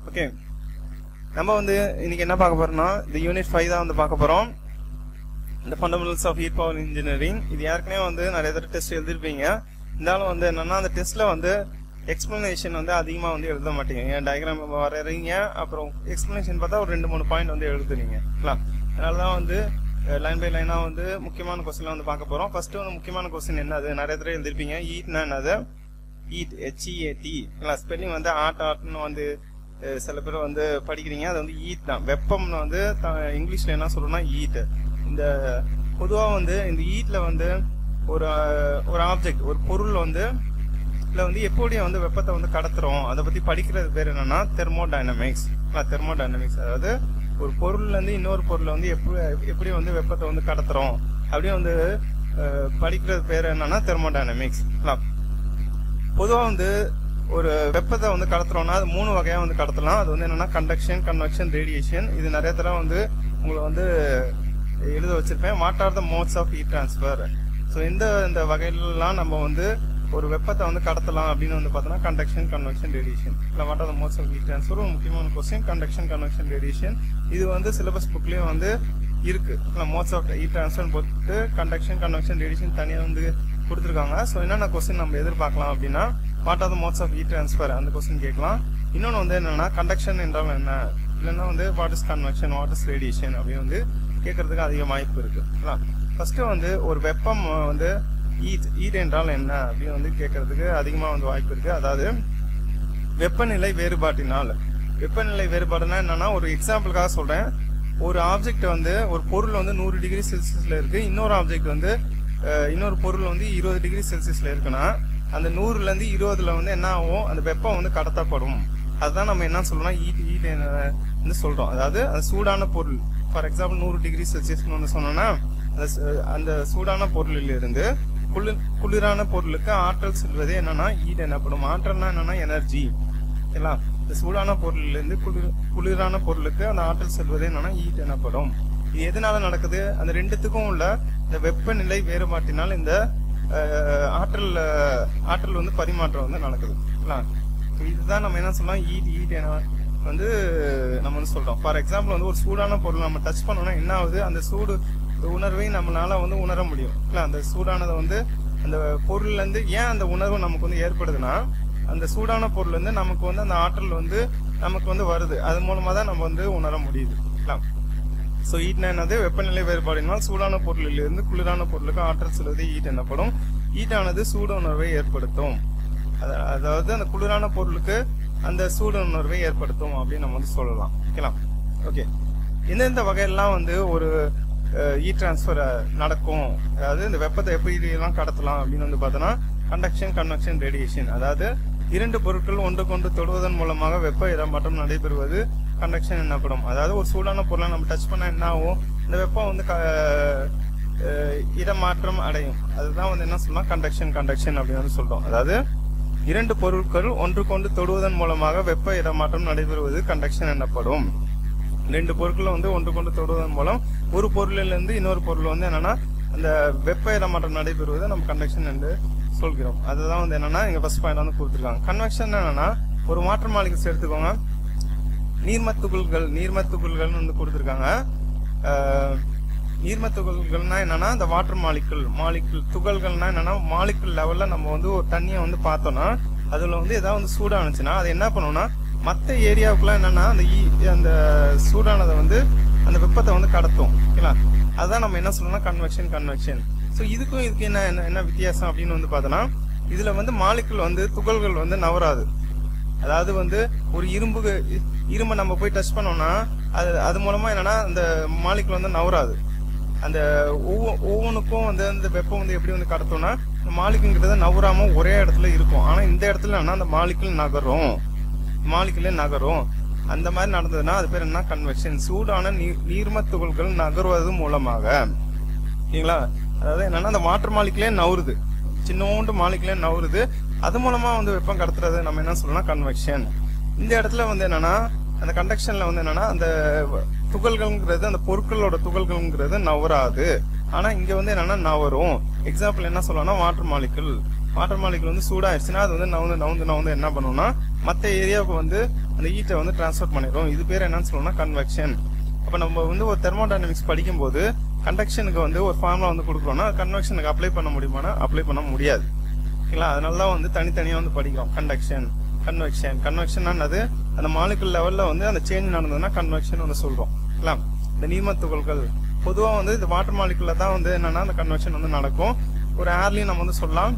Okay, நம்ம வந்து இன்னைக்கு என்ன பார்க்க போறோம்னா இந்த யூனிட் 5 தான் வந்து பார்க்க போறோம். இந்த fundamentals of heat power engineering. இது ஏற்கனவே வந்து நிறைய தடவை டெஸ்ட் எழுதிருப்பீங்க. இருந்தாலும் வந்து என்னன்னா அந்த டெஸ்ட்ல வந்து எக்ஸ்பிளனேஷன் வந்து அதிகமாக வந்து எழுத மாட்டீங்க. டயக்ராம் வரைறீங்க, அப்புறம் எக்ஸ்பிளனேஷன் பார்த்தா ஒரு 2-3 பாயிண்ட் வந்து எழுதுறீங்க. அதனால தான் வந்து லைன் பை லைனாக வந்து முக்கியமான கொஸ்டின்லாம் வந்து பார்க்க போகிறோம். ஃபர்ஸ்ட் வந்து முக்கியமான கொஸ்டின் என்னது, நிறைய தடவை எழுதிருப்பீங்க. ஈட்னா என்னது, ஈட் HEAT. ஸ்பெல்லிங் வந்து ஆர்ட்னு வந்து சில பேர் வந்து படிக்கிறீங்க. அது வந்து ஈட் தான். வெப்பம்னு வந்து இங்கிலீஷ்ல என்ன சொல்றோம்னா ஈட். இந்த பொதுவாக வந்து இந்த ஈட்ல வந்து ஒரு ஆப்ஜெக்ட், ஒரு பொருள் வந்து இதுல வந்து எப்படி வந்து வெப்பத்தை வந்து கடத்துறோம் அதை பத்தி படிக்கிறது பேர் என்னன்னா தெர்மோடைனமிக்ஸ். தெர்மோடைனமிக்ஸ் அதாவது ஒரு பொருள்ல இருந்து இன்னொரு பொருளை வந்து எப்படி வந்து வெப்பத்தை வந்து கடத்துறோம் அப்படியே வந்து படிக்கிறது பேர் என்னன்னா தெர்மோடைனமிக்ஸ். பொதுவாக வந்து ஒரு வெப்பத்தை வந்து கடத்துறோம்னா அது 3 வகையா வந்து கடத்தலாம். அது வந்து என்னன்னா கண்டக்ஷன், கன்வெக்ஷன், ரேடியேஷன். இது நிறைய தடவை வந்து உங்களை வந்து எழுத வச்சிருப்பேன். What are the modes of heat transfer. So இந்த வகையிலலாம் நம்ம வந்து ஒரு வெப்பத்தை வந்து கடத்தலாம் அப்படின்னு வந்து பார்த்தோம்னா கண்டக்ஷன், கன்வெக்ஷன், ரேடியேஷன். இல்லை what are the modes of heat transfer ஒரு முக்கியமான கொஸ்டின். கண்டக்ஷன், கன்வெக்ஷன், ரேடியேஷன் இது வந்து சிலபஸ் புக்லேயும் வந்து இருக்கு. மோட்ஸ் ஆஃப் ஹீட் டிரான்ஸ்ஃபர் போட்டு கண்டக்ஷன், கன்வெக்ஷன், ரேடியேஷன் தனியாக வந்து கொடுத்துருக்காங்க. ஸோ என்னென்ன கொஸ்டின் நம்ம எதிர்பார்க்கலாம் அப்படின்னா what are the modes of heat transfer அந்த கொஸ்டின் கேட்கலாம். இன்னொன்று வந்து என்னன்னா கண்டக்ஷன் என்றால் என்ன, இல்லைன்னா வந்து what is convection, what is radiation அப்படின்னு வந்து கேட்கறதுக்கு அதிக வாய்ப்பு இருக்கு. ஃபர்ஸ்ட் வந்து ஒரு வெப்பம் வந்து ஈட் என்றால் என்ன அப்படின்னு வந்து கேட்கறதுக்கு அதிகமாக வந்து வாய்ப்பு இருக்கு. அதாவது வெப்பநிலை வேறுபாட்டினால். வெப்பநிலை வேறுபாடுனா என்னன்னா ஒரு எக்ஸாம்பிளுக்காக சொல்றேன். ஒரு ஆப்ஜெக்ட் வந்து ஒரு பொருள் வந்து 100 டிகிரி செல்சியஸ்ல இருக்கு, இன்னொரு ஆப்ஜெக்ட் வந்து இன்னொரு பொருள் வந்து 20 டிகிரி செல்சியஸ்ல இருக்குன்னா அந்த 100ல இருந்து 20ல வந்து என்ன ஆகும், அந்த வெப்பம் வந்து கடத்தப்படும். அதுதான் நம்ம என்ன சொல்றோம்னா ஈட் வந்து சொல்றோம். அதாவது அந்த சூடான பொருள், ஃபார் எக்ஸாம்பிள் 100 டிகிரி செல்சியஸ்னு வந்து சொன்னோம்னா அந்த சூடான பொருளில் இருந்து குளிரான பொருளுக்கு ஆற்றல் செல்வதே என்னன்னா ஈட் எனப்படும். ஆற்றல்னா என்னன்னா எனர்ஜி. ஓகேங்களா, இந்த சூடான பொருளிலிருந்து குளிரான பொருளுக்கு அந்த ஆற்றல் செல்வதே என்னன்னா ஈட் எனப்படும். இது எதனால நடக்குது, அந்த ரெண்டுத்துக்கும் உள்ள இந்த வெப்பநிலை வேறுபாட்டினால் இந்த ஆற்றல் வந்து பரிமாற்றம் வந்து நடக்குது. இதுதான் நம்ம என்ன சொல்லலாம் ஈட் என வந்து நம்ம வந்து சொல்றோம். ஃபார் எக்ஸாம்பிள் வந்து ஒரு சூடான பொருள் நம்ம டச் பண்ணோம்னா என்ன ஆகுது, அந்த சூடு உணர்வை நம்மளால வந்து உணர முடியும். அந்த சூடானதை வந்து அந்த பொருள்ல இருந்து ஏன் அந்த உணர்வு நமக்கு வந்து ஏற்படுதுன்னா அந்த சூடான பொருள் இருந்து நமக்கு வந்து அந்த ஆற்றல் வந்து நமக்கு வந்து வருது. அது மூலமா தான் நம்ம வந்து உணர முடியுது. ஸோ ஈட்னா என்னது, வெப்பநிலை வேறுபாடினால் சூடான பொருளில் இருந்து குளிரான பொருளுக்கு ஆற்றல் செல்வது ஈட் எனப்படும். ஈட்டானது சூடு உணர்வை ஏற்படுத்தும். அதாவது அந்த குளிரான பொருளுக்கு அந்த சூடு உணர்வை ஏற்படுத்தும் அப்படின்னு நம்ம வந்து சொல்லலாம். ஓகே, எந்தெந்த வகையெல்லாம் வந்து ஒரு ஹீட் டிரான்ஸ்ஃபர் நடக்கும், அதாவது இந்த வெப்பத்தை எப்படி எல்லாம் கடத்தலாம் அப்படின்னு வந்து பார்த்தோம்னா கண்டக்ஷன், கன்வெக்ஷன், ரேடியேஷன். அதாவது 2 பொருட்கள் ஒன்றுக்கொன்று தொடுவதன் மூலமாக வெப்ப இடமாற்றம் நடைபெறுவது கண்டக்ஷன் எனப்படும். அதாவது ஒரு சூடான பொருளை நம்ம டச் பண்ணா என்ன ஆகும், இந்த வெப்பம் வந்து இடமாற்றம் அடையும். அதுதான் வந்து என்ன சொல்லலாம் கண்டக்ஷன் அப்படின்னு வந்து சொல்றோம். அதாவது 2 பொருட்கள் ஒன்றுக்கொன்று தொடுவதன் மூலமாக வெப்ப இடமாற்றம் நடைபெறுவது கண்டக்ஷன் எனப்படும். 2 பொருட்களை வந்து ஒன்றுக்கொண்டு தொடுவதன் மூலம் ஒரு பொருளிலிருந்து இன்னொரு பொருள் வந்து என்னன்னா அந்த வெப்ப இடமாற்றம் நடைபெறுவதை நம்ம கண்டக்ஷன் என்று சொல்கிறோம். அதுதான் வந்து என்னன்னா இங்க ஃபர்ஸ்ட் பாயிண்ட் வந்து கொடுத்துருக்காங்க. கன்வெக்ஷன் என்னன்னா ஒரு மாற்று மாலிகுல்ஸ் எடுத்துக்கோங்க. நீர்மத்துகள்கள் வந்து கொடுத்துருக்காங்க. நீர்மத்துகள்னா என்னன்னா இந்த வாட்டர் மாலிகுல் துகள்கள்னா என்னன்னா மாலிகுல் லெவல்ல நம்ம வந்து ஒரு தண்ணியை வந்து பார்த்தோம்னா அதுல வந்து ஏதாவது வந்து சூடானுச்சுன்னா அது என்ன பண்ணுவோம்னா மற்ற ஏரியாவுக்குலாம் என்னன்னா அந்த சூடானதை வந்து அந்த வெப்பத்தை வந்து கடத்தும். ஓகேங்களா, அதுதான் நம்ம என்ன சொல்லணும்னா கன்வெக்ஷன். ஸோ இதுக்கு என்ன வித்தியாசம் அப்படின்னு வந்து பார்த்தோம்னா இதுல வந்து மாலிகுல் வந்து துகள்கள் வந்து நவராது. அதாவது வந்து ஒரு இரும்பை நம்ம போய் டச் பண்ணோம்னா அது மூலமா என்னன்னா அந்த மாலிகுல் வந்து நவராது. அந்த ஒவ்வொன்றுக்கும் வந்து அந்த வெப்பம் வந்து எப்படி வந்து கடத்தோம்னா மாலிகுல்ங்கிறத நவராம ஒரே இடத்துல இருக்கும். ஆனா இந்த இடத்துல என்ன அந்த மாலிகுல் நகரும். அந்த மாதிரி நடந்ததுன்னா அது பேர் என்ன கன்வெக்ஷன். சூடான நீர்ம துகள்கள் நகர்வது மூலமாக. ஓகேங்களா, அதாவது என்னன்னா அந்த வாட்டர் மாலிகுலே நவருது, சின்னோண்டு மாலிகுலே நவருது. அது மூலமா வந்து வெப்பம் கடத்துறது நம்ம என்ன சொல்லலாம் கன்வெக்ஷன். இந்த இடத்துல வந்து என்னன்னா அந்த கண்டக்ஷன்ல வந்து என்னன்னா அந்த துகள்கள்ங்கிறது அந்த பொருட்களோட துகள்கள்ங்கிறது நவராது. ஆனா இங்க வந்து என்னன்னா நவரும். எக்ஸாம்பிள் என்ன சொல்லலாம்னா வாட்டர் மாலிகுல் வந்து சூடாயிருச்சுன்னா அது வந்து நவுந்து என்ன பண்ணுவோம்னா மற்ற ஏரியாவுக்கு வந்து அந்த ஹீட்டை வந்து டிரான்ஸ்ஃபர் பண்ணிடும். இது பேர் என்னன்னு சொல்லணும்னா கன்வெக்ஷன். அப்ப நம்ம வந்து ஒரு தெர்மோடைனமிக்ஸ் படிக்கும் போது கண்டக்ஷனுக்கு வந்து ஒரு ஃபார்முலா வந்து கொடுக்குறோம்னா கன்வெக்ஷனுக்கு அப்ளை பண்ண முடியுமானா அப்ளை பண்ண முடியாது. ஓகேங்களா? அதனாலதான் வந்து தனித்தனியா வந்து படிக்கிறோம். கன்வெக்ஷன் அது அந்த மாலிகுல் லெவல்ல வந்து அந்த சேஞ்ச் நடந்ததுன்னா கன்வெக்ஷன் வந்து சொல்றோம். இந்த நீர்ம துகள்கள் பொதுவா வந்து இந்த வாட்டர் மாலிகுல்ல தான் வந்து என்னன்னா அந்த கன்வெக்ஷன் வந்து நடக்கும். ஒரு ஏர்லயும் நம்ம வந்து சொல்லலாம்.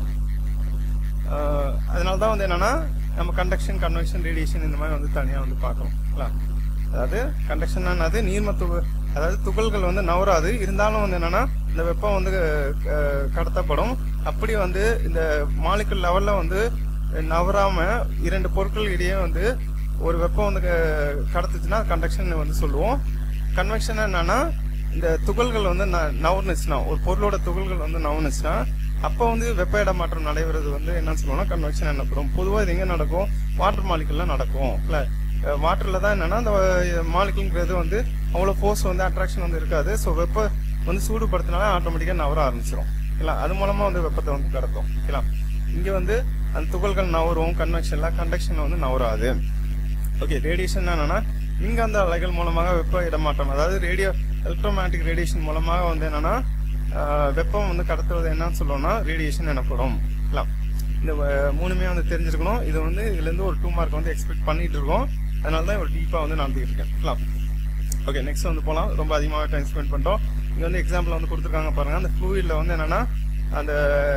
அதனாலதான் வந்து என்னன்னா நம்ம கண்டக்ஷன், கன்வெக்ஷன், ரேடியேஷன் இந்த மாதிரி வந்து தனியா வந்து பார்க்கணும். அதாவது கண்டக்ஷன் அது நீர்ம அதாவது துகள்கள் வந்து நவராது, இருந்தாலும் வந்து என்னன்னா இந்த வெப்பம் வந்து கடத்தப்படும். அப்படி வந்து இந்த மாலிகுல் லெவல்ல வந்து நவராம இரண்டு பொருட்கள் இடையே வந்து ஒரு வெப்பம் வந்து கடத்துச்சுன்னா கண்டக்ஷன் வந்து சொல்லுவோம். கன்வெக்ஷன் என்னன்னா இந்த துகள்கள் வந்து நவர்னுச்சுன்னா, ஒரு பொருளோட துகள்கள் வந்து நவர்னுச்சுன்னா அப்போ வந்து வெப்ப இடமாற்றம் நடைபெறது வந்து என்னன்னு சொல்லுவோம்னா கன்வெக்ஷன் எனப்படும். பொதுவாக இது எங்க நடக்கும்? வாட்டர் மாலிகுல்ல நடக்கும். இல்ல வாட்டர்ல தான் என்னன்னா அந்த மாலிகுல்ங்கிறது வந்து அவ்வளவு ஃபோர்ஸ் வந்து அட்ராக்ஷன் வந்து இருக்காது. ஸோ வெப்ப வந்து சூடுபடுத்தினால ஆட்டோமேட்டிக்கா நவர ஆரம்பிச்சிடும். இல்ல அது மூலமா வந்து வெப்பத்தை வந்து கடத்தும். இல்ல இங்க வந்து அந்த துகள்கள் நவரும். கண்டக்ஷன்ல வந்து நவராது. ஓகே, ரேடியேஷன் என்னன்னா இங்க அந்த அலைகள் மூலமாக வெப்ப இடமாற்றம், அதாவது ரேடியோ எலக்ட்ரோமேட்டிக் ரேடியேஷன் மூலமாக வந்து என்னன்னா வெப்பம் வந்து கடத்துவது என்னன்னு சொல்லுவோம்னா ரேடியேஷன் எனப்படும். இந்த மூணுமே வந்து தெரிஞ்சிருக்கணும். இது வந்து இதுல இருந்து ஒரு 2 மார்க் வந்து எக்ஸ்பெக்ட் பண்ணிட்டு இருக்கோம். அதனாலதான் ஒரு டீப்பா வந்து நடந்துட்டு இருக்கேன். ஓகே, நெக்ஸ்ட் வந்து போலாம். ரொம்ப அதிகமாக டைம் ஸ்பெண்ட் பண்றோம். இங்க வந்து எக்ஸாம்பிள் வந்து கொடுத்துருக்காங்க பாருங்க. அந்த ஃப்ளூயிட்ல வந்து என்னன்னா அந்த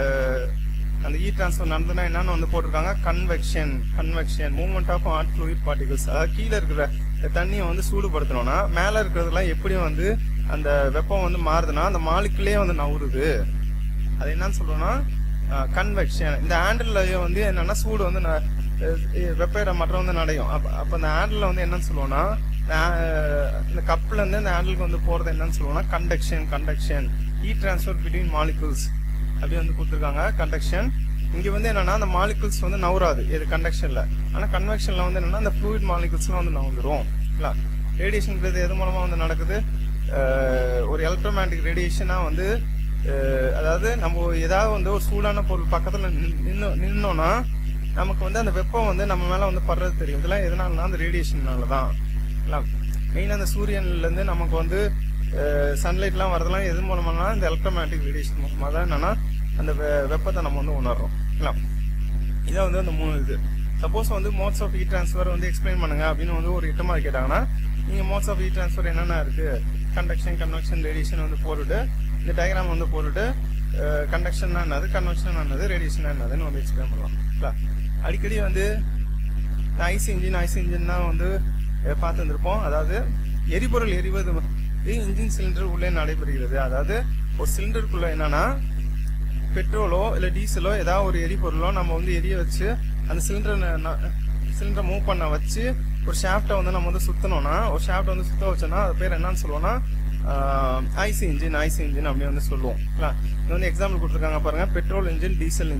ஹீட் டிரான்ஸ்ஃபர் நடந்ததுன்னா என்னன்னு வந்து போட்டிருக்காங்க convection movement of hot fluid particles. அதாவது கீழே இருக்கிற தண்ணியை வந்து சூடுபடுத்தணும்னா மேல இருக்கிறதுலாம் எப்படி வந்து அந்த வெப்பம் வந்து மாறுதுன்னா அந்த மாலிகுலே வந்து நவுறுது. அது என்னன்னு சொல்றோம்னா கன்வெக்ஷன். இந்த ஹேண்டில் வந்து என்னன்னா சூடு வந்து வெப்ப இடமாற்றம் வந்து நடையும். அப்ப அந்த ஹேண்டில் வந்து என்னன்னு சொல்லுவோம்னா இந்த கப்ல இருந்து இந்த ஹேண்டிலுக்கு வந்து போறது என்னன்னு சொல்லுவோம்னா conduction heat transfer between molecules அப்படி வந்து கொடுத்துருக்காங்க. கண்டக்ஷன் இங்க வந்து என்னன்னா அந்த மாலிகுல்ஸ் வந்து நவராது இது கண்டக்ஷன்ல. ஆனா கன்வெக்ஷன்ல வந்து என்னன்னா அந்த ஃப்ளூயிட் மாலிகுல்ஸ்லாம் வந்து நவந்துரும். ரேடியேஷன்ங்கிறது எது மூலமா வந்து நடக்குது? ஒரு எலக்ட்ரோமேட்டிக் ரேடியேஷனா வந்து அதாவது நம்ம ஏதாவது வந்து ஒரு சூடான பொருள் பக்கத்துல நின்னோம்னா நமக்கு வந்து அந்த வெப்பம் வந்து நம்ம மேல வந்து படுறது தெரியும். இதெல்லாம் எதனாலனா அந்த ரேடியேஷன்னாலதான். மெயினா அந்த சூரியன்ல இருந்து நமக்கு வந்து சன்லைட் எல்லாம் வரதெல்லாம் எது மூலமானா இந்த எலக்ட்ரோமேட்டிக் ரேடியேஷன் மூலமா தான் என்னன்னா அந்த வெப்பத்தை நம்ம வந்து உணர்றோம். இதான் வந்து அந்த 3 இது. சப்போஸ் வந்து மோட்ஸ் ஆஃப் ஹீட் டிரான்ஸ்ஃபர் வந்து எக்ஸ்பிளைன் பண்ணுங்க அப்படின்னு வந்து ஒரு 8 மார்க் கேட்டாங்கன்னா நீங்க மோட்ஸ் ஆஃப் ஹீட் டிரான்ஸ்ஃபர் என்னென்ன இருக்கு, கண்டக்ஷன், கன்வெக்ஷன், ரேடியேஷன் வந்து போட்டுட்டு இந்த டயக்ராம் வந்து போட்டுட்டு கண்டக்ஷன் என்னது, கன்வெக்ஷன் என்னது, ரேடியேஷன் என்னதுன்னு வந்து எக்ஸ்பிளைன் பண்ணலாம். அடிக்கடி வந்து ஐசி இன்ஜின் தான் வந்து பார்த்து வந்திருப்போம். அதாவது எரிபொருள் எரிவது இன்ஜின் சிலிண்டர் உள்ளே நடைபெறுகிறது. அதாவது ஒரு சிலிண்டருக்குள்ள என்னன்னா பெட்ரோலோ இல்ல டீசலோ ஏதாவது ஒரு எரிபொருளோ நம்ம வந்து எரிய வச்சு அந்த சிலிண்டரை மூவ் பண்ண வச்சு ஒரு ஷாஃப்டை வந்து நம்ம வந்து சுத்தணும்னா ஒரு ஷாஃப்ட் வந்து சுத்த வச்சோம்னா அது பேர் என்னன்னு சொல்லுவோம்னா ஐசி இன்ஜின் அப்படி வந்து சொல்லுவோம். இது வந்து எக்ஸாம்பிள் கொடுத்துருக்காங்க பாருங்க. Petrol engine, diesel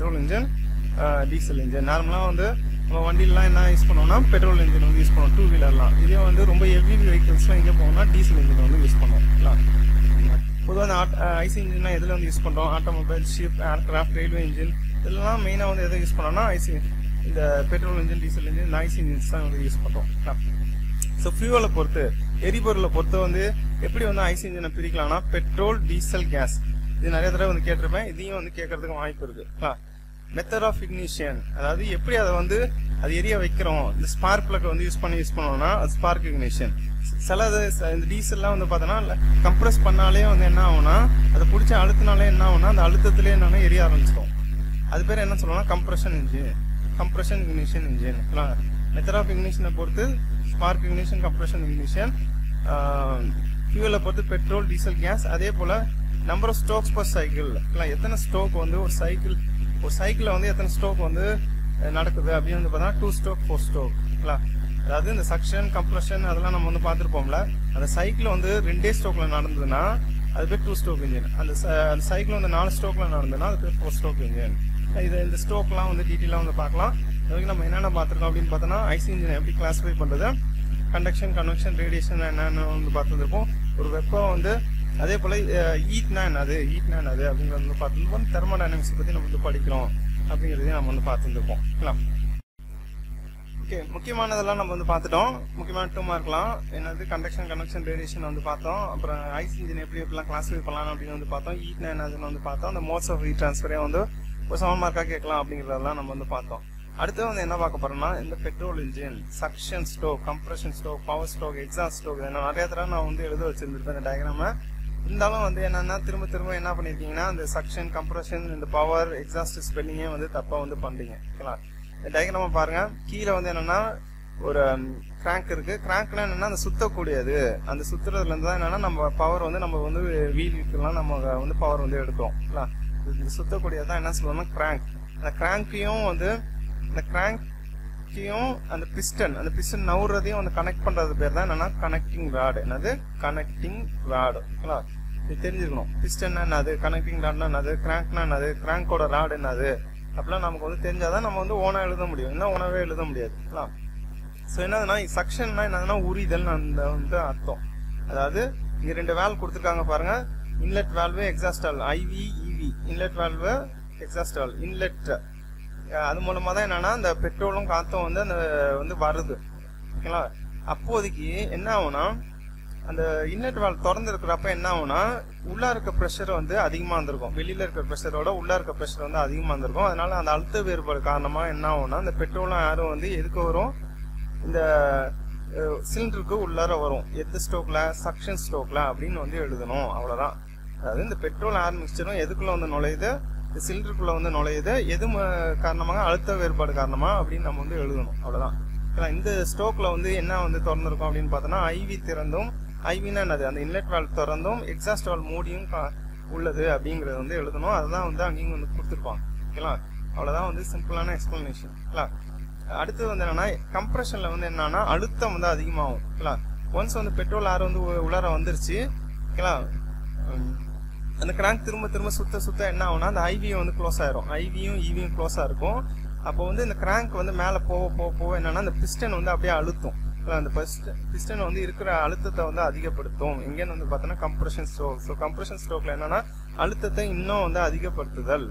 engine. நார்மலா வந்து நம்ம வண்டிலாம் என்ன யூஸ் பண்ணுவோம்னா பெட்ரோல் இன்ஜின் வந்து யூஸ் பண்ணுவோம், 2 வீலர்லாம். இதே வந்து ரொம்ப ஹெவி வெஹிக்கிள்ஸ்லாம் எங்கே போகணும்னா டீசல் இன்ஜின் வந்து யூஸ் பண்ணுவோம். பொதுவாக அந்த ஐசி இன்ஜின்லாம் எதில் வந்து யூஸ் பண்ணுறோம்? Automobile, ship, aircraft, railway engine இதெல்லாம் மெயினாக வந்து எதை யூஸ் பண்ணோம்னா இந்த petrol engine, diesel engine, IC engines தான் வந்து யூஸ் பண்ணுறோம். ஸோ ஃபியூவலை பொறுத்து, எரிபொருளை பொறுத்து வந்து எப்படி வந்து ஐசி இன்ஜினை பிரிக்கலாம்னா பெட்ரோல், டீசல், கேஸ். இது நிறைய தடவை வந்து கேட்டிருப்பேன். இதையும் வந்து கேட்கறதுக்கு வாய்ப்பு இருக்கு. மெத்தட் ஆஃப் இக்னிஷன், அதாவது எப்படி அதை வந்து அது எரிய வைக்கிறோம். இந்த ஸ்பார்க் பிளக் வந்து யூஸ் பண்ணோம்னா அது ஸ்பார்க் இக்னிஷன். சிலது இந்த டீசல்லாம் வந்து பார்த்தோன்னா கம்ப்ரஸ் பண்ணாலே வந்து என்ன ஆகும்னா அதை பிடிச்ச அழுத்தினாலே என்ன ஆகும்னா அந்த அழுத்தத்திலே என்னன்னா எரிய ஆரம்பிச்சிடும். அது பேர் என்ன சொல்லுவோம்னா compression ignition engine. Method of இக்னிஷனை பொறுத்து ஸ்பார்க் இக்னிஷன், கம்ப்ரஷன் இக்னிஷன். ஃபியூவலை பொறுத்து பெட்ரோல், டீசல், கேஸ். அதே போல number of strokes per cycle, எத்தனை ஸ்ட்ரோக் வந்து ஒரு சைக்கிள்ல வந்து எத்தனை ஸ்ட்ரோக் வந்து நடக்குது அப்படின்னு வந்து பார்த்தா 2 ஸ்ட்ரோக் 4 ஸ்ட்ரோக். அதாவது இந்த சக்ஷன், கம்ப்ரஷன் அதெல்லாம் நம்ம வந்து பார்த்துருப்போம்ல. அந்த சைக்கிள் வந்து 2 ஸ்ட்ரோக்ல நடந்ததுன்னா அது பேர் 2 ஸ்ட்ரோக் இன்ஜின். அந்த சைக்கிள் வந்து 4 ஸ்ட்ரோக்ல நடந்ததுன்னா அது பேர் 4 ஸ்ட்ரோக் இன்ஜின். இந்த ஸ்ட்ரோக்லாம் வந்து டீட்டெயிலாக வந்து பார்க்கலாம். அதுக்கு நம்ம என்னென்ன பார்த்துருக்கோம் அப்படின்னு பார்த்தோன்னா ஐசி இன்ஜின் எப்படி கிளாஸிஃபை பண்றது, கண்டக்ஷன், கன்வெக்ஷன், ரேடியேஷன் என்னன்னு வந்து பார்த்துருப்போம். ஒரு வெப்பம் வந்து அதே போல ஹீட்னா என்னது அப்படிங்கிறது வந்து பார்த்துருப்போம். தெர்மோடைனமிக்ஸ் பத்தி நம்ம வந்து படிக்கிறோம். அப்படிங்கிறதையும் நம்ம வந்து பார்த்துருப்போம். ஓகே, முக்கியமானதெல்லாம் நம்ம வந்து பார்த்துட்டோம். முக்கியமான 2 மார்க்லாம் என்னது கண்டக்ஷன், கன்வெக்ஷன், ரேடியேஷன் வந்து பார்த்தோம். அப்புறம் ஐஸ் இன்ஜின் எப்படிலாம் கிளாஸிஃபை பண்ணலாம் அப்படின்னு வந்து பார்த்தோம். ஹீட்னா என்னதுன்னு வந்து பார்த்தோம். அந்த மோட்ஸ் ஆஃப் ஹீட் ட்ரான்ஸ்ஃபரே வந்து ஒரு 7 மார்க்காக கேட்கலாம் அப்படிங்கிறதெல்லாம் நம்ம வந்து பார்த்தோம். அடுத்து வந்து என்ன பார்க்க போறோம்னா இந்த petrol engine, suction stroke, compression stroke, power stroke, exhaust stroke, இதை நிறைய தடவை நான் வந்து எழுத வச்சிருந்திருப்பேன் இந்த டயக்ராம. இருந்தாலும் வந்து என்னன்னா திரும்ப திரும்ப என்ன பண்ணிருக்கீங்கன்னா இந்த சக்ஷன், கம்ப்ரஷன், இந்த பவர், எக்ஸாஸ்ட் ஸ்பெல்லிங்கே வந்து தப்பா வந்து பண்றீங்க. ஓகேங்களா? இந்த டயக்ராம பாருங்க. கீழே வந்து என்னன்னா ஒரு கிராங்க் இருக்கு. கிராங்க்னா என்னன்னா அந்த சுத்தக்கூடியது, அந்த சுத்துறதுல இருந்து தான் என்னன்னா நம்ம பவர் வந்து நம்ம வந்து வீலுக்கெல்லாம் நம்ம வந்து பவர் வந்து எடுக்கிறோம். இந்த சுத்தக்கூடியதான் என்ன சொல்லுவோம்னா கிராங்க். அந்த கிராங்கையும் வந்து அந்த கிராங்கையும் அந்த பிஸ்டன் நவுறதையும் வந்து கனெக்ட் பண்றது பேர் தான் என்னன்னா கனெக்டிங் ராடு. என்னது? Connecting rod. ஓகேங்களா? இது தெரிஞ்சுக்கணும். பிஸ்டன் என்னது, கனெக்டிங் ராடுனா என்னது, கிராங்க்னா என்னது, கிராங்கோட ராடு என்னது, அப்படிலாம் நமக்கு வந்து தெரிஞ்சாதான் நம்ம வந்து ஓனா எழுத முடியும். என்ன ஓனாவே எழுத முடியாது. ஸோ என்னதுன்னா சக்ஷன்னா என்னதுன்னா உரிதல் அந்த வந்து அர்த்தம். அதாவது இங்க 2 வேல்வ் கொடுத்துருக்காங்க பாருங்க. Inlet valve, exhaust valve, IV, EV. Inlet valve, exhaust valve, inlet. அது மூலமா தான் என்னன்னா அந்த பெட்ரோலும் காத்தும் வந்து அந்த வந்து வருது. ஓகேங்களா? அப்போதைக்கு என்ன ஆகும்னா அந்த இன்லெட் வால்வ் திறந்து இருக்கிறப்ப என்ன ஆகும்னா உள்ள இருக்க ப்ரெஷர் வந்து அதிகமா இருந்திருக்கும். வெளியில இருக்க ப்ரெஷரோட உள்ள இருக்க ப்ரெஷர் வந்து அதிகமா இருந்திருக்கும். அதனால அந்த அழுத்த வேறுபாடு காரணமா என்ன ஆகும்னா இந்த பெட்ரோலும் ஏரும் வந்து எதுக்கு வரும், இந்த சிலிண்டருக்கு உள்ளார வரும். எது ஸ்ட்ரோக்ல, சக்ஷன் ஸ்ட்ரோக்ல அப்படின்னு வந்து எழுதணும். அவ்வளவுதான். அதாவது இந்த பெட்ரோல் ஏர் மிக்சரும் எதுக்குள்ள வந்து நுழையுது, இந்த சிலிண்டருக்குள்ள வந்து நுழையுது, எது காரணமாக, அழுத்த வேறுபாடு காரணமா அப்படின்னு நம்ம வந்து எழுதணும். அவ்வளவுதான். இந்த ஸ்ட்ரோக்ல வந்து என்ன வந்து திறந்திருக்கும் அப்படின்னு பார்த்தோம்னா ஐவி திறந்தும், ஐவினா என்னது, அந்த இன்லெட் வால்வ் திறந்தும் எக்ஸாஸ்ட் வால்வ் மூடியும் உள்ளது அப்படிங்கறது வந்து எழுதணும். அதுதான் வந்து அங்கேயும் வந்து கொடுத்துருப்பாங்க. ஓகேங்களா? அவ்வளவுதான் வந்து சிம்பிளான எக்ஸ்பிளனேஷன். அடுத்து வந்து என்னன்னா கம்ப்ரஷன்ல வந்து என்னன்னா அழுத்தம் வந்து அதிகமாகும். ஒன்ஸ் வந்து பெட்ரோல் ஏர் வந்து உள்ளார வந்துருச்சு. ஓகேங்களா? அந்த கிராங்க் திரும்ப திரும்ப சுத்த என்ன ஆகும்னா அந்த ஐவி வந்து க்ளோஸ் ஆயிரும். ஐவியும் ஈவியும் க்ளோஸா இருக்கும். அப்போ வந்து இந்த கிராங்க் வந்து மேல போக என்னன்னா அந்த பிஸ்டன் வந்து அப்படியே அழுத்தும். அந்த பிஸ்டன் வந்து இருக்கிற அழுத்தத்தை வந்து அதிகப்படுத்தும். எங்கன்னு வந்து பார்த்தோன்னா கம்ப்ரஷன் ஸ்ட்ரோக். ஸோ கம்ப்ரஷன் ஸ்ட்ரோக்ல என்னன்னா அழுத்தத்தை இன்னும் வந்து அதிகப்படுத்துதல்.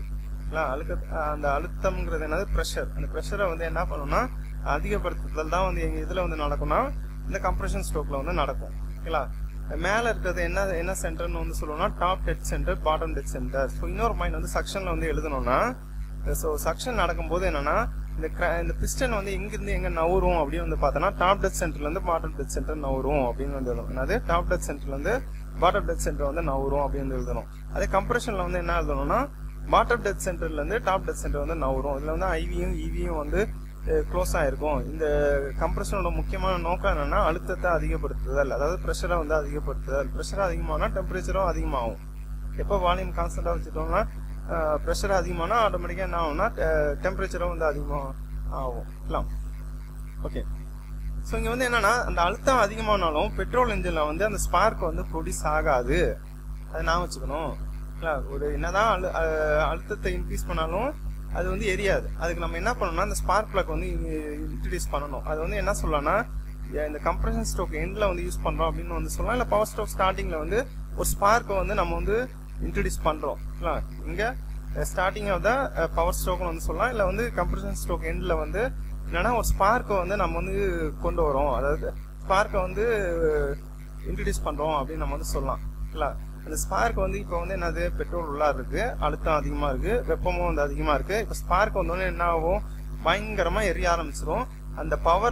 அந்த அழுத்தம்ங்கிறது என்னது, ப்ரெஷர். அந்த ப்ரெஷரை வந்து என்ன பண்ணணும்னா அதிகப்படுத்துதல் தான் வந்து எங்க இதுல வந்து நடக்கும்னா இந்த கம்ப்ரஷன் ஸ்ட்ரோக்ல வந்து நடக்கும். ஓகேங்களா? மேல இருக்கிறது என்ன சென்டர்னு வந்து சொல்லுவோம்னா top dead centre, bottom dead centre. So இன்னொரு பாயிண்ட் வந்து சக்ஷன்ல வந்து எழுதணும்னா, ஸோ சக்ஷன் நடக்கும்போது என்னன்னா இந்த பிஸ்டன் வந்து எங்கிருந்து எங்க நவரும் அப்படின்னு வந்து பார்த்தோன்னா டாப் டெத் சென்டர்ல இருந்து பாட்டம் டெத் சென்டர் நவரும் அப்படின்னு வந்து எழுதணும். என்னது, டாப் டெத் சென்டர்ல இருந்து பாட்டம் டெத் சென்டர் வந்து நவரும் அப்படின்னு எழுதணும். அதே கம்ப்ரஷன்ல வந்து என்ன எழுதணும்னா பாட்டம் டெத் சென்டர்ல இருந்து டாப் டெத் சென்டர் வந்து நவரும். இதுல வந்து ஐவியும் ஈவியும் வந்து க்ளோஸ் ஆயிருக்கும். இந்த கம்ப்ரஷனோட முக்கியமான நோக்கம் என்னன்னா அழுத்தத்தை அதிகப்படுத்துதல், அதாவது ப்ரெஷரை வந்து அதிகப்படுத்துதல். ப்ரெஷர் அதிகமானா டெம்பரேச்சரும் அதிகமாகும். எப்போ வால்யூம் கான்ஸ்டன்டா வச்சுட்டோம்னா ப்ரெஷர் அதிகமானா ஆட்டோமேட்டிக்கா என்ன ஆகும்னா டெம்பரேச்சரும் வந்து அதிகமாக ஆகும். ஓகே. ஸோ இங்க வந்து என்னன்னா அந்த அழுத்தம் அதிகமானாலும் பெட்ரோல் இன்ஜின்ல வந்து அந்த ஸ்பார்க் வந்து ப்ரொடியூஸ் ஆகாது. அதை நான் வச்சுக்கணும். ஒரு என்னதான் அழுத்தத்தை இன்க்ரீஸ் பண்ணாலும் அது வந்து எரியாது. அதுக்கு நம்ம என்ன பண்ணணும்னா அந்த ஸ்பார்க் பிளக் வந்து இன்ட்ரடியூஸ் பண்ணணும். அது வந்து என்ன சொல்லலாம்னா இந்த கம்ப்ரஷன் ஸ்ட்ரோக் எண்ட்ல வந்து யூஸ் பண்றோம் அப்படின்னு வந்து சொல்லலாம். இல்ல பவர் ஸ்ட்ரோக் ஸ்டார்டிங்ல வந்து ஒரு ஸ்பார்க்கை வந்து நம்ம வந்து இன்ட்ரடியூஸ் பண்றோம். இங்க ஸ்டார்டிங் ஆஃப் த பவர் ஸ்ட்ரோக்னு வந்து சொல்லலாம். இல்ல வந்து கம்ப்ரஷன் ஸ்ட்ரோக் எண்ட்ல வந்து என்னன்னா ஒரு ஸ்பார்க்கை வந்து நம்ம வந்து கொண்டு வரோம், அதாவது ஸ்பார்க்கை வந்து இன்ட்ரடியூஸ் பண்றோம் அப்படின்னு நம்ம வந்து சொல்லலாம். அந்த ஸ்பார்க் வந்து இப்போ வந்து என்னது, பெட்ரோல் உள்ளா இருக்கு, அழுத்தம் அதிகமா இருக்கு, வெப்பமும் வந்து அதிகமா இருக்கு. இப்போ ஸ்பார்க் வந்தோடனே என்ன ஆகும், பயங்கரமா எரிய ஆரம்பிச்சிடும். அந்த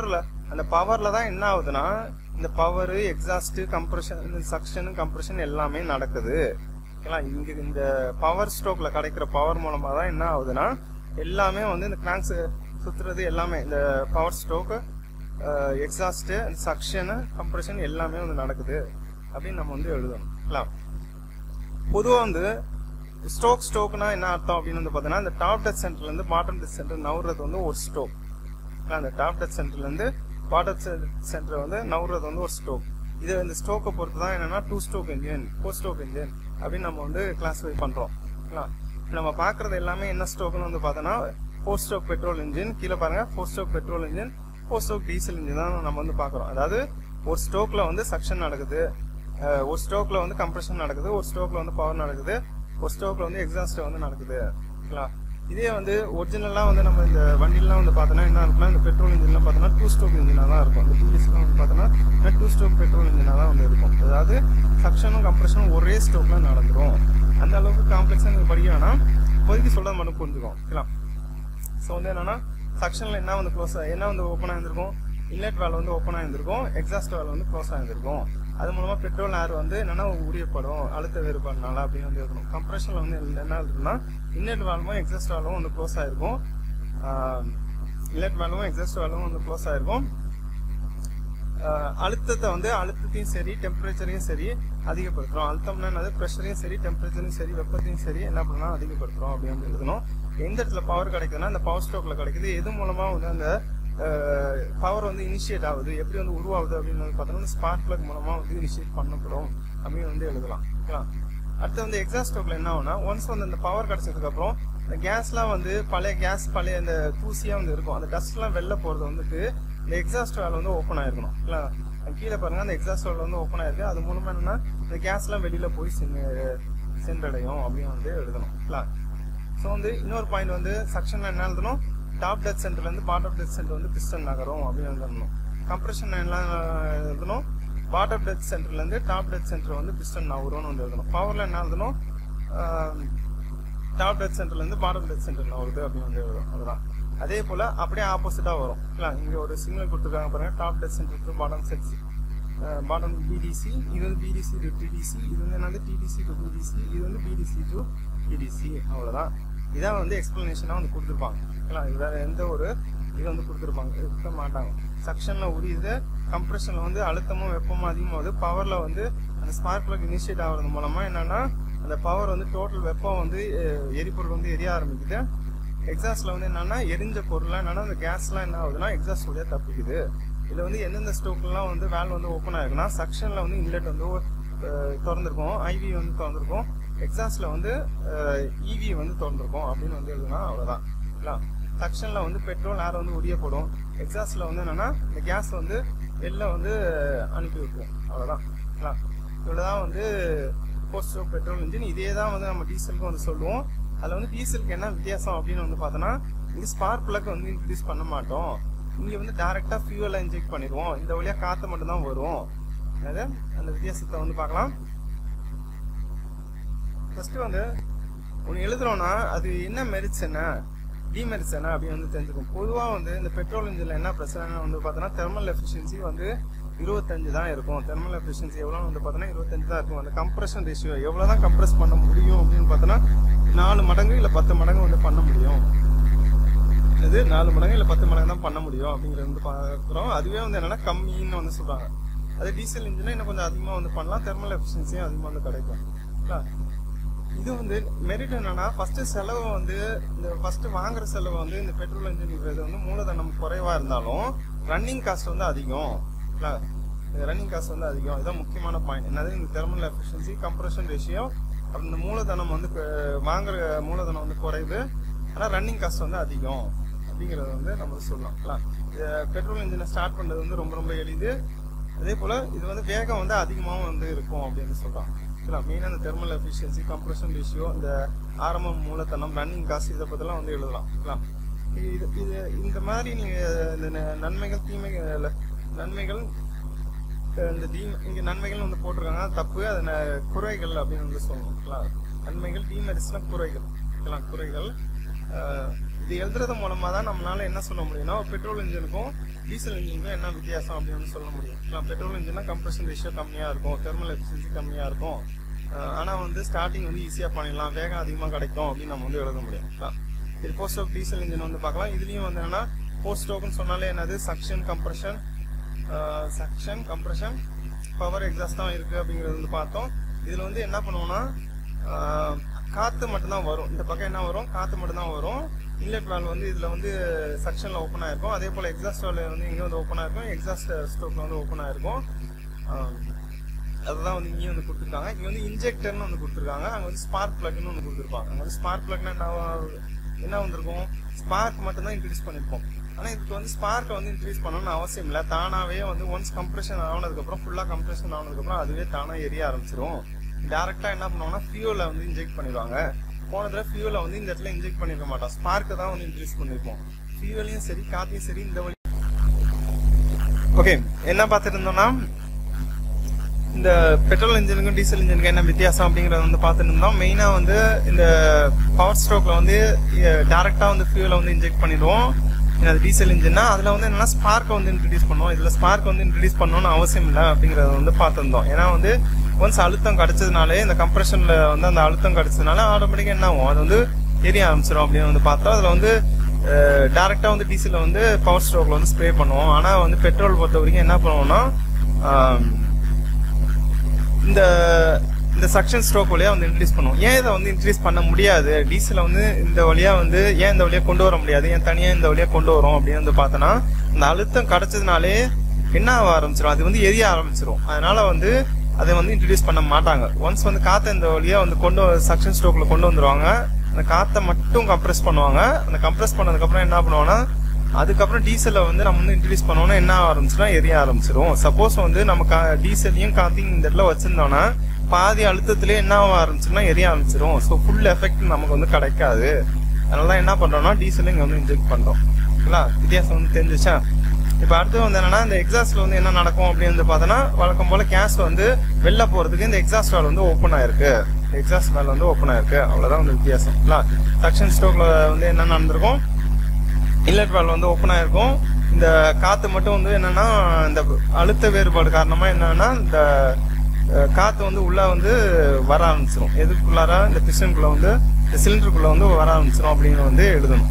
பவர்ல தான் என்ன ஆகுதுன்னா இந்த power, exhaust, compression, suction, compression எல்லாமே நடக்குது. இங்க இந்த பவர் ஸ்ட்ரோக்ல கிடைக்கிற பவர் மூலமா தான் என்ன ஆகுதுன்னா எல்லாமே வந்து இந்த கிராங்க்ஸ் சுத்துறது எல்லாமே இந்த power stroke, exhaust, suction, compression எல்லாமே வந்து நடக்குது அப்படின்னு நம்ம வந்து எழுதணும். பொதுவாக வந்து ஸ்ட்ரோக்னா என்ன அர்த்தம் அப்படின்னு வந்து பார்த்தீங்கன்னா இந்த டாப் டெத் சென்டர்ல இருந்து பாட்டம் டெத் சென்டர் நவுறது வந்து ஒரு ஸ்ட்ரோக். அந்த டாப் டெத் சென்டர்ல இருந்து பாட்டம் சென்டர் வந்து நவுறது வந்து ஒரு ஸ்ட்ரோக். இது இந்த ஸ்ட்ரோக்கை பொறுத்து தான் என்னன்னா 2 ஸ்ட்ரோக் இன்ஜின், 4 ஸ்ட்ரோக் இன்ஜின் அப்படின்னு நம்ம வந்து கிளாஸிஃபை பண்றோம். நம்ம பாக்குறது எல்லாமே என்ன ஸ்ட்ரோக்னு வந்து பார்த்தோன்னா 4 ஸ்ட்ரோக் பெட்ரோல் இன்ஜின், கீழே பாருங்க 4 stroke petrol engine, 4 stroke diesel engine தான் நம்ம வந்து பாக்குறோம். அதாவது ஒரு ஸ்ட்ரோக்ல வந்து சக்ஷன் நடக்குது, ஒரு ஸ்ட்ரோக்ல வந்து கம்ப்ரஷன் நடக்குது, ஒரு ஸ்ட்ரோக்ல வந்து பவர் நடக்குது, ஒரு ஸ்ட்ரோக்ல வந்து எக்ஸாஸ்ட் வந்து நடக்குது. இதே வந்து ஒரிஜினலாக வந்து நம்ம இந்த வண்டிலாம் வந்து பார்த்தோன்னா என்ன இருக்குன்னா இந்த பெட்ரோல் இன்ஜின்லாம் பார்த்தோன்னா 2 ஸ்ட்ரோக் இன்ஜினாக தான் இருக்கும். இந்த டிவிஎஸ்லாம் வந்து பார்த்தோன்னா 2 ஸ்ட்ரோக் பெட்ரோல் இன்ஜினாக தான் வந்து இருக்கும். அதாவது சக்ஷனும் கம்ப்ரெஷனும் ஒரே ஸ்ட்ரோக்கில் நடந்துடும். அந்த அளவுக்கு காம்ப்ளெக்ஸாக நீங்கள் படிக்க வேணாம், இப்போதைக்கு சொல்கிறது மட்டும் புரிஞ்சுக்கும். ஓகேங்களா? ஸோ வந்து என்னன்னா சக்ஷனில் என்ன வந்து என்ன வந்து ஓப்பனாக இருந்திருக்கும், இன்லெட் வேல் வந்து ஓப்பனாக இருந்திருக்கும், எக்ஸாஸ்ட் வேல் வந்து க்ளோஸாக இருந்திருக்கும். அது மூலமாக பெட்ரோல் ஏர் வந்து என்னன்னா உரியப்படும் அழுத்த வேறுபாடுனால அப்படின்னு வந்து இருக்கணும். கம்ப்ரெஷனில் வந்து என்ன இருக்குன்னா இன்லெட் வேல்வும் எக்ஸாஸ்ட் வேல்வும் வந்து க்ளோஸ் ஆகிருக்கும். இன்லெட் வேல்வும் எக்ஸாஸ்ட் வேல்வும் வந்து க்ளோஸ் ஆகிருக்கும். அழுத்தத்தை வந்து அழுத்தத்தையும் சரி டெம்பரேச்சரையும் சரி அதிகப்படுத்துகிறோம். அழுத்தம்னா என்னது, ப்ரெஷரையும் சரி டெம்பரேச்சரையும் சரி வெப்பத்தையும் சரி என்ன பண்ணலாம் அதிகப்படுத்துகிறோம் அப்படின்னு எழுதணும். எந்த இடத்துல பவர் கிடைக்குதுன்னா இந்த பவர் ஸ்ட்ரோக்கில் கிடைக்குது. எது மூலமாக வந்து அந்த பவர் வந்து இனிஷியேட் ஆகுது, எப்படி வந்து உருவாகுது அப்படின்னு வந்து பார்த்தோம்னா ஸ்பார்க் பிளக் மூலமாக வந்து இனிஷியேட் பண்ணப்படும் அப்படின்னு வந்து எழுதலாம். ஓகேங்களா? அடுத்து வந்து எக்ஸாஸ்ட் ஸ்ட்ரோக்கில் என்ன ஆகுனா ஒன்ஸ் வந்து அந்த பவர் கிடைச்சதுக்கப்புறம் இந்த கேஸ்லாம் வந்து பழைய அந்த தூசியாக வந்து இருக்கும். அந்த டஸ்ட்லாம் வெளில போகிறது வந்துட்டு இந்த எக்ஸாஸ்ட் வேல் வந்து ஓப்பன் ஆயிருக்கணும். இல்லை கீழே பாருங்க அந்த எக்ஸாஸ்ட் வேல் வந்து ஓப்பன் ஆயிருக்கு. அது மூலமாக என்னன்னா இந்த கேஸ்லாம் வெளியில் போய் சென்றடையும் அப்படின்னு வந்து எழுதணும். இல்லை ஸோ வந்து இன்னொரு பாயிண்ட் வந்து செக்ஷனில் என்ன எழுதணும், டாப் டெத் சென்டர்லேருந்து பாட்டம் டெத் சென்டர் வந்து பிஸ்டன் நகரும் அப்படின்னு எழுதணும். கம்ப்ரெஷன் எல்லாம் எழுதணும், பாட்டம் டெத் சென்டர்லேருந்து டாப் டெத் சென்டர் வந்து பிஸ்டன் நகரும்னு வந்து எழுதணும். பவரில் என்ன எழுதணும், டாப் டெத் சென்டர்லேருந்து பாட்டம் டெத் சென்டர் நகருது அப்படின்னு வந்து எழுதணும். அதுதான் அதே போல் அப்படியே ஆப்போசிட்டாக வரும். இல்லை இங்கே ஒரு சிக்னல் கொடுத்துருக்காங்க பாருங்க, top dead centre to bottom சென்சி பாட்டம் பிடிசி, இது வந்து பிடிசி டு டிடிசி, இது வந்து என்னது டிடிசி டு பிடிசி, இது வந்து பிடிசி டு டிடிசி. அவ்வளோதான். இதான் வந்து எக்ஸ்பிளனேஷனாக வந்து கொடுத்துருப்பாங்க. இது வேற எந்த ஒரு இது வந்து கொடுத்துருப்பாங்க இருக்க மாட்டாங்க. செக்ஷனில் உரியுது, கம்ப்ரெஷனில் வந்து அழுத்தமும் வெப்பமும் அதிகமாகுது, பவரில் வந்து அந்த ஸ்பார்க் பிளக் இனிஷியேட் ஆகிறது மூலமாக என்னன்னா அந்த பவர் வந்து டோட்டல் வெப்பம் வந்து எரிபொருள் வந்து எரிய ஆரம்பிக்குது. எக்ஸாஸ்ட்ல வந்து என்னன்னா எரிஞ்ச பொருள்லாம் என்னன்னா அந்த கேஸ்லாம் என்ன ஆகுதுன்னா எக்ஸாஸ்ட் வழியாக தப்பிக்குது. இதில் வந்து எந்தெந்த ஸ்டோக்லாம் வந்து வேல் வந்து ஓப்பன் ஆயிருக்குன்னா செக்ஷனில் வந்து இன்லெட் வந்து திறந்துருக்கும், ஐவி வந்து திறந்துருக்கும், எக்ஸாஸ்ட்ல வந்து இவி வந்து திறந்துருக்கும் அப்படின்னு வந்து எழுதுனா அவ்வளோதான். செக்ஷனில் வந்து பெட்ரோல் ஏர் வந்து உரியப்படும், எக்ஸாஸ்ட்ல வந்து என்னன்னா இந்த கேஸ் வந்து வெளில வந்து அனுப்பி விட்டுரும். அவ்வளோதான். இவ்வளோதான் வந்து போஸ்ட் ஸ்ட்ரோக் பெட்ரோல் இன்ஜின். இதே தான் வந்து நம்ம டீசலுக்கு வந்து சொல்லுவோம். அதில் வந்து டீசலுக்கு என்ன வித்தியாசம் அப்படின்னு வந்து பார்த்தோன்னா இங்கே ஸ்பார்க் பிளக் வந்து இன்ட்ரடியூஸ் பண்ண மாட்டோம், இங்கே வந்து டைரெக்டாக ஃபியூவலை இன்ஜெக்ட் பண்ணிடுவோம், இந்த வழியாக காற்று மட்டும்தான் வரும். அது அந்த வித்தியாசத்தை வந்து பார்க்கலாம். ஃபர்ஸ்ட் வந்து ஒன்று எழுதுறோம்னா அது என்ன மெரிட்ஸ் என்ன டிமெரிட்ஸ் என்ன அப்படின்னு வந்து தெரிஞ்சுக்கும். பொதுவாக வந்து இந்த பெட்ரோல் இன்ஜினில் என்ன பிரச்சனை வந்து பார்த்தோன்னா தெர்மல் எஃபிஷியன்சி வந்து 25 தான் இருக்கும். தெர்மல் எஃபிஷியன்சி எவ்வளோன்னு வந்து பார்த்தோன்னா 25 தான் இருக்கும். அந்த கம்ப்ரெஷன் ரேஷியோ எவ்வளோ தான் கம்ப்ரெஸ் பண்ண முடியும் அப்படின்னு பார்த்தோன்னா 4 மடங்கு இல்லை 10 மடங்கு வந்து பண்ண முடியும். இது 4 மடங்கு இல்லை 10 மடங்கு தான் பண்ண முடியும் அப்படிங்கிறது வந்து பார்க்குறோம். அதுவே வந்து என்னன்னா கம்மின்னு வந்து சொல்கிறாங்க. அது டீசல் இன்ஜினை இன்னும் கொஞ்சம் அதிகமாக வந்து பண்ணலாம், தெர்மல் எஃபிஷியன்சியும் அதிகமாக வந்து கிடைக்கும். இது வந்து மெரிட் என்னன்னா ஃபர்ஸ்ட் செலவு வந்து இந்த ஃபர்ஸ்ட் வாங்குற செலவு வந்து இந்த பெட்ரோல் இன்ஜின்ங்கிறது வந்து மூலதனம் குறைவா இருந்தாலும் ரன்னிங் காஸ்ட் வந்து அதிகம். ரன்னிங் காஸ்ட் வந்து அதிகம். இதுதான் முக்கியமான பாயிண்ட். என்னது இந்த தெர்மல் எஃபிஷியன்சி கம்ப்ரெஷன் ரேஷியோ அப்படி இந்த மூலதனம் வந்து வாங்குற மூலதனம் வந்து குறைவு, ஆனால் ரன்னிங் காஸ்ட் வந்து அதிகம் அப்படிங்கிறத வந்து நம்ம சொல்லலாம். பெட்ரோல் இன்ஜினை ஸ்டார்ட் பண்ணுறது வந்து ரொம்ப ரொம்ப எளிது. அதே போல் இது வந்து வேகம் வந்து அதிகமாகவும் வந்து இருக்கும் அப்படின்னு சொல்கிறோம். மெயினாக இந்த தெர்மல் எஃபிஷியன்சி கம்ப்ரெஷன் ரேஷியோ இந்த ஆரம்ப மூலதனம் ரன்னிங் காஸ்ட் இதை பற்றிலாம் வந்து எழுதலாம். இது இந்த மாதிரி நீங்கள் இந்த நன்மைகள் தீமைகள் நன்மைகள் இந்த இங்கே நன்மைகள் வந்து போட்டிருக்காங்க, தப்பு அது குறைகள் அப்படின்னு வந்து சொல்லணும். நன்மைகள் டிமெரிட்ஸ்னா குறைகள். இது எழுதுறது மூலமாக தான் நம்மளால என்ன சொல்ல முடியும்னா பெட்ரோல் இன்ஜினுக்கும் டீசல் இன்ஜினுக்கும் என்ன வித்தியாசம் அப்படின்னு சொல்ல முடியும். பெட்ரோல் இன்ஜினா கம்ப்ரெஷன் ரேஷியோ கம்மியாக இருக்கும், தெர்மல் எஃபிஷியன்சி கம்மியாக இருக்கும், ஆனால் வந்து ஸ்டார்டிங் வந்து ஈஸியாக பண்ணிடலாம், வேகம் அதிகமாக கிடைக்கும் அப்படின்னு நம்ம வந்து எழுத முடியும். இது போஸ்ட் ஸ்ட்ரோக் டீசல் இன்ஜின் வந்து பார்க்கலாம். இதுலேயும் வந்து என்னன்னா போஸ்ட் ஸ்ட்ரோக்னு சொன்னாலே என்னது சக்ஷன் கம்ப்ரெஷன் பவர் எக்ஸாஸ்ட் தான் இருக்குது அப்படிங்கிறது வந்து பார்த்தோம். இதில் வந்து என்ன பண்ணுவோம்னா காற்று மட்டும்தான் வரும், இந்த பக்கம் என்ன வரும் காற்று மட்டும்தான் வரும். இன்லெட் வால்வ் வந்து இதில் வந்து செக்ஷனில் ஓப்பன் ஆகிருக்கும், அதே போல் எக்ஸாஸ்ட் வால்வ் வந்து இங்கே வந்து ஓப்பன் ஆகிருக்கும், எக்ஸாஸ்ட் ஸ்ட்ரோக்கில் வந்து ஓப்பன் ஆகிருக்கும். அதுதான் வந்து இங்கேயும் வந்து கொடுத்துருக்காங்க. இங்கே வந்து இன்ஜெக்டர்னு வந்து கொடுத்துருக்காங்க, அங்கே வந்து ஸ்பார்க் பிளக்னு ஒன்று கொடுத்துருப்பாங்க. அங்கே வந்து ஸ்பார்க் பிளக்னா என்ன வந்திருக்கும், ஸ்பார்க் மட்டும் தான் இன்ட்ரடியூஸ் பண்ணியிருப்போம். ஆனால் இதுக்கு வந்து ஸ்பார்க்கை வந்து இன்ட்ரடியூஸ் பண்ணணும்னு அவசியம் இல்லை, தானாகவே வந்து ஒன்ஸ் கம்ப்ரெஷன் ஆனதுக்கப்புறம் ஃபுல்லாக கம்ப்ரெஷன் ஆனதுக்கப்புறம் அதுவே தானாக எரிய ஆரம்பிச்சிடும். டேரெக்டாக என்ன பண்ணுவாங்கன்னா ஃபியூலை வந்து இன்ஜெக்ட் பண்ணிடுவாங்க. போன தடவை ஃபியூலை வந்து இந்த இடத்துல இன்ஜெக்ட் பண்ணிருக்க மாட்டோம், ஸ்பார்க்கை தான் வந்து இன்ட்ரடியூஸ் பண்ணிருப்போம். ஃபியூலையும் சரி காத்தையும் சரி இந்த வழி. ஓகே, என்ன பார்த்துட்டு இருந்தோம்னா இந்த பெட்ரோல் இன்ஜினுக்கும் டீசல் இன்ஜினுக்கும் என்ன வித்தியாசம் அப்படிங்கறத வந்து பார்த்துட்டு இருந்தோம். மெயினா வந்து இந்த பவர் ஸ்ட்ரோக்ல வந்து டைரக்டா வந்து ஃபியூலை வந்து இன்ஜெக்ட் பண்ணிடுவோம். டீசல் இன்ஜின்னா அதுல வந்து என்னன்னா ஸ்பார்க்கை வந்து இன்ட்ரடியூஸ் பண்ணுவோம். இதுல ஸ்பார்க் வந்து இன்ட்ரடியூஸ் பண்ணணும்னு அவசியம் இல்லை அப்படிங்கறத வந்து பார்த்திருந்தோம். ஏன்னா வந்து ஒன்ஸ் அழுத்தம் கிடைச்சதுனாலே இந்த கம்ப்ரெஷன்ல வந்து அந்த அழுத்தம் கிடைச்சதுனால ஆட்டோமேட்டிக்கா என்ன ஆகும், அது வந்து எரிய ஆரம்பிச்சிடும் அப்படின்னு வந்து பார்த்தோம். அதுல வந்து டைரக்டா வந்து டீசல்ல வந்து பவர் ஸ்ட்ரோக்ல வந்து ஸ்ப்ரே பண்ணுவோம். ஆனா வந்து பெட்ரோல் பொறுத்த வரைக்கும் என்ன பண்ணுவோம்னா இந்த சக்ஷன் ஸ்ட்ரோக் வழியா வந்து இன்ட்ரடியூஸ் பண்ணுவோம். ஏன் இதை வந்து இன்ட்ரடியூஸ் பண்ண முடியாது, டீசலை வந்து இந்த வழியா வந்து ஏன் இந்த வழியா கொண்டு வர முடியாது, ஏன் தனியா இந்த வழியா கொண்டு வரோம் அப்படின்னு வந்து பார்த்தோன்னா இந்த அழுத்தம் கிடைச்சதுனாலே என்ன ஆக ஆரம்பிச்சிடும், அது வந்து எரிய ஆரம்பிச்சிடும். அதனால வந்து அதை வந்து இன்ட்ரடியூஸ் பண்ண மாட்டாங்க. ஒன்ஸ் வந்து காற்றை இந்த வழியா வந்து சக்ஷன் ஸ்ட்ரோக்ல கொண்டு வந்துருவாங்க. அந்த காற்றை மட்டும் கம்ப்ரெஸ் பண்ணுவாங்க. அந்த கம்ப்ரெஸ் பண்ணதுக்கு அப்புறம் என்ன பண்ணுவாங்கன்னா அதுக்கப்புறம் டீசலை வந்து நம்ம வந்து இன்ட்ரடியூஸ் பண்ணோம்னா என்ன ஆரம்பிச்சுன்னா எரிய ஆரம்பிச்சிடும். சப்போஸ் வந்து நம்ம டீசலையும் காத்தையும் இந்த இடத்துல வச்சிருந்தோம்னா பாதி அழுத்தத்திலே என்ன ஆரம்பிச்சுன்னா எரிய ஆரம்பிச்சிடும். ஸோ ஃபுல் எஃபெக்ட் நமக்கு வந்து கிடைக்காது. அதனால என்ன பண்றோம்னா டீசலை இங்க வந்து இன்ஜெக்ட் பண்றோம். ஓகேங்களா, வித்தியாசம் வந்து தெரிஞ்சிச்சா? இப்ப அடுத்து வந்து என்னன்னா இந்த எக்ஸாஸ்ட்ல வந்து என்ன நடக்கும் அப்படின்னு வந்து பார்த்தோன்னா வழக்கம் போல கேஸ் வந்து வெளில போறதுக்கு இந்த எக்ஸாஸ்ட் வால் வந்து ஓப்பன் ஆயிருக்கு. எக்ஸாஸ்ட் வால் வந்து ஓப்பன் ஆயிருக்கு, அவ்வளவுதான் வந்து வித்தியாசம். சக்ஷன் ஸ்ட்ரோக்ல வந்து என்ன நடந்திருக்கும், இன்லெட் வால்வ் வந்து ஓப்பன் ஆயிருக்கும். இந்த காத்து மட்டும் வந்து என்னன்னா இந்த அழுத்த வேறுபாடு காரணமா என்னன்னா இந்த காத்து வந்து உள்ள வந்து வர ஆரம்பிச்சிடும். எதுக்குள்ளார இந்த பிஸ்டனுக்குள்ள வந்து இந்த சிலிண்டருக்குள்ள வந்து வர ஆரம்பிச்சிடும் அப்படின்னு வந்து எழுதணும்.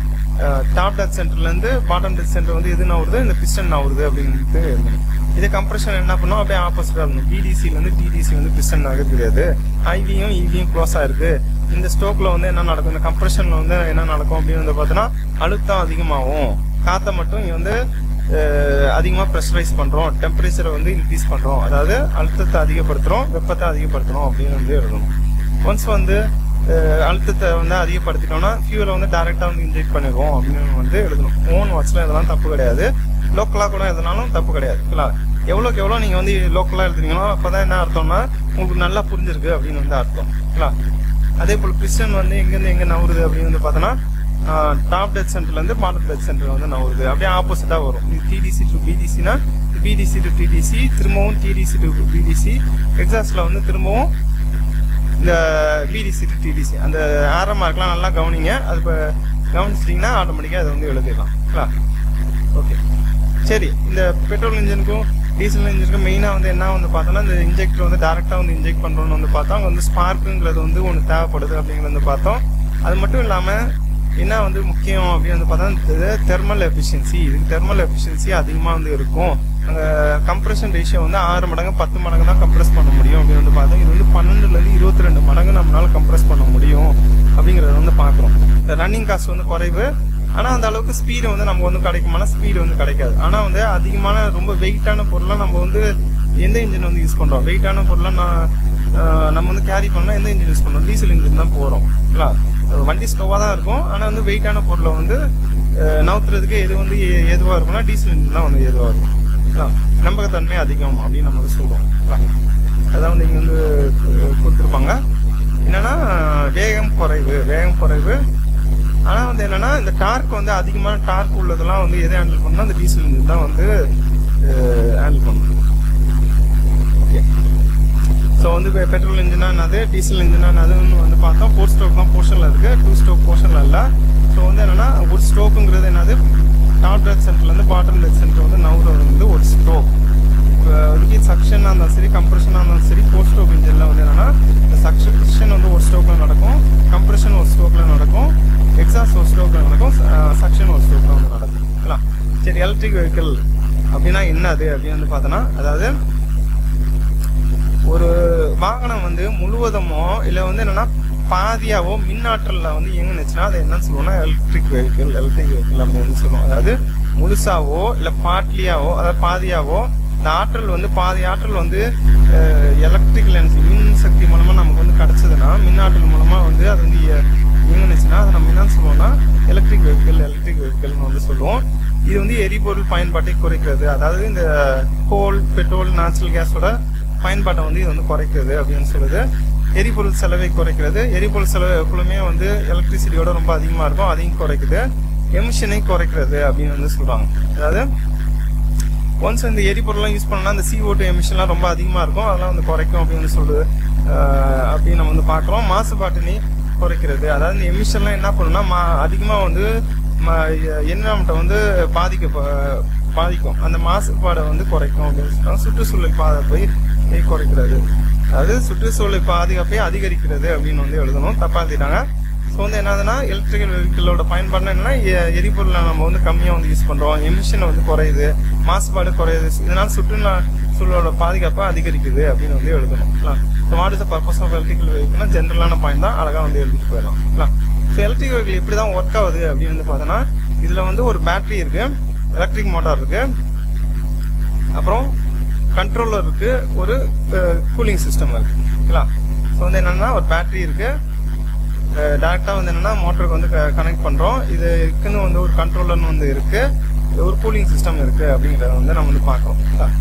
டாப் டெத் சென்டர்ல இருந்து பாட்டம் டெத் சென்டர் வந்து எது நவுறுது, இந்த பிஸ்டன் நவுறுது அப்படின்னு எழுதணும். இதே கம்ப்ரெஷன் என்ன பண்ணும், அப்படியே ஆப்போசிட்டா இருக்கணும். பிடிசில இருந்து டிடிசி வந்து பிஸ்டன் ஆக தெரியாது. ஐவியும் இவியும் க்ளோஸ் ஆயிருக்கு. இந்த ஸ்ட்ரோக்ல வந்து என்ன நடக்கும், இந்த கம்ப்ரெஷன்ல வந்து என்ன நடக்கும் அப்படின்னு வந்து பார்த்தோன்னா அழுத்தம் அதிகமாகும். காத்தை மட்டும் இங்க வந்து அதிகமா ப்ரெஷரைஸ் பண்றோம், டெம்பரேச்சரை வந்து இன்க்ரீஸ் பண்றோம், அதாவது அழுத்தத்தை அதிகப்படுத்துறோம், வெப்பத்தை அதிகப்படுத்துறோம் அப்படின்னு வந்து எழுதணும். ஒன்ஸ் வந்து அழுத்தத்தை வந்து அதிகப்படுத்திட்டோம்னா ஃபியூலை வந்து டைரக்டா வந்து இன்ஜெக்ட் பண்ணிடுவோம் அப்படின்னு வந்து எழுதணும். ஓன் வாட்ச்ல இதெல்லாம் தப்பு கிடையாது, லோக்கலா கூட எதுனாலும் தப்பு கிடையாது. எவ்வளோக்கு எவ்வளோ நீங்க வந்து லோக்கலா எழுதுறீங்களோ அப்பதான் என்ன அர்த்தம்னா உங்களுக்கு நல்லா புரிஞ்சிருக்கு அப்படின்னு வந்து அர்த்தம். அதே போல பிஸ்டன் வந்து எங்கிருந்து எங்க நவுறுது அப்படின்னு வந்து பார்த்தோன்னா டாப் டெத் சென்டர்ல இருந்து பாட்டம் டெத் சென்டர் வந்து நவுறுது. அப்படியே ஆப்போசிட்டா வரும். டிடிசி டு பிடிசினா பிடிசி டு டிடிசி, திரும்பவும் டிடிசி டு பிடிசி, எக்ஸாஸ்ட்ல வந்து திரும்பவும் இந்த பிடிசி டு டிடிசி. அந்த ஆரம் மார்க்லாம் நல்லா கவனிங்க. அது இப்போ கவனிச்சிட்டிங்கன்னா ஆட்டோமேட்டிக்கா அதை வந்து எழுதிடலாம். ஓகே, சரி. இந்த பெட்ரோல் இன்ஜினுக்கும் டீசல் இன்ஜினுக்கும் மெயினா வந்து என்ன வந்து பார்த்தோம்னா இந்த இன்ஜெக்டர் வந்து டைரக்டா வந்து இன்ஜெக்ட் பண்றோம்னு வந்து பார்த்தோம். அங்கே வந்து ஸ்பார்க்குங்கிறது வந்து ஒன்று தேவைப்படுது அப்படிங்கிறது வந்து பார்த்தோம். அது மட்டும் இல்லாம என்ன வந்து முக்கியம் அப்படின்னு வந்து பார்த்தா தெர்மல் எஃபிஷியன்சி. இதுக்கு தெர்மல் எஃபிஷியன்சி அதிகமா வந்து இருக்கும். அங்க கம்ப்ரெஷன் ரேஷியோ வந்து 6 மடங்கு 10 மடங்கு தான் கம்ப்ரெஸ் பண்ண முடியும் அப்படின்னு வந்து பார்த்தோம். இது வந்து 12ல இருந்து 22 மடங்கு நம்மளால கம்ப்ரெஸ் பண்ண முடியும் அப்படிங்கறத வந்து பாக்குறோம். ரன்னிங் காஸ்ட் வந்து குறைவு, ஆனா அந்த அளவுக்கு ஸ்பீடு வந்து நமக்கு வந்து கிடைக்குமான ஸ்பீடு வந்து கிடைக்காது. ஆனா வந்து அதிகமான ரொம்ப வெயிட்டான பொருளை நம்ம வந்து எந்த இன்ஜின் வந்து யூஸ் பண்றோம், வெயிட்டான பொருளை நம்ம வந்து கேரி பண்ணா எந்த இன்ஜின் யூஸ் பண்றோம், டீசல் இன்ஜின் தான் போறோம். வண்டி ஸ்லோவா தான் இருக்கும், ஆனா வந்து வெயிட்டான பொருளை வந்து நவுத்துறதுக்கு எது வந்து ஏதுவா இருக்கும்னா டீசல் இன்ஜின் தான் வந்து ஏதுவா இருக்கும். நம்பகத்தன்மை அதிகம் அப்படின்னு நம்ம வந்து சொல்றோம். அதான் வந்து இங்க வந்து கொடுத்துருப்பாங்க. என்னன்னா வேகம் குறைவு. ஆனா வந்து என்னன்னா இந்த டார்க் வந்து அதிகமான டார்க் உள்ளதெல்லாம் வந்து எதை ஹேண்டில் பண்ணா அந்த டீசல் இன்ஜின் தான் வந்து ஹேண்டில் பண்ணும். ஓகே, ஸோ வந்து பெட்ரோல் இன்ஜினா என்னது, டீசல் இன்ஜினா என்னதுன்னு வந்து பார்த்தோம். 4 ஸ்ட்ரோக் தான் போர்ஷன்ல இருக்கு, 2 ஸ்ட்ரோக் போர்ஷன்ல இல்ல. ஸோ வந்து என்னன்னா ஒரு ஸ்ட்ரோக்குங்கிறது என்னது, டாப் டெத் சென்டர்ல இருந்து பாட்டம் டெத் சென்டர் வந்து நவுறது வந்து ஒரு ஸ்ட்ரோக். சக்ஷனா இருந்தாலும் சரி, கம்ப்ரெஷனா இருந்தாலும் சரி, 4 ஸ்ட்ரோக் இன்ஜின்ல வந்து என்னன்னா சக்ஷன் வந்து ஒரு ஸ்ட்ரோக்ல நடக்கும், கம்ப்ரெஷன் ஒரு ஸ்ட்ரோக்ல நடக்கும், எக்ஸாஸ்ட் ஒரு ஸ்ட்ரோக்ல நடக்கும், சக்ஷன் ஒரு ஸ்ட்ரோக்ல வந்து நடக்கும். சரி, எலக்ட்ரிக் வெஹிக்கிள் அப்படின்னா என்னது அப்படின்னு வந்து பார்த்தோன்னா, அதாவது ஒரு வாகனம் வந்து முழுவதுமோ இல்ல வந்து என்னன்னா பாதியாவோ மின்னாற்றல்ல வந்து இயங்குனுச்சுன்னா அது என்னன்னு சொல்லுவோம்னா எலக்ட்ரிக் வெஹிக்கிள் அப்படின்னு சொல்லுவோம். அதாவது முழுசாவோ இல்ல பார்ட்லியாவோ, அதாவது பாதியாவோ இந்த ஆற்றல் வந்து பாதி ஆற்றல் வந்து எலக்ட்ரிக்கல் எனர்ஜி மின் சக்தி மூலமா நமக்கு வந்து கிடைச்சதுன்னா, மின்னாற்றல் மூலமா வந்து அது வந்து இயங்குனுச்சுன்னா அதை நம்ம என்னன்னு சொல்லுவோம்னா எலக்ட்ரிக் வெஹிக்கிள்னு வந்து சொல்லுவோம். இது வந்து எரிபொருள் பயன்பாட்டை குறைக்கிறது. அதாவது இந்த கோல், பெட்ரோல், நேச்சுரல் கேஸோட பயன்பாட்டை வந்து இது வந்து குறைக்கிறது அப்படின்னு சொல்லுது. எரிபொருள் செலவை குறைக்கிறது. எரிபொருள் செலவு எப்பவுமே வந்து எலக்ட்ரிசிட்டியோட ரொம்ப அதிகமாக இருக்கும், அதையும் குறைக்குது. எமிஷனை குறைக்கிறது அப்படின்னு வந்து சொல்றாங்க. அதாவது ஒன்ஸ் இந்த எரிபொருள்லாம் யூஸ் பண்ணோம்னா அந்த CO2 எமிஷன்லாம் ரொம்ப அதிகமாக இருக்கும், அதெல்லாம் வந்து குறைக்கும் அப்படின்னு சொல்லுது. அப்படின்னு நம்ம வந்து பார்க்குறோம். மாசுபாட்டினை குறைக்கிறது. அதாவது இந்த எமிஷன்லாம் என்ன பண்ணுன்னா அதிகமாக வந்து என்விரான்மெண்ட்டை வந்து பாதிக்கும். அந்த மாசுபாடை வந்து குறைக்கும் அப்படின்னு சொல்றாங்க. சுற்றுச்சூழல் பாதுகாப்பை குறைக்கிறது. அதாவது சுற்றுச்சூழல் பாதுகாப்பை அதிகரிக்கிறது அப்படின்னு வந்து எழுதணும். தப்பா எழுதிட்டாங்க. ஸோ வந்து என்னதுன்னா எலக்ட்ரிக்கல் வெஹிக்கிளோட பயன்பாடு என்னன்னா எரிபொருளை நம்ம வந்து கம்மியாக வந்து யூஸ் பண்றோம், எமிஷன் வந்து குறையுது, மாசுபாடு குறையுது, இதனால சுற்றுச்சூழலோட பாதுகாப்பை அதிகரிக்குது அப்படின்னு வந்து எழுதணும். What is the purpose of electrical வெஹிக்கிள்னா ஜென்ரலான பாயிண்ட் தான், அழகா வந்து எழுதிட்டு போயிடலாம். ஸோ எலக்ட்ரிக் வெஹிக்கிள் எப்படி தான் ஒர்க் ஆகுது அப்படின்னு வந்து பார்த்தோன்னா இதுல வந்து ஒரு பேட்டரி இருக்கு, எலக்ட்ரிக் மோட்டார் இருக்கு, அப்புறம் கண்ட்ரோலர் இருக்கு, ஒரு கூலிங் சிஸ்டம் இருக்கு. ஸோ வந்து என்னன்னா ஒரு பேட்டரி இருக்கு, டைரக்டா வந்து என்னன்னா மோட்டருக்கு வந்து கனெக்ட் பண்றோம். இது இருக்குன்னு வந்து ஒரு கண்ட்ரோலர்னு வந்து இருக்கு, ஒரு கூலிங் சிஸ்டம் இருக்கு அப்படிங்கறத வந்து நம்ம வந்து பார்க்கறோம்.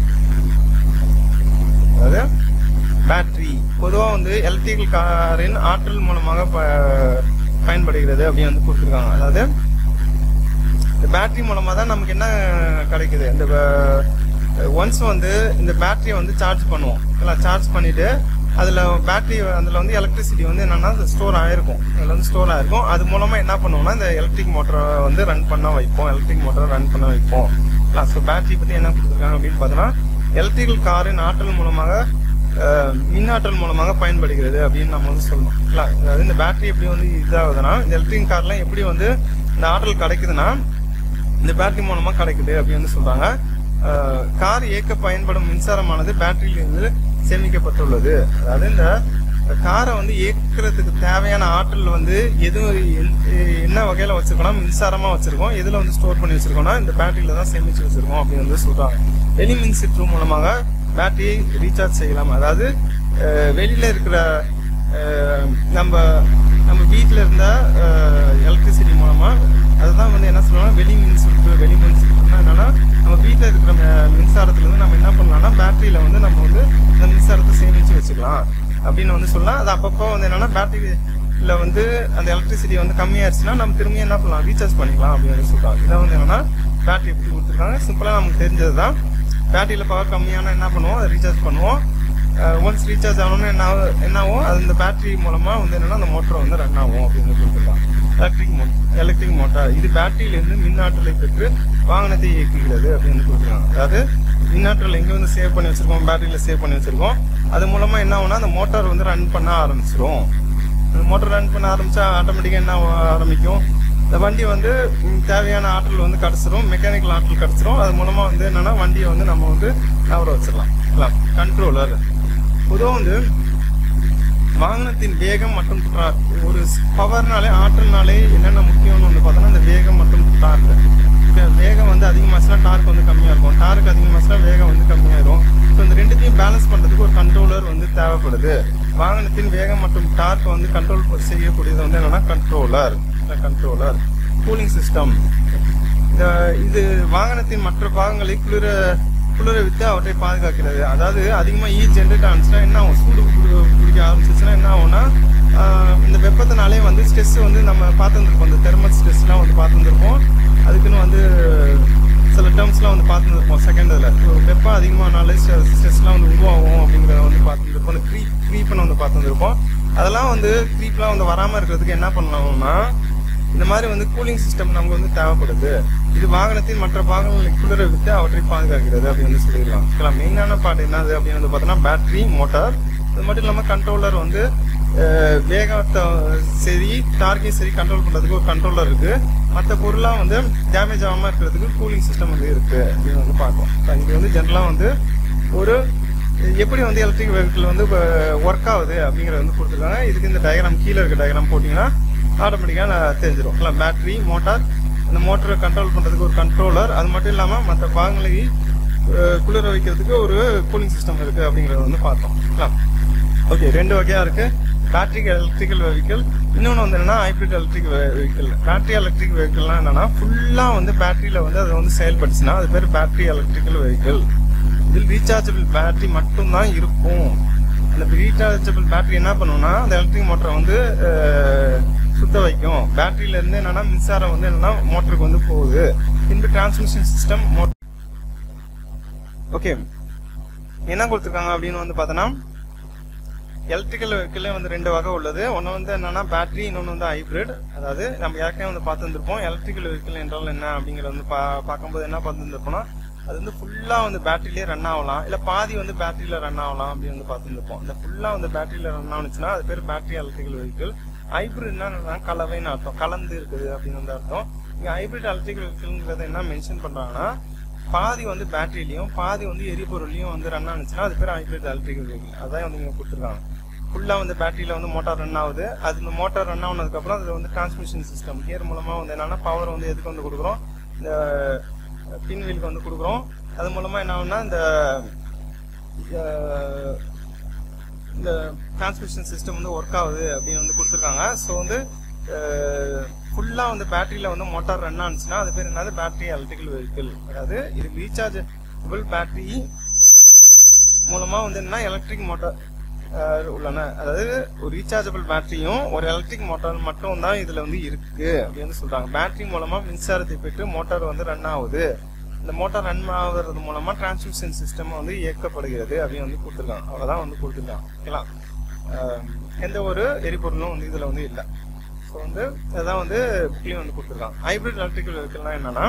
அதாவது பேட்டரி பொதுவா வந்து எலக்ட்ரிக்கல் காரின் ஆற்றல் மூலமாக பயன்படுகிறது அப்படின்னு வந்து கொடுத்துருக்காங்க. அதாவது இந்த பேட்டரி மூலமா தான் நமக்கு என்ன கிடைக்குது, இந்த ஒன்ஸ் வந்து இந்த பேட்டரியை வந்து சார்ஜ் பண்ணுவோம். சார்ஜ் பண்ணிட்டு அதுல பேட்டரி அதுல வந்து எலக்ட்ரிசிட்டி வந்து என்னன்னா ஸ்டோர் ஆயிருக்கும், அதுல வந்து ஸ்டோர் ஆயிருக்கும். அது மூலமா என்ன பண்ணுவோம்னா இந்த எலக்ட்ரிக் மோட்டரை வந்து ரன் பண்ண வைப்போம், ஸோ பேட்டரி பத்தி என்ன கொடுத்துருக்காங்க அப்படின்னு பார்த்தோம்னா எலக்ட்ரிக்கல் காரின் ஆற்றல் மூலமாக மின்னாற்றல் மூலமாக பயன்படுகிறது அப்படின்னு நம்ம வந்து சொல்லணும். அதாவது இந்த பேட்டரி எப்படி வந்து இதாகுதுன்னா இந்த எலக்ட்ரிக் கார்லாம் எப்படி வந்து இந்த ஆற்றல் கிடைக்குதுன்னா இந்த பேட்டரி மூலமா கிடைக்குது அப்படின்னு வந்து சொல்றாங்க. கார் இயக்க பயன்படும் மின்சாரமானது பேட்டரியிலிருந்து சேமிக்கப்பட்டுள்ளது. அதாவது இந்த காரை வந்து இயக்கிறதுக்கு தேவையான ஆற்றல் வந்து என்ன வகையில வச்சிருக்கோம்னா மின்சாரமா வச்சிருக்கோம், எதுல வந்து ஸ்டோர் பண்ணி வச்சிருக்கோம்னா இந்த பேட்டரியில தான் சேமிச்சு வச்சிருக்கோம் அப்படின்னு வந்து சொல்றாங்க. வெளி மின் சுற்று மூலமாக பேட்டரியை ரீசார்ஜ் செய்யலாம். அதாவது வெளியில இருக்கிற நம்ம வீட்டில் இருந்த எலக்ட்ரிசிட்டி மூலமா அதுதான் வந்து என்ன சொல்லுவாங்க வெளி மின் சுற்றுனா என்னன்னா நம்ம வீட்டில் இருக்கிற மின்சாரத்துல இருந்து நம்ம என்ன பண்ணலாம்னா பேட்டரியில வந்து நம்ம வந்து அந்த மின்சாரத்தை சேமிச்சு வச்சுக்கலாம் அப்படின்னு வந்து சொல்லலாம். அது அப்பப்போ வந்து என்னன்னா பேட்டரியில வந்து அந்த எலக்ட்ரிசிட்டி வந்து கம்மியாயிருச்சுன்னா நம்ம திரும்பி என்ன பண்ணலாம் ரீசார்ஜ் பண்ணிக்கலாம் அப்படின்னு சொல்றாங்க. இதை வந்து என்னன்னா பேட்டரி எப்படி கொடுத்துருக்காங்க சிம்பிளா நமக்கு தெரிஞ்சதுதான். பேட்டரியில பவர் கம்மியான என்ன பண்ணுவோம் அதை ரீசார்ஜ் பண்ணுவோம். ஒன்ஸ் ரீசார்ஜ் ஆகணும்னு என்ன ஆகும் அது இந்த பேட்டரி மூலமா வந்து என்னன்னா அந்த மோட்டர் வந்து ரன் ஆகும் அப்படின்னு கொடுத்துருக்காங்க. எலக்ட்ரிக் மோட்டார் இது பேட்டரியிலிருந்து மின் ஆற்றலை பெற்று வாகனத்தை இயக்குகிறது அப்படின்னு கொடுத்துருக்காங்க. அதாவது மின் ஆற்றல் எங்க வந்து சேவ் பண்ணி வச்சிருக்கோம், பேட்டரியில சேவ் பண்ணி வச்சிருக்கோம். அது மூலமா என்ன ஆகும்னா அந்த மோட்டார் வந்து ரன் பண்ண ஆரம்பிச்சிடும். அந்த மோட்டார் ரன் பண்ண ஆரம்பிச்சா ஆட்டோமேட்டிக்கா என்ன ஆரம்பிக்கும், இந்த வண்டி வந்து தேவையான ஆற்றல் வந்து கிடைச்சிரும், மெக்கானிக்கல் ஆற்றல் கிடைச்சிரும். அது மூலமா வந்து என்னன்னா வண்டியை வந்து நம்ம வந்து நவர வச்சிடலாம். கண்ட்ரோலர் பொதுவாக வந்து வாகனத்தின் வேகம் மற்றும் ஒரு பவர்னாலே ஆற்றல்னாலே என்னென்ன முக்கியம்னு வந்து பார்த்தோம்னா இந்த வேகம் மற்றும் டார்க். வேகம் வந்து அதிகமாச்சுன்னா டார்க் வந்து கம்மியா இருக்கும், டார்க் அதிகமாச்சுன்னா வேகம் வந்து கம்மியாயிரும். ஸோ இந்த ரெண்டுத்தையும் பேலன்ஸ் பண்றதுக்கு ஒரு கண்ட்ரோலர் வந்து தேவைப்படுது. வாகனத்தின் வேகம் மற்றும் டார்க் வந்து கண்ட்ரோல் செய்யக்கூடியது வந்து என்னன்னா கண்ட்ரோலர். கூலிங் சிஸ்டம் இது வாகனத்தின் மற்ற பாகங்களை குளிர விட்டு அவற்றை பாதுகாக்கிறது. அதாவது அதிகமா ஜென்ரேட் ஆனிச்சுன்னா என்ன ஆகும், சூடு பிடிக்க ஆரம்பிச்சிச்சுன்னா என்ன ஆகும்னா இந்த வெப்பத்தினாலே வந்து ஸ்ட்ரெஸ் வந்து நம்ம பார்த்துருப்போம், இந்த தெர்மல் ஸ்ட்ரெஸ்லாம் வந்து பார்த்துருப்போம். அதுக்குன்னு வந்து சில டேர்ம்ஸ்லாம் வந்து பார்த்துருப்போம். செகண்ட்ல வெப்பம் அதிகமானாலே ஸ்ட்ரெஸ்லாம் வந்து உருவாகும் அப்படிங்கிறத வந்து பார்த்துருப்போம். இந்த க்ரீப்னு வந்து பார்த்துருப்போம். அதெல்லாம் வந்து க்ரீப்லாம் வந்து வராமல் இருக்கிறதுக்கு என்ன பண்ணலாம்னா இந்த மாதிரி வந்து கூலிங் சிஸ்டம் நமக்கு வந்து தேவைப்படுது. இது வாகனத்தின் மற்ற பாகங்களை குளிர விட்டு அவற்றை பாதுகாக்கிறது அப்படின்னு சொல்லிடலாம். மெயினான பார்ட் என்னது அப்படின்னு வந்து பார்த்தோம்னா பேட்டரி, மோட்டார். அது மட்டும் இல்லாமல் கண்ட்ரோலர் வந்து வேகத்தை சரி டார்க்கையும் சரி கண்ட்ரோல் பண்றதுக்கு ஒரு கண்ட்ரோலர் இருக்கு. மற்ற பொருளாக வந்து டேமேஜ் ஆகாம இருக்கிறதுக்கு கூலிங் சிஸ்டம் வந்து இருக்கு அப்படின்னு வந்து பார்ப்போம். இது வந்து ஜென்ரலா வந்து ஒரு எப்படி வந்து எலக்ட்ரிக் வெஹிக்கிள் வந்து ஒர்க் ஆகுது அப்படிங்கறத வந்து கொடுத்துருக்காங்க. இதுக்கு இந்த டயக்ராம் கீழே இருக்க டயக்ராம் போட்டீங்கன்னா ஆட்டோமேட்டிக்கா தெரிஞ்சிடும். பேட்டரி, மோட்டார், அந்த மோட்டரை கண்ட்ரோல் பண்றதுக்கு ஒரு கண்ட்ரோலர், அது மட்டும் இல்லாம மற்ற பாகங்களை குளிர வைக்கிறதுக்கு ஒரு கூலிங் சிஸ்டம் இருக்கு அப்படிங்கறத வந்து பார்த்தோம். ஓகே, ரெண்டு வகையா இருக்கு, பேட்டரி எலக்ட்ரிக்கல் வெஹிக்கிள். இன்னொன்று வந்து என்னன்னா hybrid electric vehicle. Battery electric வெஹிக்கிள்னா என்னன்னா ஃபுல்லா வந்து பேட்டரியில வந்து அதை வந்து செயல்படுச்சுன்னா அது பேர் பேட்டரி எலக்ட்ரிக்கல் வெஹிக்கிள். இதில் ரீசார்ஜபிள் பேட்டரி மட்டும்தான் இருக்கும். அந்த ரீசார்ஜபிள் பேட்டரி என்ன பண்ணும்னா அந்த எலக்ட்ரிக் மோட்டரை வந்து சுத்த வைக்கும். பேட்டரியில இருந்து என்னன்னா மின்சாரம் வந்து என்னன்னா மோட்டருக்கு வந்து போகுது. பின்பு டிரான்ஸ்மிஷன் சிஸ்டம் ஓகே என்ன கொடுத்துருக்காங்க அப்படின்னு வந்து பார்த்தோன்னா எலக்ட்ரிக்கல் வெஹிக்கிள் வந்து 2 வகை உள்ளது. ஒன்று வந்து என்னன்னா பேட்டரி, இன்னொன்று வந்து ஹைபிரிட். அதாவது நம்ம ஏற்கனவே வந்து பார்த்துருப்போம் எலக்ட்ரிக்கல் வெஹிக்கிள் என்றால் என்ன அப்படிங்கிறத வந்து பார்க்கும்போது என்ன பார்த்துருப்போம்னா அது வந்து ஃபுல்லா வந்து பேட்டரியிலே ரன் ஆகலாம், இல்ல பாதி வந்து பேட்டரியில ரன் ஆகலாம் அப்படின்னு வந்து பார்த்துருப்போம். இந்த ஃபுல்லா வந்து பேட்டரியில ரன் ஆனிச்சுன்னா அது பேர் பேட்டரி எலக்ட்ரிக்கல் வெஹிக்கிள். ஹைபிரிட்னா கலவைன்னு அர்த்தம், கலந்து இருக்குது அப்படின்னு வந்து அர்த்தம். இங்க ஹைபிரிட் எலக்ட்ரிக்கல் வெஹிக்கிள்ங்கிறத என்ன மென்ஷன் பண்றாங்கன்னா பாதி வந்து பேட்டரியிலையும் பாதி வந்து எரிபொருளையும் வந்து ரன் ஆனிச்சுன்னா அது பேர் ஹைபிரிட் எலக்ட்ரிக்கல் வெஹிக்கிள். அதான் வந்து இங்க கொடுத்துருக்காங்க. ஃபுல்லா வந்து பேட்டரியில வந்து மோட்டார் ரன் ஆகுது. அது இந்த மோட்டார் ரன் ஆனதுக்கு அப்புறம் அதுல வந்து டிரான்ஸ்மிஷன் சிஸ்டம் கியர் மூலமா வந்து என்னன்னா பவர் வந்து எதுக்கு வந்து கொடுக்குறோம், இந்த பின் வீலுக்கு வந்து கொடுக்குறோம். அது மூலமா என்ன ஆகும்னா இந்த டிரான்ஸ்மிஷன் சிஸ்டம் வந்து ஒர்க் ஆகுது அப்படின்னு வந்து கொடுத்துருக்காங்க. ஸோ வந்து ஃபுல்லா வந்து பேட்டரியில வந்து மோட்டார் ரன் ஆனிச்சுன்னா அது பேர் என்னது பேட்டரி எலக்ட்ரிக்கல் வெஹிக்கிள். அதாவது இது ரீசார்ஜபிள் பேட்டரி மூலமா வந்து என்ன எலக்ட்ரிக் மோட்டார் உள்ளன. அதாவது ஒரு ரீசார்ஜபிள் பேட்டரியும் ஒரு எலக்ட்ரிக் மோட்டார் மட்டும் தான் இதுல வந்து இருக்கு அப்படின்னு சொல்றாங்க. பேட்டரி மூலமா மின்சாரத்தை பெற்று மோட்டார் வந்து ரன் ஆகுது. இந்த மோட்டார் ரன் ஆகுறது மூலமா டிரான்ஸ்மிஷன் சிஸ்டம் வந்து இயக்கப்படுகிறது அப்படின்னு வந்து கொடுத்துருக்காங்க. அவ்வளவுதான் வந்து கொடுத்துருக்காங்க. ஓகேங்களா, எந்த ஒரு எரிபொருளும் வந்து இதுல வந்து இல்லை. ஸோ வந்து அதான் வந்து புக்லயும் வந்து கொடுத்துருக்காங்க. ஹைபிரிட் எலக்ட்ரிக்கல் வெஹிக்கிள்னா என்னன்னா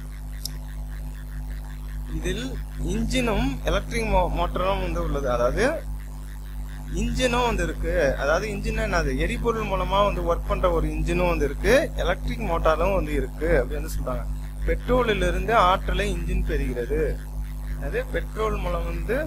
இதில் இன்ஜினும் எலக்ட்ரிக் மோட்டரும் வந்து உள்ளது. அதாவது இன்ஜினும் வந்து இருக்கு. அதாவது இன்ஜின் என்னது எரிபொருள் மூலமா வந்து ஒர்க் பண்ற ஒரு இன்ஜினும் வந்து இருக்கு, எலக்ட்ரிக் மோட்டாரும் வந்து இருக்கு அப்படின்னு சொல்றாங்க. பெட்ரோலில் இருந்து ஆற்றலை இன்ஜின் பெறுகிறது. அது பெட்ரோல் மூலம் வந்து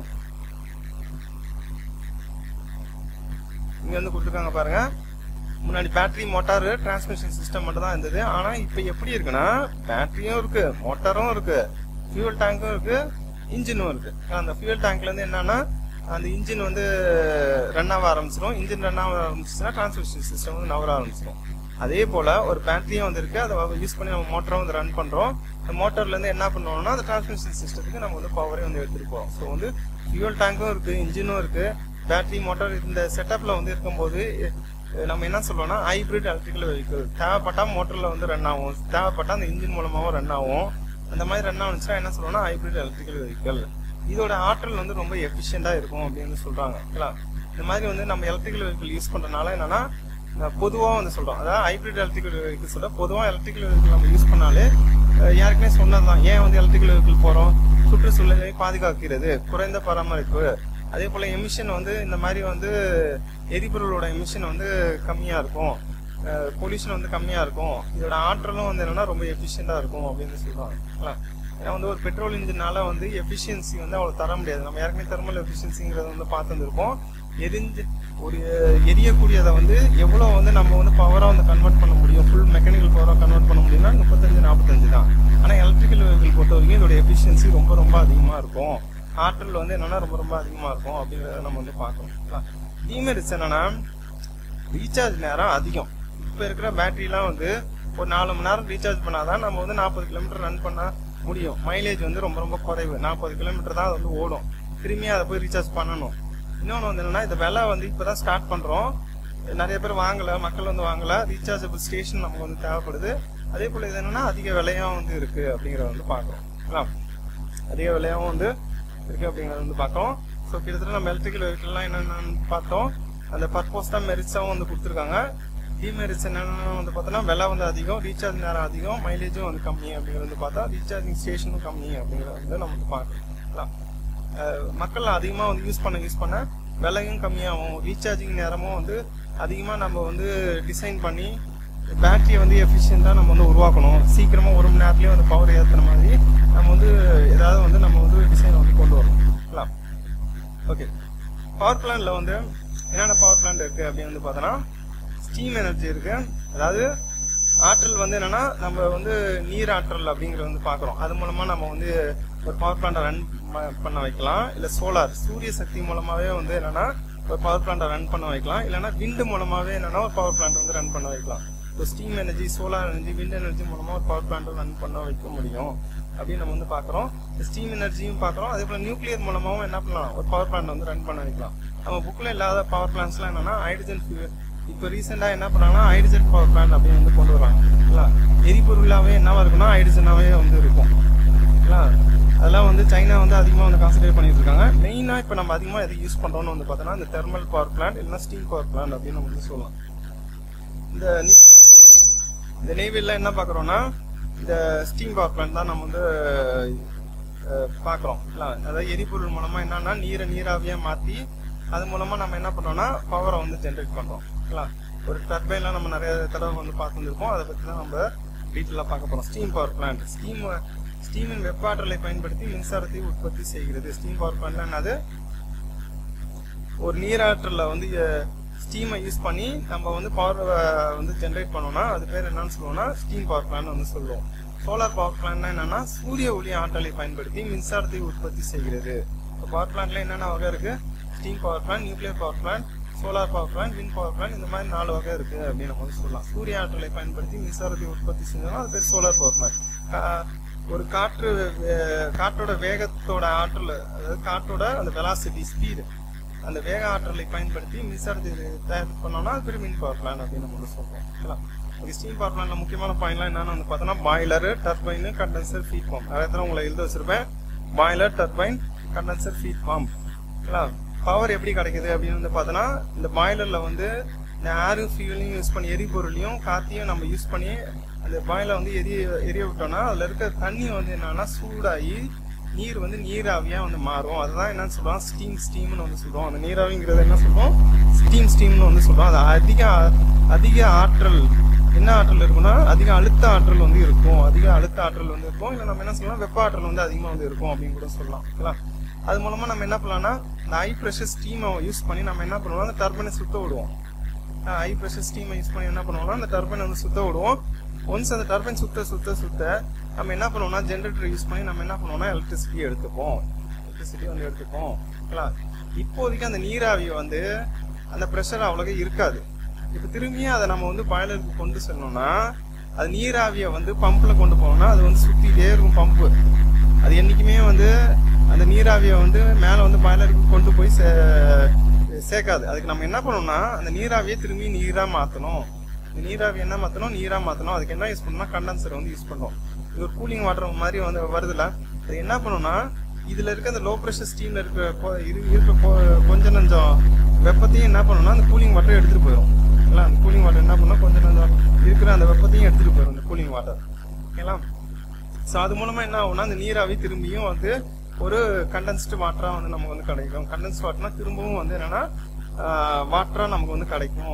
இங்க வந்து கொடுத்துருக்காங்க பாருங்க. முன்னாடி பேட்டரி மோட்டார் டிரான்ஸ்மிஷன் சிஸ்டம் மட்டும் தான் இருந்தது. ஆனா இப்ப எப்படி இருக்குன்னா பேட்டரியும் இருக்கு, மோட்டாரும் இருக்கு, ஃபியூல் டேங்கும் இருக்கு, இன்ஜினும் இருக்கு. அந்த ஃபியூல் டேங்க்ல இருந்து என்னன்னா அந்த இன்ஜின் வந்து ரன் ஆக ஆரம்பிச்சிடும். இன்ஜின் ரன் ஆக ஆரம்பிச்சுன்னா டிரான்ஸ்மிஷன் சிஸ்டம் வந்து நவர ஆரம்பிச்சிடும். அதே போல ஒரு பேட்டரியும் வந்து இருக்கு, அதை யூஸ் பண்ணி நம்ம மோட்டரும் வந்து ரன் பண்றோம். அந்த மோட்டர்ல இருந்து என்ன பண்ணுவோம்னா அந்த டிரான்ஸ்மிஷன் சிஸ்டத்துக்கு நம்ம வந்து பவரே வந்து எடுத்துருப்போம். ஸோ வந்து ஃபியூல் டேங்கும் இருக்கு, இன்ஜினும் இருக்கு, பேட்டரி மோட்டார் இந்த செட்டப்ல வந்து இருக்கும்போது நம்ம என்ன சொல்றோம்னா ஹைபிரிட் எலக்ட்ரிக்கல் வெஹிக்கிள். தேவைப்பட்டா மோட்டர்ல வந்து ரன் ஆகும், தேவைப்பட்டா அந்த இன்ஜின் மூலமாவும் ரன் ஆகும். அந்த மாதிரி ரன் ஆகுச்சுன்னா என்ன சொல்றோம்னா ஹைபிரிட் எலக்ட்ரிக்கல் வெஹிக்கிள். இதோட ஆற்றல் வந்து ரொம்ப எஃபிஷியண்டா இருக்கும் அப்படின்னு சொல்றாங்க. இந்த மாதிரி வந்து நம்ம எலக்ட்ரிக்கல் வெஹிக்கிள் யூஸ் பண்றதுனால என்னன்னா பொதுவாக வந்து சொல்றோம். அதாவது ஹைபிரிட் எலக்ட்ரிக்கல் வெஹிக்கிள் சொல்ல பொதுவாக எலக்ட்ரிக்கல் வெஹிக்கிள் நம்ம யூஸ் பண்ணாலே யாருக்குமே சொன்னதுதான். ஏன் வந்து எலக்ட்ரிக்கல் வெஹிக்கிள் போறோம், சுற்றுச்சூழலை பாதுகாக்கிறது, குறைந்த பராமரிப்பு, அதே போல எமிஷன் வந்து இந்த மாதிரி வந்து எரிபொருளோட எமிஷன் வந்து கம்மியா இருக்கும், பொல்யூஷன் வந்து கம்மியா இருக்கும், இதோட ஆற்றலும் வந்து என்னன்னா ரொம்ப எஃபிஷியண்டா இருக்கும் அப்படின்னு சொல்றாங்க. ஏன்னா வந்து ஒரு பெட்ரோல் இன்ஜினால வந்து எஃபிஷியன்சி வந்து அவ்வளவு தர முடியாது. நம்ம ஏற்கனவே தெர்மல் எஃபிஷியன்சிங்கிறத வந்து பார்த்துருப்போம். ஒரு எரியக்கூடியதை வந்து எவ்வளவு வந்து நம்ம வந்து பவரா வந்து கன்வெர்ட் பண்ண முடியும், ஃபுல் மெக்கானிக்கல் பவரா கன்வெர்ட் பண்ண முடியும்னா 35-45 தான். ஆனா எலக்ட்ரிக்கல் வெஹிக்கிள் பொறுத்த வரைக்கும் இதோட எஃபிஷியன்சி ரொம்ப ரொம்ப அதிகமா இருக்கும், ஆற்றல் வந்து என்னன்னா ரொம்ப ரொம்ப அதிகமா இருக்கும் அப்படிங்கறத நம்ம வந்து பார்க்கணும். டிமெரிட்ஸ் என்னன்னா ரீசார்ஜ் நேரம் அதிகம். இப்ப இருக்கிற பேட்டரி எல்லாம் வந்து ஒரு 4 மணி நேரம் ரீசார்ஜ் பண்ணாதான் நம்ம வந்து 40 கிலோமீட்டர் ரன் பண்ண முடியும். மைலேஜ் வந்து ரொம்ப ரொம்ப குறைவு, 40 கிலோமீட்டர் தான் அது வந்து ஓடும். திரும்பியும் அதை போய் ரீசார்ஜ் பண்ணணும். இன்னொன்று வந்து என்னன்னா இந்த விலை வந்து இப்பதான் ஸ்டார்ட் பண்றோம், நிறைய பேர் வாங்கல, மக்கள் வந்து வாங்கல. ரீசார்ஜபிள் ஸ்டேஷன் நமக்கு வந்து தேவைப்படுது. அதே போல இது என்னன்னா அதிக விலையாவும் வந்து இருக்கு அப்படிங்கறத வந்து பாக்குறோம். அதிக விலையாவும் வந்து இருக்கு அப்படிங்கறத வந்து பார்க்கணும். ஸோ கிட்டத்தட்ட நம்ம எலக்ட்ரிக்கல் வெஹிக்கிள்லாம் என்னென்னு பார்த்தோம். அந்த பர்பஸ் தான் மெரிட்ஸாவும் வந்து கொடுத்துருக்காங்க. டிமெரிட்ஸ் என்னென்னு வந்து பார்த்தோன்னா விலை வந்து அதிகம், ரீசார்ஜ் நேரம் அதிகம், மைலேஜும் வந்து கம்மி அப்படிங்கிறது வந்து பார்த்தா ரீசார்ஜிங் ஸ்டேஷனும் கம்மி அப்படிங்கிறத வந்து நம்ம வந்து பார்க்கலாம். மக்கள் அதிகமாக வந்து யூஸ் பண்ண விலையும் கம்மியாகும், ரீசார்ஜிங் நேரமும் வந்து அதிகமாக நம்ம வந்து டிசைன் பண்ணி பேட்டரியை வந்து எஃபிஷியண்டாக நம்ம வந்து உருவாக்கணும். சீக்கிரமாக 1 மணி நேரத்துலேயே வந்து பவர் ஏற்றுற மாதிரி நம்ம வந்து ஏதாவது வந்து நம்ம வந்து டிசைனை வந்து கொண்டு வரணும். ஓகே, பவர் பிளான்ட்ல வந்து என்னென்ன பவர் பிளான்ட் இருக்கு அப்படின்னு வந்து பார்த்தோன்னா ஸ்டீம் எனர்ஜி இருக்கு. அதாவது ஆற்றல் வந்து என்னன்னா நம்ம வந்து நீர் ஆற்றல் அப்படிங்கறது வந்து பாக்குறோம். அது மூலமா நம்ம வந்து ஒரு பவர் பிளான்ட் ரன் பண்ண வைக்கலாம். இல்ல சோலார் சூரிய சக்தி மூலமாவே வந்து என்னன்னா ஒரு பவர் பிளான்ட் ரன் பண்ண வைக்கலாம். இல்லைன்னா விண்டு மூலமாவே என்னன்னா ஒரு பவர் பிளான்ட் வந்து ரன் பண்ண வைக்கலாம். இப்போ steam energy, solar energy, wind energy மூலமா ஒரு பவர் பிளான்ட் ரன் பண்ண வைக்க முடியும் அப்படின்னு நம்ம வந்து பாக்குறோம். ஸ்டீம் எனர்ஜியும் பாக்குறோம். அதே போல நியூக்ளியர் மூலமாவும் என்ன பண்ணலாம், ஒரு பவர் பிளான்ட் வந்து ரன் பண்ண வைக்கலாம். நம்ம புக்கில் இல்லாத பவர் பிளான்ஸ்லாம் என்னன்னா ஹைட்ரஜன் ஃபியூல். இப்போ ரீசெண்டாக என்ன பண்ணாங்கன்னா ஹைட்ரஜன் பவர் பிளான்ட் அப்படின்னு வந்து கொண்டு வராங்க. எரிபொருளாகவே என்னவா இருக்குன்னா ஹைட்ரஜனாகவே வந்து இருக்கும். அதெல்லாம் வந்து சைனா வந்து அதிகமாக வந்து கான்சன்ட்ரேட் பண்ணிட்டு இருக்காங்க. மெயினாக இப்போ நம்ம அதிகமாக எது யூஸ் பண்ணுறோம்னு வந்து பார்த்தோன்னா இந்த தெர்மல் பவர் பிளான்ட் இல்லைன்னா ஸ்டீம் பவர் பிளான்ட் அப்படின்னு நம்ம வந்து சொல்லலாம். இந்த நேவியில் என்ன பார்க்குறோன்னா இந்த ஸ்டீம் பவர் பிளான்ட் தான் நம்ம வந்து பார்க்குறோம். அதாவது எரிபொருள் மூலமாக என்னன்னா நீராவியாக மாற்றி அது மூலமாக நம்ம என்ன பண்ணுறோம்னா பவரை வந்து ஜென்ரேட் பண்ணுறோம். ஒரு டர்பைன்லாம் நம்ம நிறைய தடவை வந்து பார்த்துருக்கோம். அதை பற்றி தான் நம்ம டீட்டெயிலாக பார்க்க போகிறோம். ஸ்டீம் பவர் பிளான்ட் ஸ்டீமின் வெப்ப ஆற்றலை பயன்படுத்தி மின்சாரத்தை உற்பத்தி செய்கிறது. ஸ்டீம் பவர் பிளான்ட்னா என்னது? ஒரு நீராற்றல வந்து ஸ்டீமை யூஸ் பண்ணி நம்ம வந்து பவர் வந்து ஜென்ரேட் பண்ணோம்னா அது பேர் என்னன்னு சொல்லுவோம்னா ஸ்டீம் பவர் பிளான்ட் வந்து சொல்லுவோம். சோலார் பவர் பிளான்ட்னா என்னன்னா சூரிய ஒளி ஆற்றலை பயன்படுத்தி மின்சாரத்தை உற்பத்தி செய்கிறது. பவர் பிளான்ட்ல என்னென்ன வகை இருக்கு? Steam power plant, nuclear power plant, solar power plant, wind power plant, இந்த மாதிரி 4 வகை இருக்கு அப்படின்னு நம்ம சொல்லலாம். சூரிய ஆற்றலை பயன்படுத்தி மின்சாரத்தை உற்பத்தி செஞ்சோம்னா அது பேர் சோலார் பவர் பிளான்ட். ஒரு காற்றோட வேகத்தோட ஆற்றல், அதாவது காற்றோட அந்த வெலாசிட்டி ஸ்பீடு, அந்த வேக ஆற்றலை பயன்படுத்தி மின்சாரத்தை தயார் பண்ணோம்னா அது பேர் மின் பவர் பிளான்ட் அப்படின்னு நம்ம சொல்றோம். ஸ்டீம் பவர் பிளான்ட்ல முக்கியமான பாயிண்ட்லாம் என்னன்னு வந்து பார்த்தோம்னா boiler, turbine, condenser, feed pump. நிறைய தடவை உங்களை எழுத வச்சிருப்பேன். Boiler, turbine, condenser, feed pump. Power எப்படி கிடைக்குது அப்படின்னு வந்து பார்த்தோன்னா இந்த பாய்லர்ல வந்து இந்த ஏரும் ஃபியூலையும் யூஸ் பண்ணி எரிபொருளையும் காற்றையும் நம்ம யூஸ் பண்ணி அந்த பாயில வந்து எரிய விட்டோம்னா அதுல இருக்க தண்ணி வந்து என்னன்னா சூடாகி நீர் வந்து நீராவியா வந்து மாறும். அதுதான் என்னன்னு சொல்றோம் ஸ்டீம்னு வந்து சொல்றோம். அந்த நீராவிங்கிறத என்ன சொல்றோம்? ஸ்டீம்னு வந்து சொல்றோம். அது அதிக ஆற்றல், என்ன ஆற்றல் இருக்குன்னா அதிக அழுத்த ஆற்றல் வந்து இருக்கும். அதிக அழுத்த ஆற்றல் வந்து இருக்கும். இல்லை நம்ம என்ன சொல்லலாம் வெப்ப ஆற்றல் வந்து அதிகமாக வந்து இருக்கும் அப்படின்னு கூட சொல்லலாம். அது மூலமா நம்ம என்ன பண்ணலாம்னா இந்த ஹை ப்ரெஷர் ஸ்டீமை யூஸ் பண்ணி நம்ம என்ன பண்ணுவோம்? அந்த டர்பைனை சுத்த விடுவோம். ஹை ப்ரெஷர் ஸ்டீமை யூஸ் பண்ணி என்ன பண்ணுவோம்னா அந்த டர்பைனை வந்து சுத்த விடுவோம். ஒன்ஸ் அந்த டர்பைன் சுத்த நம்ம என்ன பண்ணுவோம்னா ஜென்ரேட்டர் யூஸ் பண்ணி நம்ம என்ன பண்ணுவோம்னா எலக்ட்ரிசிட்டி வந்து எடுத்துப்போம். இப்போதைக்கு அந்த நீராவியை வந்து அந்த ப்ரெஷர் அவ்வளோக்கே இருக்காது. இப்போ திரும்பியும் அதை நம்ம வந்து பாய்லருக்கு கொண்டு செல்லணும்னா அது நீராவியை வந்து பம்பில் கொண்டு போனோம்னா அது வந்து சுற்றிட்டே இருக்கும் பம்பு. அது என்றைக்குமே வந்து அந்த நீராவியை வந்து மேலே வந்து பாய்லருக்கு கொண்டு போய் சேர்க்காது. அதுக்கு நம்ம என்ன பண்ணணும்னா அந்த நீராவியை திரும்பி நீராக மாற்றணும். இந்த நீராவி என்ன மாற்றணும்? நீராக மாற்றணும். அதுக்கு என்ன யூஸ் பண்ணணும்னா கண்டென்சர் வந்து யூஸ் பண்ணணும். இது ஒரு கூலிங் வாட்டர் மாதிரி வந்து வருதுல. அது என்ன பண்ணணும்னா இதில் இருக்க அந்த லோ ப்ரெஷர் ஸ்டீமில் இருக்க கொஞ்சம் நஞ்சம் வெப்பத்தையும் என்ன பண்ணணும்னா அந்த கூலிங் வாட்டரை எடுத்துகிட்டு போயிடும். ஓகேங்களா? அந்த கூலிங் வாட்டர் என்ன பண்ணணும்? கொஞ்சம் நஞ்சம் இருக்கிற அந்த வெப்பத்தையும் எடுத்துகிட்டு போயிடும் இந்த கூலிங் வாட்டர். ஓகேங்களா? ஸோ அது மூலமாக என்ன ஆகும்னா அந்த நீராவி திரும்பியும் வந்து ஒரு கண்டென்ஸ்டு வாட்டராக வந்து நமக்கு வந்து கிடைக்கும். கண்டென்ஸ்ட் வாட்டர்னா திரும்பவும் வந்து என்னன்னா வாட்டராக நமக்கு வந்து கிடைக்கும்.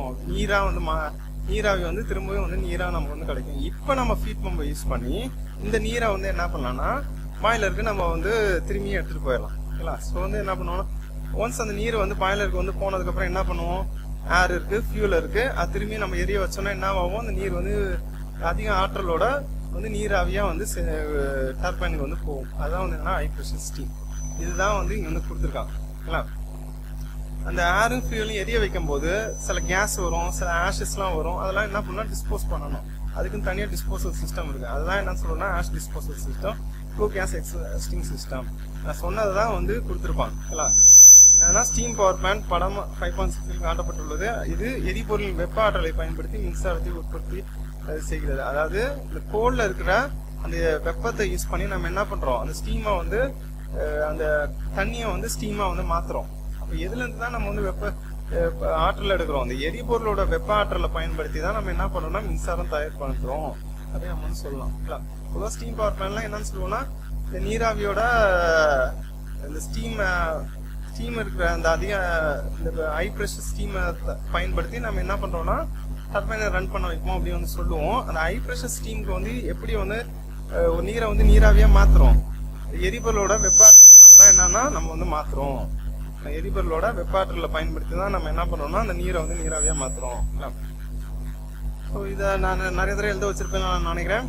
நீராவி வந்து திரும்பவும் வந்து நீராக நமக்கு வந்து கிடைக்கும். இப்போ நம்ம ஃபீட் பம்பை யூஸ் பண்ணி இந்த நீரை வந்து என்ன பண்ணலாம்னா பாய்லருக்கு நம்ம வந்து திரும்பியும் எடுத்துகிட்டு போயிடலாம். ஓகேங்களா? ஸோ வந்து என்ன பண்ணுவோம்னா ஒன்ஸ் அந்த நீர் வந்து பாய்லருக்கு வந்து போனதுக்கப்புறம் என்ன பண்ணுவோம்? ஏர் இருக்கு, ஃபியூல் இருக்கு. அது திரும்பி நம்ம எரிய வச்சோம்னா என்ன ஆகும்? அந்த நீர் வந்து அதிக ஆற்றலோட வந்து நீராவியா வந்து டர்பைனுக்கு வந்து போகும். அதான் வந்து என்னன்னா ஹை ப்ரெஷர் ஸ்டீம். இதுதான் வந்து இங்க வந்து கொடுத்துருக்காங்க. ஓகேங்களா? அந்த ஏரும் ஃபியூலையும் எரிய வைக்கும் போது சில கேஸ் வரும், சில ஆஷஸ்லாம் வரும். அதெல்லாம் என்ன பண்ணா டிஸ்போஸ் பண்ணணும். அதுக்குன்னு தனியாக டிஸ்போசல் சிஸ்டம் இருக்கு. அதுதான் என்ன சொல்றோம்னா ash disposal system, flue gas exhausting system. நான் சொன்னதுதான் வந்து கொடுத்துருப்பாங்க. ஓகேங்களா? என்னன்னா ஸ்டீம் பவர் பிளான்ட் படம் 5.6 காட்டப்பட்டுள்ளது. இது எரிபொருளின் வெப்ப ஆற்றலை பயன்படுத்தி மின்சாரத்தை உற்பத்தி செய்கிறது. அதாவது இந்த கோல்ல இருக்கிற அந்த வெப்பத்தை யூஸ் பண்ணி நம்ம என்ன பண்றோம்? அந்த ஸ்டீமை வந்து அந்த தண்ணியை வந்து ஸ்டீமா வந்து மாத்துறோம். அப்ப எதுல இருந்து தான் நம்ம வந்து வெப்ப ஆற்றல் எடுக்கிறோம்? அந்த எரிபொருளோட வெப்ப ஆற்றலை பயன்படுத்தி தான் நம்ம என்ன பண்றோம்னா மின்சாரம் தயார் பண்றோம் அப்படின்னு நம்ம வந்து சொல்லலாம். பொதுவாக ஸ்டீம் பவர் பிளான்ட்லாம் என்னன்னு சொல்லுவோம்னா இந்த நீராவியோட இந்த ஸ்டீம் இருக்கிற அந்த அதிக இந்த ஹை ப்ரெஷர் ஸ்டீமை பயன்படுத்தி நம்ம என்ன பண்றோம்னா டர்பைனை ரன் பண்ண வைப்போம் அப்படின்னு வந்து சொல்லுவோம். அந்த ஹை ப்ரெஷர் ஸ்டீமுக்கு வந்து எப்படி வந்து ஒரு நீரை வந்து நீராவியா மாத்துறோம்? எரிபொருளோட வெப்பாற்றல்னாலதான் என்னன்னா நம்ம வந்து மாத்துறோம். எரிபொருளோட வெப்பாற்றலை பயன்படுத்தி தான் நம்ம என்ன பண்றோம்னா அந்த நீரை வந்து நீராவியா மாத்துறோம். ஸோ இதை நான் நிறைய தடவை எழுத வச்சிருப்பேன் நான் நினைக்கிறேன்.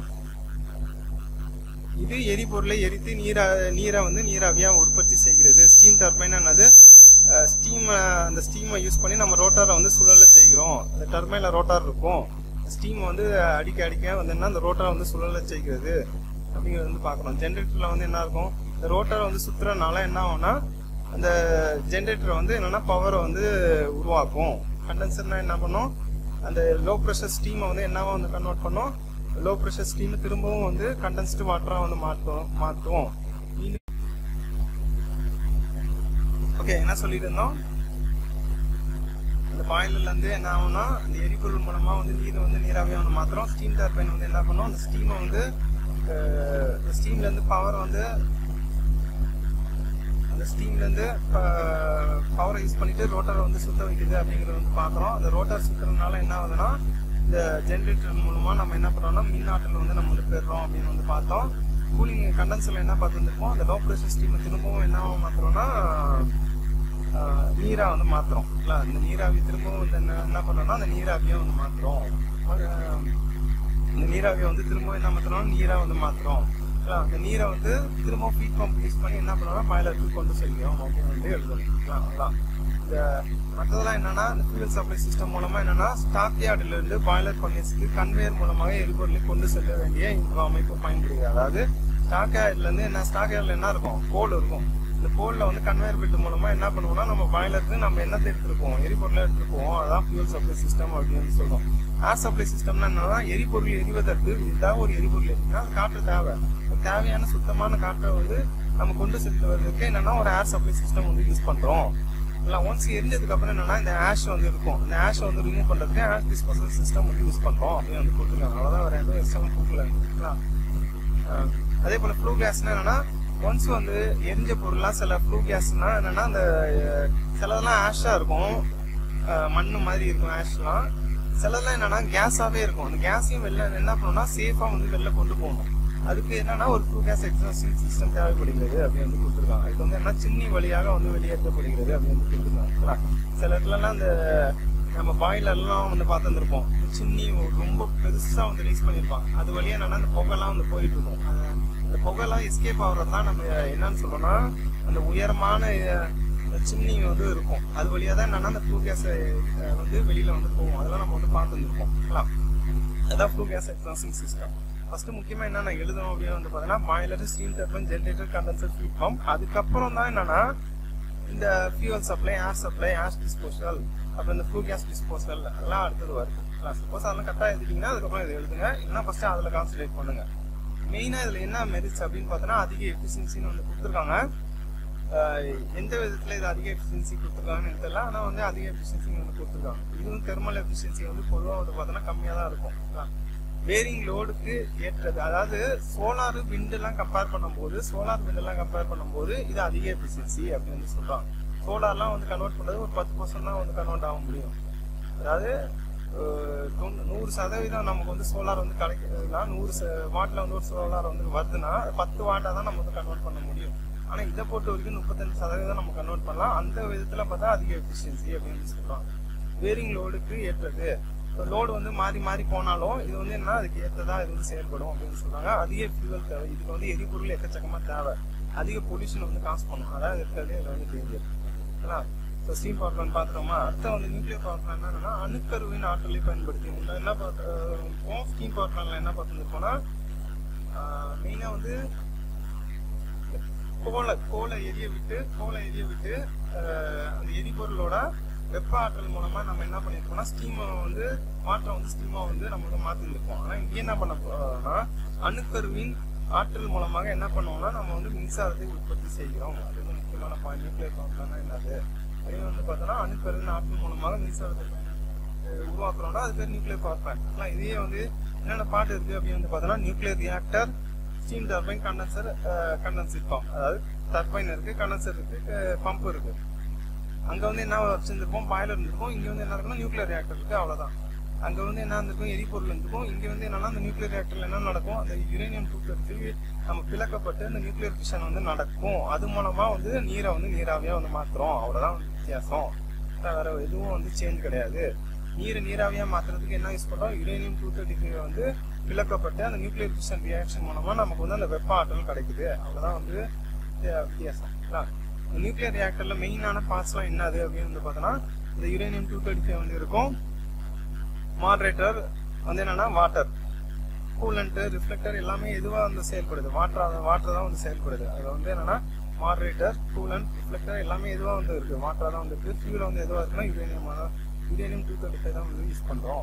இது எரிபொருளை எரித்து நீரை வந்து நீராவியா உற்பத்தி செய்கிறது. ஸ்டீம் டர்பைன் என்னது? அந்த ஸ்டீமை யூஸ் பண்ணி நம்ம ரோட்டாரை வந்து சுழல செய்கிறோம். அந்த டர்பைன்ல ரோட்டார் இருக்கும். ஸ்டீம் வந்து அடிக்க வந்து என்ன அந்த ரோட்டாரை வந்து சுழல செய்கிறது அப்படிங்கிறது வந்து பார்க்கணும். ஜென்ரேட்டர்ல வந்து என்ன இருக்கும்? இந்த ரோட்டாரை வந்து சுத்துறதுனால என்ன ஆகும்னா அந்த ஜென்ரேட்டர் வந்து என்னன்னா பவரை வந்து உருவாக்கும். கண்டென்சர்னா என்ன பண்ணும், அந்த லோ ப்ரெஷர் ஸ்டீமை வந்து என்னவா வந்து கன்வெர்ட் பண்ணும், லோ ப்ரெஷர் ஸ்டீம் திரும்பவும் வந்து கண்டென்ஸ்டு வாட்டரா வந்து மாற்றும். ஓகே, என்ன சொல்லிட்டு இருந்தோம், அந்த பாய்லர்ல இருந்து என்ன ஆகும்னா அந்த எரிபொருள் மூலமா வந்து நீரை வந்து நீராவியா வந்து மாத்திரம். ஸ்டீம் டர்பைன் வந்து என்ன பண்ணும், அந்த ஸ்டீமை வந்து ஸ்டீம்ல இருந்து பவர் வந்து அந்த ஸ்டீம்ல இருந்து பவரை யூஸ் பண்ணிட்டு ரோட்டரை வந்து சுத்த வைக்குது அப்படிங்கறது வந்து பாக்குறோம். அந்த ரோட்டர் சுத்துறதுனால என்ன ஆகுதுன்னா இந்த ஜென்ரேட்டர் மூலமா நம்ம என்ன பண்றோம்னா மின் ஆற்றல் வந்து நம்ம வந்து பெறுறோம் அப்படின்னு வந்து பார்த்தோம். கூலிங் கண்டென்சர்ல என்ன பார்த்துருப்போம், அந்த லோ ப்ரெஷர் ஸ்டீமை திரும்பவும் என்ன மாத்திரம்னா நீரா வந்து மாத்திரம். இந்த நீராவி திரும்பவும் என்ன பண்ணோம்னா அந்த நீராவியை வந்து மாத்திரம். இந்த நீராவியை வந்து திரும்பவும் என்ன மாத்திரம், நீரா வந்து மாத்திரம். அந்த நீரை வந்து திரும்ப ஹீட் பம்ப் யூஸ் பண்ணி என்ன பண்ணுவோம்னா பாய்லருக்கு கொண்டு செல்கிறோம் அப்படின்னு வந்து எழுதணும். இந்த மற்றதெல்லாம் என்னன்னா இந்த ஃபியூயல் சப்ளை சிஸ்டம் மூலமா என்னன்னா ஸ்டாக் யார்டில் இருந்து பாய்லர் ஃபர்னேஸ்க்கு கன்வேயர் மூலமாக எரிபொருளை கொண்டு செல்ல வேண்டிய இந்த அமைப்பு பயன்படுகிறது. அதாவது ஸ்டாக் யார்ட்ல இருந்து என்ன, ஸ்டாக் யார்ட்ல என்ன இருக்கும், கோல் இருக்கும். இந்த கோல்ல வந்து கன்வேயர் பெல்ட் மூலமா என்ன பண்ணுவோம்னா நம்ம பாய்லருக்கு நம்ம என்னத்தை எடுத்துருப்போம், எரிபொருளை எடுத்துருப்போம். அதான் ஃபியூயல் சப்ளை சிஸ்டம் அப்படின்னு சொல்றோம். ஏர் சப்ளை சிஸ்டம்னா என்னன்னா எரிபொருள் எரிவதற்கு ஏதாவது ஒரு எரிபொருள் எரினா காற்று தேவையான சுத்தமான காற்றை வந்து நம்ம கொண்டு செல்வதற்கு என்னன்னா ஒரு ஏர் சப்ளை சிஸ்டம் வந்து யூஸ் பண்றோம். இல்லை ஒன்ஸ் எரிஞ்சதுக்கு அப்புறம் என்னன்னா இந்த ஆஷ் வந்து இருக்கும், இந்த ஆஷை வந்து ரிமூவ் பண்றதுக்கு ஆஷ் டிஸ்போசல் சிஸ்டம் வந்து யூஸ் பண்றோம் அப்படின்னு வந்து கொடுத்துருக்காங்க. அவ்வளோதான், வேற எதுவும் எக்ஸ்ட்ரா கொடுக்கல. அதே போல ஃப்ளூ கேஸ்னா என்னன்னா ஒன்ஸ் வந்து எரிஞ்ச பொருள்லாம் சில ஃப்ளூ கேஸ்னா என்னன்னா அந்த சிலதெல்லாம் ஆஷா இருக்கும், மண்ணு மாதிரி இருக்கும் ஆஷ்லாம். சிலதெல்லாம் என்னன்னா கேஸாவே இருக்கும். அந்த கேஸையும் வெளில என்ன பண்ணணும்னா சேஃபா வந்து வெளில கொண்டு போகணும். அதுக்கு என்னன்னா ஒரு ஃப்ளூ கேஸ் எக்ஸாஸ்டிங் சிஸ்டம் தேவைப்படுகிறது அப்படின்னு வந்து கொடுத்துருக்காங்க. இது வந்து என்ன சிம்னி வழியாக வந்து வெளியேற்றப்படுகிறது அப்படின்னு வந்து கொடுத்துருக்காங்க. சில இடத்துலலாம் இந்த நம்ம பாய்லர்லாம் வந்து பார்த்துருப்போம், சிம்னி ரொம்ப பெருசா வந்து ரிலீஸ் பண்ணியிருப்பாங்க. அது வழியா என்னன்னா அந்த புகைலாம் வந்து போயிட்டு இருக்கும். அந்த புகைலாம் எஸ்கேப் ஆகுறதுதான் நம்ம என்னன்னு சொல்றோம்னா அந்த உயரமான சிம்னி வந்து இருக்கும். அது வழியா தான் என்னன்னா அந்த ஃப்ளூ கேஸ் வந்து வெளியில வந்து போகும். அதெல்லாம் நம்ம வந்து பார்த்துருப்போம். அதான் flue gas exhausting system. First முக்கியமா என்னென்ன எழுதணும் அப்படின்னு வந்து பார்த்தீங்கன்னா boiler, steam turbine, generator, condenser, heat pump. அதுக்கப்புறம் தான் என்னன்னா இந்த fuel supply, air supply, air disposal, அப்புறம் இந்த ஃப்ளூ கேஸ் டிஸ்போசல் எல்லாம் அடுத்தது வருது. சப்போஸ் அதெல்லாம் கரெக்டாக எழுதிட்டீங்கன்னா அதுக்கப்புறம் இது எழுதுங்க. இல்லைன்னா ஃபர்ஸ்ட் அதில் கான்சன்ட்ரேட் பண்ணுங்க. மெயினாக இதில் என்ன மெரிட்ஸ் அப்படின்னு பார்த்தோன்னா அதிக எஃபிஷியன்சின்னு வந்து கொடுத்துருக்காங்க. எந்த விதத்தில் இது அதிக எஃபிஷியன்சி கொடுத்துருக்காங்கன்னு தெரியல, ஆனால் வந்து அதிக எஃபிஷியன்சி வந்து கொடுத்துருக்காங்க. இதுவும் தெர்மல் எஃபிஷியன்சி வந்து பொதுவாக வந்து பார்த்தோன்னா கம்மியாக தான் இருக்கும். வேரிங் லோடுக்கு ஏற்றது, அதாவது சோலார் விண்டெல்லாம் கம்பேர் பண்ணும்போது இது அதிக எஃபிஷியன்சி அப்படின்னு வந்து சொல்றாங்க. சோலார்லாம் வந்து கன்வெர்ட் பண்றது ஒரு 10% தான் வந்து கன்வெர்ட் ஆக முடியும். அதாவது 100% நமக்கு வந்து சோலார் வந்து கிடைக்கிறதுனா 100 வாட்ல வந்து ஒரு சோலார் வந்து வருதுன்னா 10 வாட்டா தான் நம்ம வந்து கன்வெர்ட் பண்ண முடியும். ஆனா இதை பொறுத்த வரைக்கும் 35% நம்ம கன்வெர்ட் பண்ணலாம். அந்த விதத்துல பார்த்தா அதிக எஃபிஷியன்சி அப்படின்னு சொல்றாங்க. வேரிங் லோடுக்கு ஏற்றது, லோடு வந்து மாறி மாறி போனாலும் இது வந்து என்ன அதுக்கு ஏற்றதா இது வந்து செயல்படும் அப்படின்னு சொல்றாங்க. அதிக ஃபியூவல் தேவை, இதுக்கு வந்து எரிபொருள் எக்கச்சக்கமா தேவை, அதிக பொல்யூஷன் வந்து காசு பண்ணும். அதான் இருக்கிறது இது வந்து டேஞ்சர். ஸ்டீம் பவர் பிளான்ட் பாத்துட்டோமா. அடுத்த வந்து நியூக்ளியர் பவர் பிளான்ட் என்னன்னா அணுக்கருவின் ஆற்றலை பயன்படுத்தி என்ன பார்த்துருப்போம். ஸ்டீம் பவர் பிளான்ட்ல என்ன பார்த்துருப்போம்னா மெயினா வந்து கோலை எரிய விட்டு அந்த எரிபொருளோட வெப்ப ஆற்றல் மூலமா நம்ம என்ன பண்ணிருக்கோம்னா ஸ்டீமை வந்து வாட்டரை வந்து ஸ்டீமா வந்து நம்ம வந்து மாத்திருக்கோம். ஆனா இங்க என்ன பண்ண போறோம்னா அணுக்கருவின் ஆற்றல் மூலமாக என்ன பண்ணுவோம்னா நம்ம வந்து மின்சாரத்தை உற்பத்தி செய்கிறோம். அது வந்து முக்கியமான பாயிண்ட். நியூக்ளியர் பவர் பிளான்ட் என்னது அப்படின்னு வந்து பார்த்தோம்னா அணுக்கருவின் ஆற்றல் மூலமாக மின்சாரத்தை உருவாக்குறோம்னா அது பேர் நியூக்ளியர் பவர் பிளான்ட். ஆனா இதே வந்து என்னென்ன பாட்டு இருக்கு அப்படின்னு வந்து பார்த்தோம்னா nuclear reactor, steam turbine, condenser pump. அதாவது டர்பைன் இருக்கு, கண்டென்சர் இருக்கு, பம்ப் இருக்கு. அங்க வந்து என்ன வச்சிருந்திருப்போம், பாய்லர் இருக்கும். இங்க வந்து என்ன இருக்குன்னா நியூக்ளியர் ரியாக்டர் இருக்கு, அவ்வளவுதான். அங்க வந்து என்ன இருந்திருக்கும், எரிபொருள் இருந்திருக்கும். இங்க வந்து என்னன்னா அந்த நியூக்ளியர் ரியாக்டர்ல என்ன நடக்கும், அந்த யுரேனியம் 233 நம்ம பிளக்கப்பட்டு அந்த நியூக்ளியர் ஃபிஷன் வந்து நடக்கும். அது மூலமா வந்து நீரை வந்து நீராவியா வந்து மாத்துறோம். அவ்வளவுதான் வித்தியாசம், வேற எதுவும் வந்து சேஞ்ச் கிடையாது. நீராவியா மாத்துறதுக்கு என்ன யூஸ் பண்றோம், யுரேனியம் 233 வந்து பிளக்கப்பட்டு அந்த நியூக்ளியர் ஃபிஷன் ரியாக்ஷன் மூலமா நமக்கு வந்து அந்த வெப்ப ஆற்றல் கிடைக்குது. அவ்வளவுதான் வந்து வித்தியாசம். நியூக்ளியர் ரியாக்டர்ல மெயினான பார்ட்ஸ்லாம் என்னது அப்படின்னு வந்து பார்த்தோம்னா இந்த யுரேனியம் 235 வந்து இருக்கும். மாடரேட்டர் வந்து என்னன்னா வாட்டர், கூலண்ட், ரிஃப்ளெக்டர் எல்லாமே எதுவா வந்து செயல்படுது, வாட்டர் தான் வந்து செயல்படுது. அது வந்து என்னன்னா மாடரேட்டர், கூலண்ட், ரிஃப்ளெக்டர் எல்லாமே எதுவாக வந்து இருக்குது, வாட்டராக தான் வந்துருக்கு. ஃபியூல் வந்து எதுவாக இருக்குன்னா யுரேனியம் 235 தான் வந்து யூஸ் பண்ணுறோம்.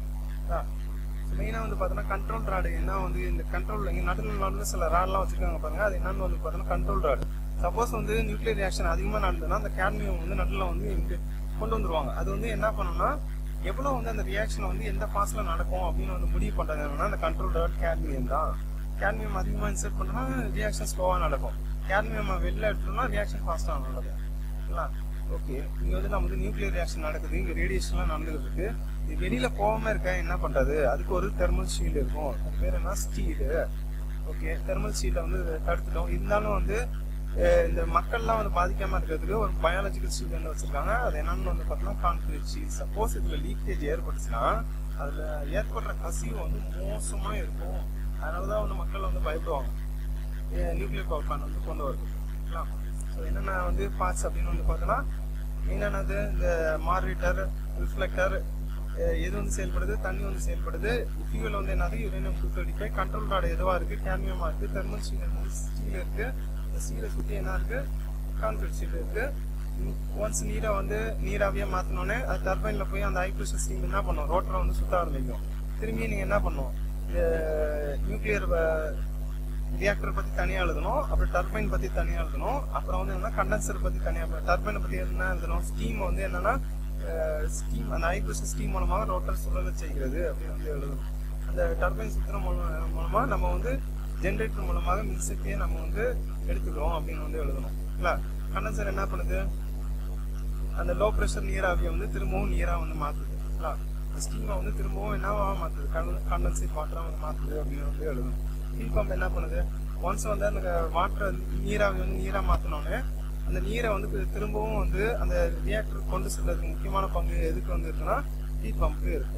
மெயினாக வந்து பார்த்தோன்னா கண்ட்ரோல் ராடு என்ன வந்து இந்த கண்ட்ரோல் இங்கே நடுவில் சில ராட்லாம் வச்சுருக்காங்க பாருங்கள். அது என்னன்னு வந்து பார்த்தோன்னா கண்ட்ரோல் ராடு. சப்போஸ் வந்து நியூக்ளியர் ரியாக்ஷன் அதிகமாக நடந்ததுன்னா அந்த கேட்மியம் வந்து நடுவில் வந்து இங்கே கொண்டு வந்துருவாங்க. அது வந்து என்ன பண்ணணும்னா எவ்வளோ வந்து அந்த ரியாக்ஷன் வந்து எந்த பாஸில் நடக்கும் அப்படின்னு வந்து முடிவு பண்ணுறது என்னன்னா அந்த கண்ட்ரோல் ராட் கேட்மியம் தான். கேட்மியம் அதிகமாக இன்சர்ட் பண்ணோம்னா ரியாக்ஷன் ஸ்லோவாக நடக்கும். கேட்மியம் வெளில எடுத்தோம்னா ரியாக்ஷன் ஃபாஸ்ட்டாக நடக்கும். சரிங்களா? ஓகே, இங்கே வந்து நம்ம வந்து நியூக்ளியர் ரியாக்ஷன் நடக்குது, இங்கே ரேடியேஷன்லாம் நடந்துகிட்டு இருக்கு. இது வெளியில போகாம இருக்க என்ன பண்றது, அதுக்கு ஒரு தெர்மல் ஷீல்டு இருக்கும். அது பேர் என்ன, ஸ்டீலு. ஓகே, தெர்மல் ஷீல்டை வந்து தடுத்துட்டோம். இருந்தாலும் வந்து இந்த மக்கள்லாம் வந்து பாதிக்காம இருக்கிறதுக்கு ஒரு பயாலஜிக்கல் ஷீல்டு வந்து வச்சிருக்காங்க. அது என்னன்னு வந்து பார்த்தோம்னா கான்கிரீட் ஷீல்ட். சப்போஸ் இதுல லீக்கேஜ் ஏற்பட்டுச்சுன்னா அதுல ஏற்படுற கசிவு வந்து மோசமா இருக்கும். அதனாலதான் வந்து மக்கள் வந்து பயப்படுவாங்க நியூக்ளியர் பவர் பிளான்ட் வந்து கொண்டு வருது. ஸோ என்னென்ன வந்து பார்ட்ஸ் அப்படின்னு வந்து பார்த்தோன்னா என்னென்னது, இந்த மாடரேட்டர், ரிஃப்ளெக்டர் எது வந்து செயல்படுது, தண்ணி வந்து செயல்படுது, ஃபியூல் வந்து என்னது யுரேனியம் 235, கண்ட்ரோல் ராடு எதுவாக இருக்குது, கேட்மியமாக இருக்குது, தெர்மல் ஷீல் வந்து ஸ்டீல் இருக்குது, இந்த ஸ்டீலை சுற்றி என்ன இருக்குது, கான்கிரீட் ஷீட் இருக்குது. ஒன்ஸ் நீரை வந்து நீராவியாக மாற்றினோடனே அது டர்பைனில் போய் அந்த ஹை ப்ரெஷர் ஸ்டீம் என்ன பண்ணும், ரோட்டரை வந்து சுற்ற ஆரம்பிக்கும். திரும்பி நீங்கள் என்ன பண்ணும், இந்த நியூக்ளியர் ரியாக்டர் பற்றி தனியாக எழுதணும், அப்புறம் டர்பைன் பற்றி தனியாக எழுதணும், அப்புறம் வந்து என்னன்னா கண்டென்சர் பற்றி தனியாக, டர்பைனை பற்றி என்ன எழுதணும், ஸ்டீம் வந்து என்னன்னா ஸ்டீம், அந்த ஹை ப்ரெஷர் ஸ்டீம் மூலமாக ரோட்டர் சுழல செய்கிறது அப்படின்னு வந்து எழுதணும். அந்த டர்பைன் சுற்றுற மூலமாக நம்ம வந்து ஜென்ரேட்டர் மூலமாக மின்சக்தியை நம்ம வந்து எடுத்துக்கிறோம் அப்படின்னு வந்து எழுதணும். இல்லை, கண்டென்சர் என்ன பண்ணுது, அந்த லோ ப்ரெஷர் நீராவியை வந்து திரும்பவும் நீராக வந்து மாற்றுது. இல்லை, ஸ்டீமை வந்து திரும்பவும் என்னவா மாற்றுது, கண்டென்சேட் வாட்டராக வந்து மாற்றுது அப்படின்னு வந்து எழுதணும். ஹீட் பம்ப் என்ன பண்ணுது, ஒன்ஸ் வந்து அந்த வாட்டர் நீராவி வந்து நீராக மாற்றினோன்னே அந்த நீரை வந்து திரும்பவும் வந்து அந்த ரியாக்டர் கொண்டு செல்றதுக்கு முக்கியமான பங்கு எதுக்கு வந்து இருக்குன்னா ஹீட் பம்பு இருக்கு.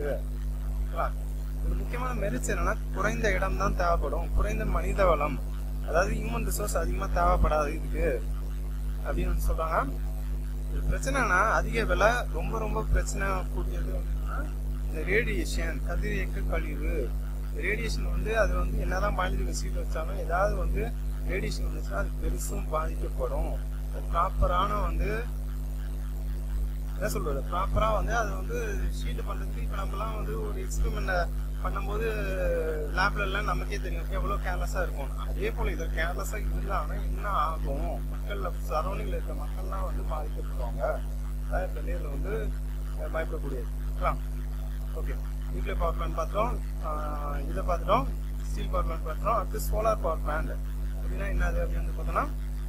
ஒரு முக்கியமான மெரிட்ஸ் என்னன்னா குறைந்த இடம் தான் தேவைப்படும், குறைந்த மனித வளம், அதாவது ஹியூமன் ரிசோர்ஸ் அதிகமாக தேவைப்படாது இதுக்கு அப்படின்னு வந்து சொல்றாங்க. இது பிரச்சனைனா அதிக விலை, ரொம்ப ரொம்ப பிரச்சனை கூடியது அப்படின்னா இந்த ரேடியேஷன், கதிரியக்க கழிவு. ரேடியேஷன் வந்து அது வந்து என்னதான் பயாலஜிக்கல் சீட் வச்சாலும் ஏதாவது வந்து ரேடியேஷன் வந்துச்சுன்னா அது பெருசும் பாதிக்கப்படும். ப்ராப்பரான வந்து என்ன சொல்றது, ப்ராப்பரா வந்து அது வந்து ஷீட் பண்றதுக்கு இப்ப நம்மலாம் வந்து ஒரு எக்ஸ்பெரிமெண்ட் பண்ணும்போது லேப்ல எல்லாம் நமக்கே தெரியும் எவ்வளவு கேர்லெஸ்ஸா இருக்கும். அதே போல இதை கேர்லெஸ்ஸா இருந்தாங்கன்னா என்ன ஆகும், மக்கள்ல சரௌண்டிங்ல இருக்க மக்கள்லாம் வந்து பாதிக்கப்படுவாங்க. அதான் இதுல வந்து பயப்படக்கூடியது. ஓகே, நியூக்ளியர் பவர் பிளான்ட் பார்த்தோம், இதை பார்த்துட்டோம், ஸ்டீல் பவர் பிளான்ட் பார்த்தோம். அடுத்து சோலார் பவர் பிளான்ட் அப்படின்னா என்னது அப்படின்னு பார்த்தோம்னா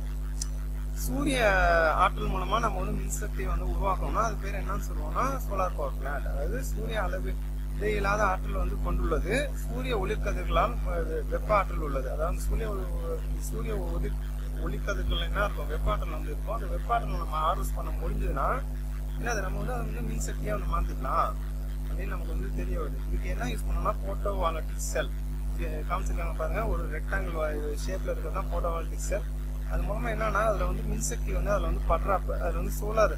சூரிய ஆற்றல் மூலமா நம்ம வந்து மின்சக்தியை வந்து உருவாக்கணும்னா அது பேர் என்னன்னு சொல்லுவோம்னா சோலார் பவர் பிளான்ட். அதாவது சூரிய அளவு இல்லாத ஆற்றல் வந்து கொண்டுள்ளது, சூரிய ஒளிக்கதிர்களால் வெப்ப ஆற்றல் உள்ளது. அதாவது சூரிய ஒளிக்கதிர்கள் என்ன இருக்கும், வெப்ப ஆற்றல் வந்து இருக்கும். அந்த வெப்ப ஆற்றல் நம்ம ஹார்வெஸ்ட் பண்ண முடிஞ்சதுன்னா என்னது, நம்ம வந்து அதை வந்து மின்சக்தியா வந்து மாத்திக்கலாம் அப்படின்னு நமக்கு வந்து தெரிய வருது. இதுக்கு என்ன யூஸ் பண்ணோம்னா போட்டோ வால்டிக் செல் காமிச்சிருக்காங்க பாருங்க, ஒரு ரெக்டாங்கிள் ஷேப்ல இருக்கிறது தான் போட்டோ வால்டிக் செல். அது மூலமா என்னன்னா அதுல வந்து மின்சக்தி வந்து அதுல வந்து படுறப்ப அதுல வந்து சோலார்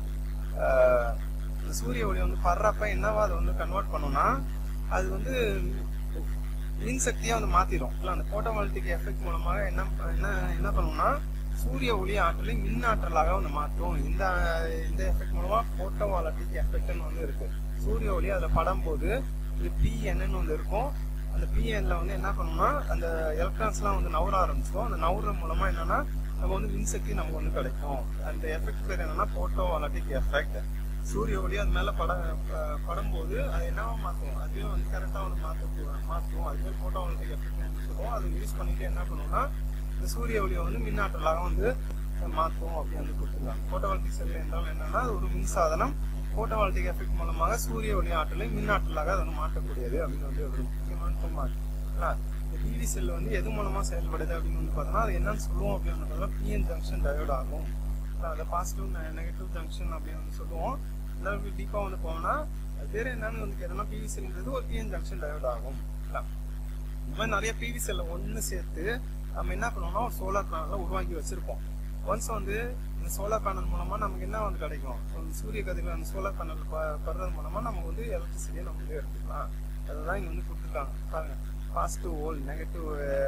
சூரிய ஒளி வந்து படுறப்ப என்னவா அதை வந்து கன்வெர்ட் பண்ணோம்னா அது வந்து மின்சக்தியா வந்து மாத்திரும். இல்லை, அந்த போட்டோவால்டிக் எஃபெக்ட் மூலமாக என்ன பண்ணோம்னா சூரிய ஒளி ஆற்றலை மின் ஆற்றலாக வந்து மாற்றும். இந்த எஃபெக்ட் மூலமா போட்டோவால்டிக் எஃபெக்ட்னு வந்து இருக்கு. சூரிய ஒளி அதுல படும் போது இது PN வந்து இருக்கும். அந்த PNல வந்து என்ன பண்ணணும்னா அந்த எலக்ட்ரான்ஸ்லாம் வந்து நவர ஆரம்பிச்சிடும். அந்த நவர மூலமா என்னன்னா நம்ம வந்து மின்சக்தி நமக்கு வந்து கிடைக்கும். அந்த எஃபெக்ட் பேர் என்னன்னா போட்டோவால்டிக் எஃபெக்ட். சூரிய ஒளி அது மேல படும்போது அது என்னவா மாற்றும், அதுவே வந்து கரெக்டா வந்து மாற்றும். அதுவே போட்டோவால்டிக் எஃபெக்ட் சொல்லுவோம். அதை யூஸ் பண்ணிட்டு என்ன பண்ணுவோம்னா இந்த சூரிய ஒளியை வந்து மின்னாற்றலாக வந்து மாற்றும் அப்படின்னு வந்து கொடுத்துருக்காங்க. போட்டோவால்டிக் செல் என்றால் என்னன்னா ஒரு மின்சாதனம் போட்டோவால்டிக் எஃபெக்ட் மூலமாக சூரிய ஒளி ஆற்றலை மின்னாற்றலாக அதை வந்து மாற்றக்கூடியது அப்படின்னு வந்து ஒரு முக்கியமான சொன்னாங்க. PV செல் வந்து எது மூலமா செயல்படுது அப்படின்னு வந்து பார்த்தோம்னா அது என்னன்னு சொல்லுவோம் அப்படின்னு பார்த்தோம்னா PN ஜங்ஷன் டயோட் ஆகும். அதை பாசிட்டிவ் நெகட்டிவ் ஜங்ஷன் அப்படின்னு வந்து சொல்லுவோம். எல்லாருக்கும் டீப்பா வந்து போனோம்னா அது பேர் என்னன்னு வந்து கேட்டோம்னா PV செல்ன்றது ஒரு PN ஜங்ஷன் டயோட் ஆகும். இந்த மாதிரி நிறைய PV செல்லை ஒன்று சேர்த்து நம்ம என்ன பண்ணுவோம்னா ஒரு சோலார் பேனலை உருவாக்கி வச்சிருப்போம். ஒன்ஸ் வந்து இந்த சோலார் பேனல் மூலமா நமக்கு என்ன வந்து கிடைக்கும், சூரிய கதிர்கள் அந்த சோலார் பேனல் படுறது மூலமா நமக்கு வந்து எலக்ட்ரிசிட்டியை நம்ம வந்து எடுத்துக்கலாம். அதுதான் இங்க வந்து கொடுத்துருக்காங்க பாருங்க, பாசிட்டிவ் வோல் நெகட்டிவ்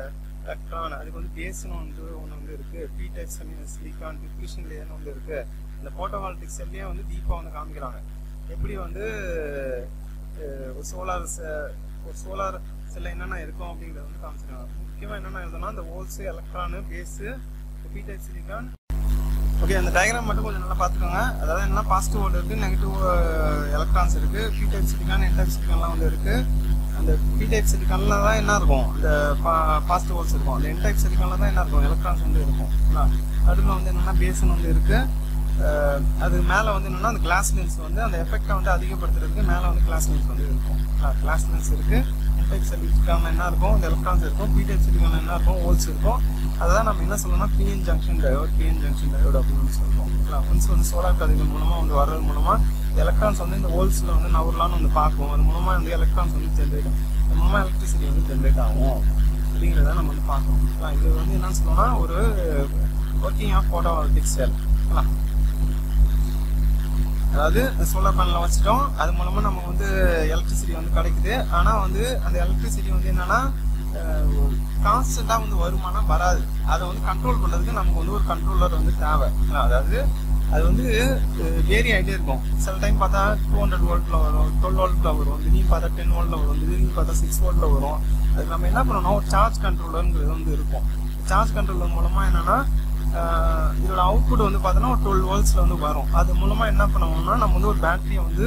எலக்ட்ரான், அதுக்கு வந்து பேஸ்னு வந்து ஒன்று வந்து இருக்கு, பி டைப் சிலிக்கான் டிஃப்யூஷன் லேயர்னு வந்து இருக்கு. இந்த போட்டோவால்டிக் செல்லையே வந்து டீப்பாக வந்து காமிக்கிறாங்க. எப்படி வந்து ஒரு சோலார் செல்ல என்னென்ன இருக்கும் அப்படிங்கிறத வந்து காமிச்சிருக்காங்க. முக்கியமாக என்னென்ன எழுதுனா இந்த holes, electron, base, P type silicon. Okay, அந்த டயக்ராம் மட்டும் கொஞ்சம் நல்லா பார்த்துக்கோங்க. அதாவது என்ன பாசிட்டிவ் வோல்ட் இருக்குது, நெகட்டிவ் எலக்ட்ரான்ஸ் இருக்குது, P type silicon, N type சிலிக்கான்லாம் வந்து இருக்குது. அந்த பி டைப் சிலிக்கான்ல தான் என்ன இருக்கும், இந்த பாசிட்டிவ் வோல்ட்ஸ் இருக்கும். அந்த என் டைப் சிலிக்கான்ல தான் என்ன இருக்கும், எலக்ட்ரான்ஸ் வந்து இருக்கும். நடுவில் வந்து என்னென்னா பேஸ்னு வந்து இருக்குது. அது மேலே வந்து என்னென்னா அந்த கிளாஸ் லென்ஸ் வந்து அந்த எஃபெக்டை வந்து அதிகப்படுத்துறதுக்கு மேலே வந்து கிளாஸ் லென்ஸ் வந்து இருக்கும். கிளாஸ் லென்ஸ் இருக்குது. என் டைப் சிலிக்கான்ல என்ன இருக்கும், இந்த எலக்ட்ரான்ஸ் இருக்கும். பி டைப் சிலிக்கான்ல என்ன இருக்கும், ஹோல்ஸ் இருக்கும். அதான் நம்ம என்ன சொல்லணும்னா பிஎன் ஜங்ஷன் டயோடு அப்படின்னு சொல்லுவோம். ஒன்ஸ் வந்து சோலார் கதிர்கள் மூலமாக வந்து வர்றது மூலமாக எலக்ட்ரான்ஸ் வந்து இந்த ஹோல்ஸில் வந்து நவரலான்னு வந்து பார்க்கும். அது மூலமாக வந்து எலக்ட்ரான்ஸ் வந்து ஜென்ரேட் ஆகும். அது மூலமாக எலக்ட்ரிசிட்டி வந்து ஜென்ரேட் ஆகும் அப்படிங்கிறத நம்ம வந்து பார்க்கணும். இது வந்து என்னன்னு சொல்லணும்னா ஒரு ஒர்க்கிங் ஆஃப் போட்டோவால்டிக் செல். அதாவது சோலார் பேனலில் வச்சுட்டோம், அது மூலமாக நம்ம வந்து எலக்ட்ரிசிட்டி வந்து கிடைக்குது. ஆனால் வந்து அந்த எலக்ட்ரிசிட்டி வந்து என்னன்னா கான்ஸ்டன்டா வந்து வருமானா வராது. அதை வந்து கண்ட்ரோல் பண்றதுக்கு நமக்கு வந்து ஒரு கண்ட்ரோலர் வந்து தேவை. அதாவது அது வந்து வேரி ஆகிட்டே இருக்கும். சில டைம் பார்த்தா 200 வோல்ட்ல வரும், 12 வோல்ட்ல வரும், திடீர்னு பார்த்தா 10 வோல்ட்ல வரும், திடீர்னு பார்த்தா 6 வோல்ட்ல வரும். அதுக்கு நம்ம என்ன பண்ணணும், ஒரு சார்ஜ் கண்ட்ரோலர்ங்கிறது வந்து இருக்கும். சார்ஜ் கண்ட்ரோலர் மூலமா என்னன்னா இதோட அவுட்புட் வந்து பார்த்தோன்னா ஒரு 12 வோல்ட்ஸ்ல வந்து வரும். அது மூலமா என்ன பண்ணுவோம்னா நம்ம வந்து ஒரு பேட்டரியை வந்து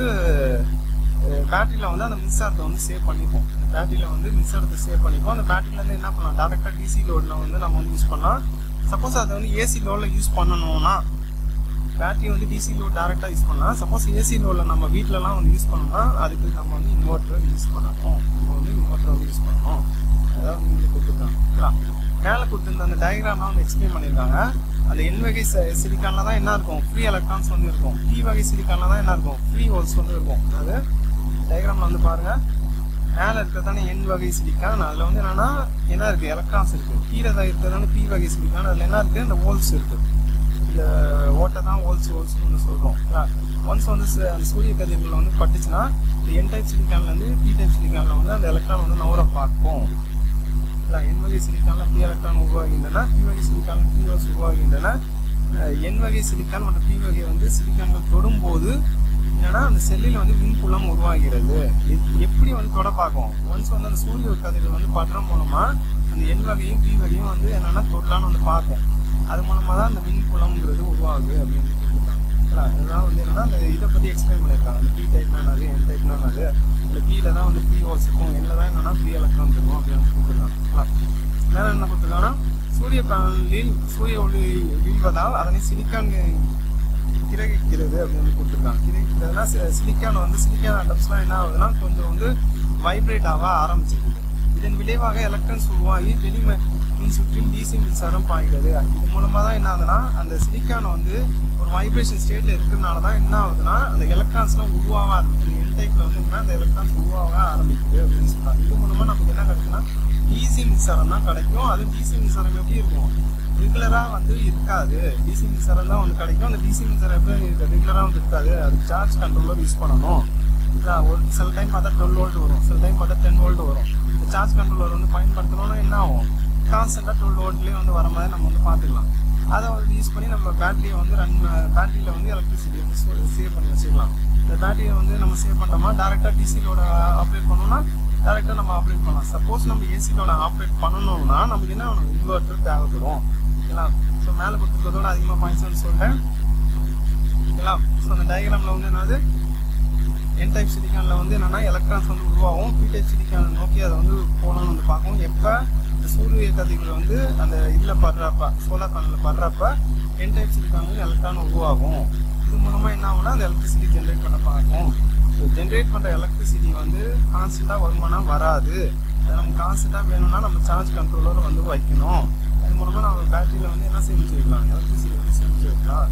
பேட்டரியில் வந்து அந்த மின்சாரத்தை வந்து சேவ் பண்ணிப்போம். பேட்டரியில் வந்து மின்சாரத்தை சேவ் பண்ணிப்போம். அந்த பேட்டரியிலேருந்து என்ன பண்ணலாம், டேரெக்டாக டிசி லோடில் வந்து நம்ம வந்து யூஸ் பண்ணலாம். சப்போஸ் அதை வந்து ஏசி லோடில் யூஸ் பண்ணணும்னா பேட்டரி வந்து டிசி லோட் டேரெக்டாக யூஸ் பண்ணலாம். சப்போஸ் ஏசி லோடில் நம்ம வீட்டிலலாம் வந்து யூஸ் பண்ணோம்னா அதுக்கு நம்ம வந்து இன்வெர்ட்டர் யூஸ் பண்ணணும். நம்ம வந்து இன்வெர்ட்டர் வந்து யூஸ் பண்ணணும். அதாவது இங்கே கொடுத்துருக்காங்க. மேலே கொடுத்துருந்த அந்த டயக்ராம்லாம் வந்து எக்ஸ்பிளைன் பண்ணியிருக்காங்க. அந்த என் வகை சிலிக்கானில் தான் என்ன இருக்கும், ஃப்ரீ எலக்ட்ரான்ஸ் வந்து இருக்கும். பி வகை சிலிக்கானில் தான் என்ன இருக்கும், ஃப்ரீ ஹோல்ஸ் வந்து இருக்கும். அதாவது டயக்ராமில் வந்து பாருங்கள், மேலே இருக்கிறதானே என் வகை சிலிக்கான், அதில் வந்து என்னென்னா என்ன இருக்குது, எலக்ட்ரான்ஸ் இருக்குது. கீழே தான் இருக்கிறதான பி வகை சிலிக்கான், அதில் என்ன இருக்குது, இந்த ஹோல்ஸ் இருக்குது. இந்த ஓட்டை தான் ஹோல்ஸ்னு வந்து சொல்கிறோம். ஒன்ஸ் வந்து அந்த சூரிய கதிர்களில் வந்து பட்டுச்சுன்னா இந்த என் டைப் சிலிக்கான்லேருந்து பி டைப் சிலிக்கானில் வந்து அந்த எலக்ட்ரான் வந்து நவர பார்ப்போம். என் வகை சிலிக்கானில் பி எலக்ட்ரான் உருவாகின்றன, பி வகை சிலிக்கானில் பி ஹோல்ஸ் உருவாகின்றன. என் வகை சிலிக்கான் மற்றும் பி வகை வந்து சிலிக்கான்கள் தொடும்போது என்னன்னா அந்த செல்லில் வந்து மின்புலம் உருவாகிறது. எப்படி வந்து தொட பார்க்கும், ஒன்ஸ் வந்து அந்த சூரிய கதிர்கள் வந்து படுற மூலமா அந்த என் வகையும் பி வகையும் வந்து என்னன்னா தொடலான்னு வந்து பார்க்கும். அது மூலமாக தான் அந்த மின்புலம்ங்கிறது உருவாகுது அப்படின்னு சொல்லியிருக்காங்க. இதெல்லாம் வந்து என்னன்னா அந்த இதை பற்றி எக்ஸ்பிளைன் பண்ணியிருக்காங்க. அந்த பி டைப்னானது என் டைப்னானது, இந்த பியில் தான் வந்து பி ஹோல்ஸ் இருக்கும், என்ல தான் என்னன்னா பி எலக்ட்ரான் இருக்கும் அப்படின்னு கொடுத்துருக்காங்க. மேலே என்ன கொடுத்துருக்காங்கன்னா சூரிய பேனலில் சூரிய ஒளி வீழ்வதால் அதனை சிலிக்கான் கிரகிக்கிறது அப்படின்னு கொடுத்துருக்காங்க. கிரகிக்கிறதுனா சிலிக்கான் வந்து சிலிக்கான் அட்டம்ஸ்லாம் என்ன ஆகுதுன்னா கொஞ்சம் வந்து வைப்ரேட் ஆக ஆரம்பிச்சிருக்குது. இதன் விளைவாக எலக்ட்ரான்ஸ் உருவாகி மின் சுற்றில் டிசி மின்சாரம் பாய்கிறது. இது மூலமாக தான் என்ன ஆகுதுன்னா அந்த சிலிக்கான் வந்து ஒரு வைப்ரேஷன் ஸ்டேட்ல இருக்கிறதுனால தான் என்ன ஆகுதுன்னா அந்த எலக்ட்ரான்ஸ்லாம் உருவாக ஆரம்பிக்குது. என் டைப்ல வந்து என்ன அந்த எலக்ட்ரான்ஸ் உருவாக ஆரம்பிக்குது அப்படின்னு சொல்றாங்க. இது மூலமா நமக்கு என்ன கிடைக்குன்னா டிசி மின்சாரம் தான் கிடைக்கும். அது டிசி மின்சாரம் எப்படி இருக்கும், ரெகுலராக வந்து இருக்காது. டிசி மின்சாரம் தான் வந்து கிடைக்கும். அந்த டிசி மின்சாரம் எப்படி ரெகுலராக வந்து இருக்காது, அது சார்ஜ் கண்ட்ரோலர் யூஸ் பண்ணணும். ஒரு சில டைம் பார்த்தா 12 வோல்ட் வரும், சில டைம் பார்த்தா 10 வோல்ட் வரும். இந்த சார்ஜ் கண்ட்ரோலர் வந்து பயன்படுத்தணும்னா என்ன ஆகும், கான்ஸ்டன்டாக 12 வோல்ட்லேயே வந்து வர மாதிரி நம்ம வந்து பார்த்துக்கலாம். அதை வந்து யூஸ் பண்ணி நம்ம பேட்டரியை வந்து பேட்டரியில் வந்து எலக்ட்ரிசிட்டி வந்து சேவ் பண்ணி வச்சுக்கலாம். இந்த பேட்டரியை வந்து நம்ம சேவ் பண்ணோம்னா டேரெக்டாக டிசிலோட ஆப்ரேட் பண்ணோம்னா டேரெக்டாக நம்ம ஆப்ரேட் பண்ணலாம். சப்போஸ் நம்ம ஏசிலோட ஆப்ரேட் பண்ணணும்னா நமக்கு என்ன வேணும், இன்வெர்ட்டர் தேவைப்படும். ஓகேங்களா? ஸோ மேலே கொடுத்துருக்கதோட அதிகமாக பாயிண்ட்ஸ் வந்து சொல்லிட்டேன். ஓகேங்களா? ஸோ அந்த டயக்ராமில் வந்து என்னது என் டைப் சிலிக்கானில் வந்து என்னென்னா எலக்ட்ரான்ஸ் வந்து உருவாகும். பி டைப் சிலிக்கான் நோக்கி அதை வந்து போகணும்னு வந்து பார்க்கும். எப்போ இந்த சூரிய கதிர்கள் வந்து அந்த இதில் படுறப்ப சோலார் பேனலில் படுறப்ப என் டைப் சிலிக்கான் வந்து எலக்ட்ரான் உருவாகும். இது மூலமாக என்ன ஆகும்னா அந்த எலக்ட்ரிசிட்டி ஜென்ரேட் பண்ண பார்க்கும். ஜென்ரேட் பண்ணுற எலக்ட்ரிசிட்டி வந்து கான்ஸ்டன்டாக வருமானம் வராது. அது நம்ம கான்ஸ்டன்டாக வேணும்னா நம்ம சார்ஜ் கண்ட்ரோலர் வந்து வைக்கணும். அது மூலமாக நம்ம பேட்டரியில் வந்து என்ன சேமிச்சு வைக்கலாம், எலக்ட்ரிசிட்டி வந்து சேமிச்சு வைக்கலாம்.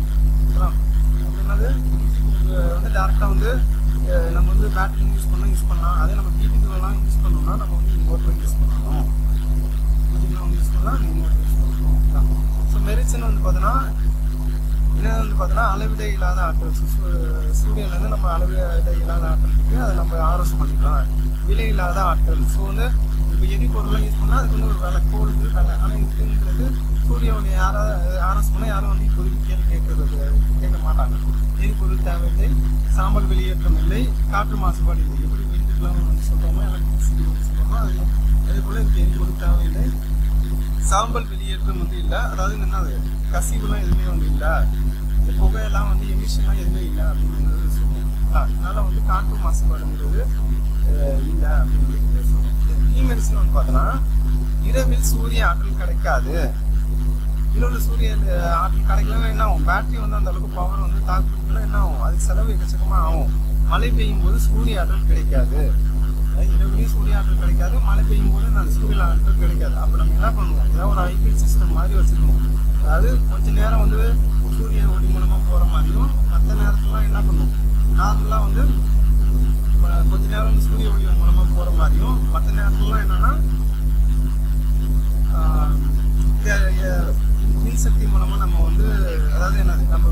என்னது வந்து டேரெக்டாக வந்து நம்ம வந்து பேட்டரி யூஸ் பண்ணலாம். அதே நம்ம வீட்டுக்குலாம் யூஸ் பண்ணோம்னா நம்ம வந்து இன்வெர்ட்டர் யூஸ் பண்ணணும். வீட்டுக்குலாம் யூஸ் பண்ணலாம், இன்வெர்ட்டர் யூஸ் பண்ணணும். ஸோ மெரிட்ஸ்ன்னு வந்து பார்த்தோன்னா என்ன வந்து பார்த்தோன்னா அளவிட இல்லாத ஆற்றல். சூரியன்லேருந்து நம்ம அளவிட இல்லாத ஆற்றல் இருக்குது, அதை நம்ம ஆர்எஸ் பண்ணிக்கலாம். விலை இல்லாத ஆற்றல். ஸோ வந்து இப்போ எரிபொருள்லாம் யூஸ் பண்ணால் அதுக்கு வந்து ஒரு வேலை கோல்டு வேலை. ஆனால் இதுன்றது சூரிய ஒளி ஆர்எஸ் பண்ணால் யாரும் வந்து இப்போதைக்கு கேள்வி கேட்க மாட்டாங்க. எரிபொருள் தேவையில்லை, சாம்பல் வெளியேற்றம் இல்லை, காற்று மாசுபாடு இல்லை. எப்படி வீட்டுக்கெல்லாம் வந்து சொல்கிறோமோ எலக்ட்ரிசிட்டி சொல்கிறோமோ அதே போல் இதுக்கு எரிபொருள் தேவையில்லை, சாம்பல் வெளியேற்றம் வந்து இல்லை. அதாவது என்ன கசிவுலாம் எதுவுமே வந்து இல்லை, இந்த புகையெல்லாம் வந்து எமிஷன்லாம் எதுவுமே இல்லை அப்படிங்கிறது சொல்லுவோம். அதனால வந்து காற்று மாசுபாடுங்கிறது இல்லை அப்படின்னு சொல்லுவோம். தீமெரிசன் வந்து பார்த்தோன்னா இரவில் சூரிய ஆற்றல் கிடைக்காது. இரவில் சூரிய ஆற்றல் கிடைக்கலன்னா என்ன ஆகும்? பேட்டரி வந்து அந்த அளவுக்கு பவர் வந்து தாக்குறதுக்குள்ள என்ன ஆகும்? அதுக்கு செலவு எக்கச்சக்கமாக ஆகும். மழை பெய்யும் போது சூரிய ஆற்றல் கிடைக்காது. இரவுலேயும் சூரிய ஆற்றல் கிடைக்காது, மழை பெய்யும் போது அந்த சூரிய ஆற்றல் கிடைக்காது. அப்போ நம்ம என்ன பண்ணுவோம்? ஏதாவது ஒரு ஹைபிரிட் சிஸ்டம் மாதிரி வச்சுக்கணும். அதாவது கொஞ்ச நேரம் வந்து சூரிய ஒளி மூலமாக போகிற மாதிரியும், மற்ற நேரத்துலாம் என்ன பண்ணுவோம்? நார்மலாக வந்து கொஞ்ச நேரம் வந்து சூரிய ஒளி மூலமாக போகிற மாதிரியும், மற்ற நேரத்துலாம் என்னன்னா மின்சக்தி மூலமாக நம்ம வந்து அதாவது என்னது நம்ம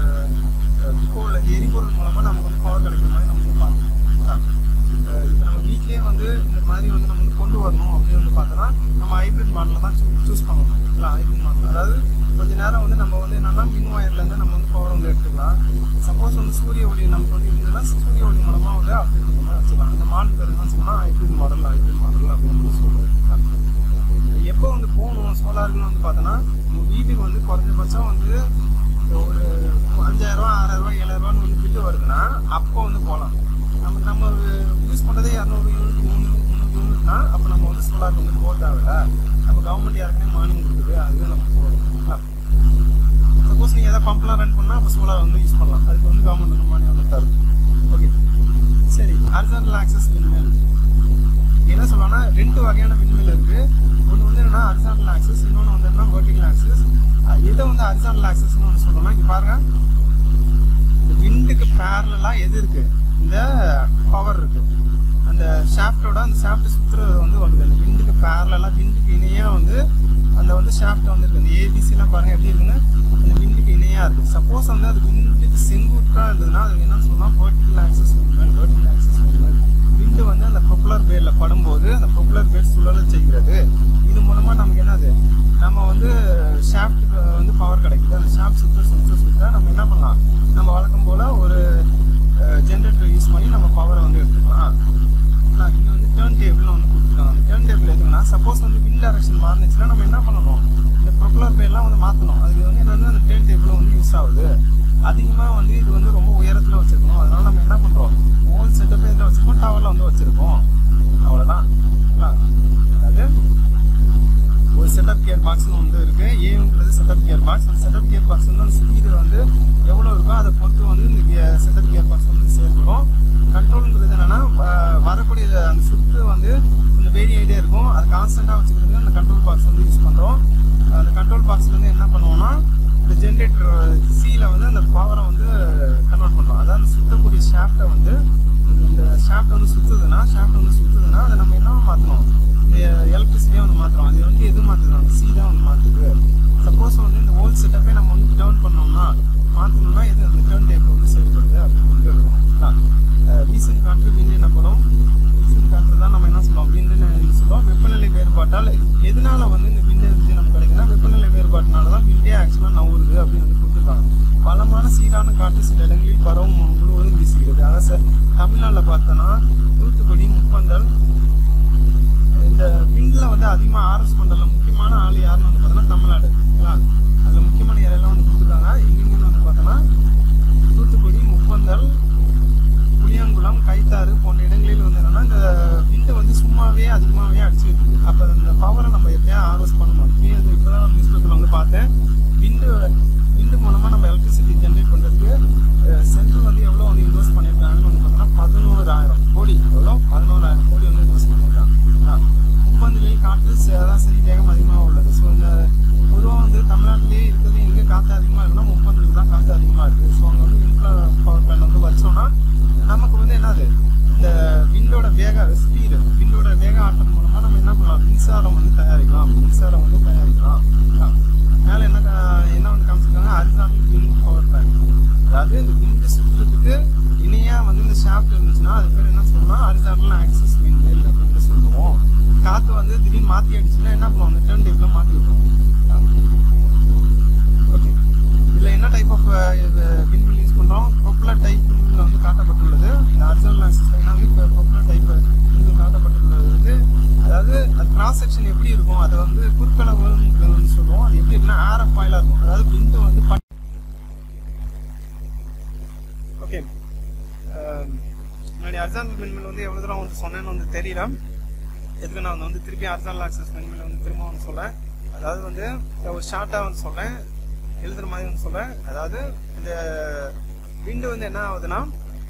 எரிபொருள் மூலமாக நமக்கு வந்து பவர் கிடைக்கிற மாதிரி நம்ம வந்து பார்க்கணும். இப்போ நம்ம வீட்லேயே வந்து இந்த மாதிரி வந்து நம்ம வந்து கொண்டு வரணும் அப்படின்னு வந்து பார்த்தோன்னா நம்ம ஹைப்ரிட் மாடலில் தான் சூஸ் பண்ணணும். இல்லை ஹைப்ரிட் மாடல் அதாவது கொஞ்ச நேரம் வந்து நம்ம வந்து என்னன்னா மின் ஒயர்லேருந்து நம்ம வந்து பவர் வந்து எடுத்துக்கலாம். சப்போஸ் வந்து சூரிய ஒளி நமக்கு வந்து இருந்ததுன்னா சூரிய ஒளி மூலமாக வந்து அப்டேட் பண்ணி வச்சுக்கலாம். அந்த மாடல் பேர் என்ன சொன்னால் ஹைப்ரிட் மாடல் அப்படின்னு சொல்லுவாங்க. எப்போ வந்து போகணும் சோலாருக்குன்னு வந்து பார்த்தோன்னா வீட்டுக்கு வந்து குறைஞ்சபட்சம் வந்து ஒரு 5000 ரூபா 6000 ரூபா 7000 வந்து பில்லு வருதுன்னா அப்போ வந்து போகலாம். நம்ம யூஸ் பண்ணுறதே 200 யூனிட் 300 யூனிட்னா அப்போ நம்ம வந்து சோலாருக்கு வந்து போக தேவையில்ல. நம்ம கவர்மெண்ட் யாருக்குமே மானியம் கொடுக்குது, அதுவே நம்ம போகலாம். சப்போஸ் நீங்கள் எதாவது பம்ப்லாம் ரன் பண்ணால் அப்போ சோலார் வந்து யூஸ் பண்ணலாம். அதுக்கு வந்து கவர்மெண்ட் வந்து மானியம் வந்து தரும். ஓகே சரி. ஹாரிசான்டல் ஆக்சஸ் விண்மில் என்ன சொல்லலாம்னா 2 வகையான விண்மில் இருக்குது. ஒன்று வந்து என்னன்னா ஹாரிசான்டல் ஆக்சஸ், இன்னொன்று வந்து என்ன வெர்டிகல் ஆக்சஸ். இதை வந்து ஹாரிசான்டல் ஆக்சஸ்ன்னு ஒன்று சொல்கிறோம்னா இங்கே பாருங்கள், இந்த விண்டுக்கு பேரலாக எது இருக்குது? இந்த பவர் இருக்குது. அந்த ஷாஃப்டோட அந்த ஷாஃப்ட் சுற்றுறது வந்து வருது. அந்த விண்டுக்கு பேரலாக விண்டுக்கு இணையாக வந்து அந்த வந்து ஷாஃப்ட் வந்து இருக்குது. அந்த ஏபிசிலாம் பாருங்கள் எப்படி இருக்குன்னு அந்த விண்டுக்கு இணையாக இருக்குது. சப்போஸ் வந்து அது விண்டுக்கு செங்குத்தாக இருந்ததுன்னா அது என்னன்னு சொன்னால் vertical axis windmill. Vertical axis windmill wind வந்து அந்த ப்ரொப்பலர் பேரில் படும்போது அந்த ப்ரொப்பலர் பேர் சுழல செய்கிறது. இது மூலமாக நமக்கு என்னது நம்ம வந்து ஷாஃப்ட்டுக்கு வந்து பவர் கிடைக்குது. அந்த ஷாஃப்ட் சுற்ற நம்ம என்ன பண்ணலாம்? நம்ம வழக்கம் போல் ஒரு ஜென்ரேட்டர் யூஸ் பண்ணி நம்ம பவரை வந்து எடுத்துக்கலாம். இங்கே வந்து டேர்ன் டேபிள்னு ஒன்று கொடுத்துருக்காங்க. அந்த டேர்ன் டேபிள் எதுக்குன்னா சப்போஸ் வந்து விண்ட் டைரக்ஷன் மாறினுச்சுன்னா நம்ம என்ன பண்ணணும்? இந்த ப்ரொப்பலர் பேர்லாம் வந்து மாற்றணும். அதுக்கு வந்து என்னென்னா அந்த டேர்ன் டேபிள் வந்து யூஸ் ஆகுது. அதிகமாக வந்து இது வந்து ரொம்ப உயரத்தில் வச்சுருக்கணும். அதனால நம்ம என்ன பண்ணுறோம்? ஹோல் செட்டப்பே இதில் வச்சுருக்கோம், டவரில் வந்து வச்சுருக்கோம். அவ்வளோதான். அதாவது ஒரு செட்டப் கியர் பாக்ஸ்னு வந்து இருக்குது. ஏங்கிறது செட்டப் கியர் பாக்ஸ். அந்த செட்டப் கியர் பாக்ஸ் வந்து அந்த ஸ்பீடு வந்து எவ்வளோ இருக்கோ அதை பொறுத்து வந்து இந்த செட்டப் கியர் பாக்ஸ் வந்து செயல்படும். கண்ட்ரோலுங்கிறது என்னென்னா வரக்கூடிய அந்த சுற்று வந்து கொஞ்சம் வேரி ஆகிட்டே இருக்கும். அதை கான்ஸ்டண்ட்டாக வச்சுக்கிறதுக்கு அந்த கண்ட்ரோல் பாக்ஸ் வந்து யூஸ் பண்ணுறோம். அந்த கண்ட்ரோல் பாக்ஸ் வந்து என்ன பண்ணுவோம்னா இந்த ஜென்ரேட்டர் சீல வந்து அந்த பவரை வந்து கன்வெர்ட் பண்ணுறோம். அதாவது அந்த சுற்றக்கூடிய ஷாஃப்டை வந்து இந்த ஷாஃப்ட் வந்து சுற்றுதுன்னா அதை நம்ம என்ன மாற்றணும்? எலக்ட்ரிசிட்டியாக வந்து மாற்றுறோம். அது வந்து எது மாற்றுது? அந்த சி தான் வந்து மாற்றுது. சப்போஸ் வந்து இந்த ஹோல் செட்டப்பே நம்ம வந்து டேர்ன் பண்ணோம்னா மாற்றணும்னா எது அந்த டேர்ன் டேபிள் வந்து செயல்படுது அப்படின்னு வந்து இருக்கும். வீசும் காற்று விண்டு எனப்படும். வீசும் காற்று தான் நம்ம என்ன சொல்லுவோம்? விண்டுன்னு சொல்லுவோம். வெப்பநிலை வேறுபாட்டால் எதனால வந்து இந்த விண்டு வந்து நமக்கு கிடைக்குன்னா வெப்பநிலை வேறுபாட்டினால தான் விண்டே ஆக்சுவலாக நவுறுது அப்படின்னு வந்து கொடுத்துருக்காங்க. பலமான சீரான காற்று சில இடங்களில் பரவும் முழுவதும் வீசுகிறது. அதான் தமிழ்நாட்டில் பார்த்தோன்னா தூத்துக்குடி, முப்பந்தல் இந்த விண்டில் வந்து அதிகமாக ஆர்எஸ் பண்ணுறதுல முக்கியமான ஆள் யாருன்னு வந்து பார்த்தோன்னா தமிழ்நாடு. அதில் முக்கியமான ஏரியாலாம் வந்து கொடுத்துருக்காங்க. எங்கெங்கன்னு வந்து பார்த்தோன்னா தூத்துக்குடி, முப்பந்தல், புளியங்குளம், கைத்தாறு போன்ற இடங்களில் வந்து என்னன்னா இந்த விண்டு வந்து சும்மாவே அதிகமாகவே அடிச்சுட்டு இருக்குது. அப்போ அந்த பவரை நம்ம எப்படியா ஆர்எஸ் பண்ணணும். இப்போ தான் நியூஸ் பேப்பரில் வந்து பார்த்தேன். விண்டு மூலமாக நம்ம எலக்ட்ரிசிட்டி ஜென்ரேட் பண்ணுறதுக்கு சென்ட்ரல் வந்து எவ்வளோ வந்து இன்வெஸ்ட் பண்ணியிருக்காங்கன்னு வந்து ஹாரிசான்டல் விண்மில் வந்து எவ்வளவு தூரம் வந்து சொன்னேன்னு வந்து தெரியல. எதுக்கு நான் வந்து திருப்பி ஹாரிசான்டல் ஆக்சஸ் விண்மில் வந்து திரும்ப வந்து சொல்றேன். அதாவது வந்து ஒரு ஷார்ட்டா வந்து சொல்றேன், எழுதுற மாதிரி வந்து சொல்றேன். அதாவது இந்த விண்டு வந்து என்ன ஆகுதுன்னா,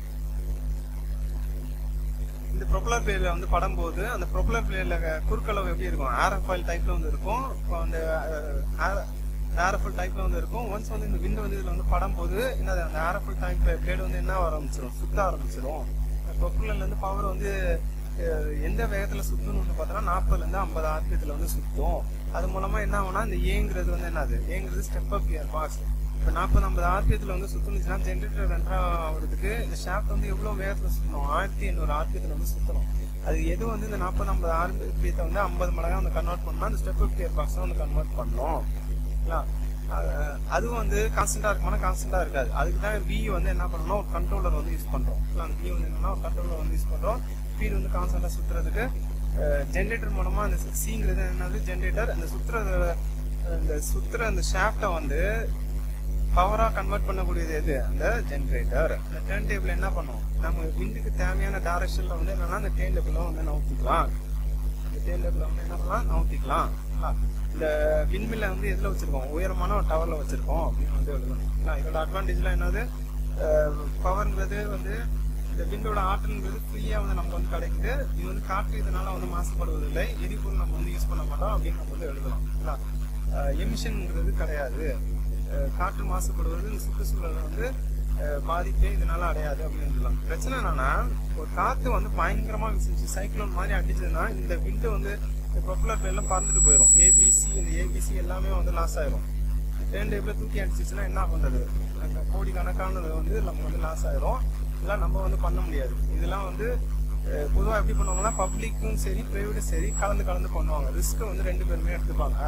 இந்த ப்ரொபலர் பிளேட்ல வந்து படும்போது அந்த ப்ரொபலர் பிளேட்ல குறுக்களவு எப்படி இருக்கும், ஏரோஃபாயில் டைப்ல வந்து இருக்கும். இப்போ அந்த ஏரோஃபாயில் டைப்ல வந்து இருக்கும். ஒன்ஸ் வந்து இந்த விண்டு வந்து இதுல வந்து படும்போது என்ன, அந்த ஏரோஃபாயில் டைப் பிளேட் வந்து என்ன ஆரம்பிச்சிடும், சுத்த ஆரம்பிச்சிடும். ப்ரொபலர்ல இருந்து பவர் வந்து எந்த வேகத்துல சுத்தணும்னு வந்து பார்த்தோம்னா 40ல இருந்து 50 ஆர்பிஎத்துல வந்து சுத்தும். அது மூலமா என்ன ஆகும்னா, இந்த ஏங்கிறது வந்து என்னது, ஏங்கிறது ஸ்டெப் அப் கியர் பாக்ஸ். இப்போ 40-50 ஆர்பிஎத்துல வந்து சுத்தணுச்சுன்னா ஜென்ரேட்டர் ரன் ஆகிறதுக்கு இந்த ஷாஃப்ட் வந்து எவ்வளவு வேகத்துல சுத்தணும், 1800 ஆர்பிஎத்துல வந்து சுத்தணும். அது எது வந்து இந்த 40-50 ஆர்பிஎத்தை வந்து 50 மடங்கா வந்து கன்வெர்ட் பண்ணா அந்த ஸ்டெப் அப் கியர் பாக்ஸ் வந்து கன்வெர்ட் பண்ணும். அதுவும் வந்து கான்ஸ்டன்டா இருக்குமானா கான்ஸ்டன்டா இருக்காது. அதுக்கு தான் வி வந்து என்ன பண்ணணும், ஒரு கண்ட்ரோலர் வந்து யூஸ் பண்றோம். அந்த வி வந்து என்னன்னா ஒரு கண்ட்ரோலர் வந்து யூஸ் பண்றோம். ஸ்பீடு வந்து கான்ஸ்டன்டா சுத்துறதுக்கு ஜென்ரேட்டர் மூலமா அந்த சிங்கிறது என்னது ஜென்ரேட்டர், அந்த சுத்துற அந்த ஷாஃப்டை வந்து பவரா கன்வெர்ட் பண்ணக்கூடியது எது, அந்த ஜென்ரேட்டர். அந்த டர்ன் டேபிள் என்ன பண்ணும், நம்ம விண்டுக்கு தேவையான டைரக்ஷன்ல வந்து என்னன்னா அந்த டேர்ன் டேபிள வந்து நவுத்திக்கலாம். இந்த டேர்ன் டேபிள வந்து என்ன பண்ணலாம், நவுத்திக்கலாம். இந்த விண்மில்ல வந்து எதுல வச்சிருக்கோம், உயரமான ஒரு டவர்ல வச்சிருக்கோம் அப்படின்னு வந்து எழுதணும். இதோட அட்வான்டேஜ்லாம் என்னது, பவர்ங்கிறது வந்து இந்த விண்டோட ஆற்றல்ங்கிறது ஃப்ரீயா வந்து நமக்கு வந்து கிடைக்குது. இது வந்து காற்று இதனால வந்து மாசுபடுவதில்லை, எரிபொருள் நம்ம வந்து யூஸ் பண்ண மாட்டோம் அப்படின்னு நம்ம வந்து எழுதலாம். எமிஷன்ங்கிறது கிடையாது, காற்று மாசுபடுவது இந்த சுற்றுச்சூழலை வந்து பாதிப்பே இதனால அடையாது அப்படின்னு சொல்லலாம். பிரச்சனை என்னன்னா, ஒரு காத்து வந்து பயங்கரமா வீசிச்சு, சைக்ளோன் மாதிரி அடிச்சதுன்னா இந்த விண்டு வந்து ப்ரொபலர் பிளேட்ல பறந்துட்டு போயிடும். ஏபிசி, இந்த ஏபிசி எல்லாமே வந்து லாஸ் ஆயிரும். டேர்ன் டேபிள தூக்கி அடிச்சிச்சுன்னா என்ன பண்றது, கோடிக்கணக்கானது வந்து நம்ம வந்து லாஸ் ஆயிரும். இதெல்லாம் நம்ம வந்து பண்ண முடியாது. இதெல்லாம் வந்து பொதுவாக எப்படி பண்ணுவாங்கன்னா, பப்ளிக்கும் சரி பிரைவேட்டும் சரி கலந்து பண்ணுவாங்க. ரிஸ்க் வந்து 2 பேருமே எடுத்துப்பாங்க.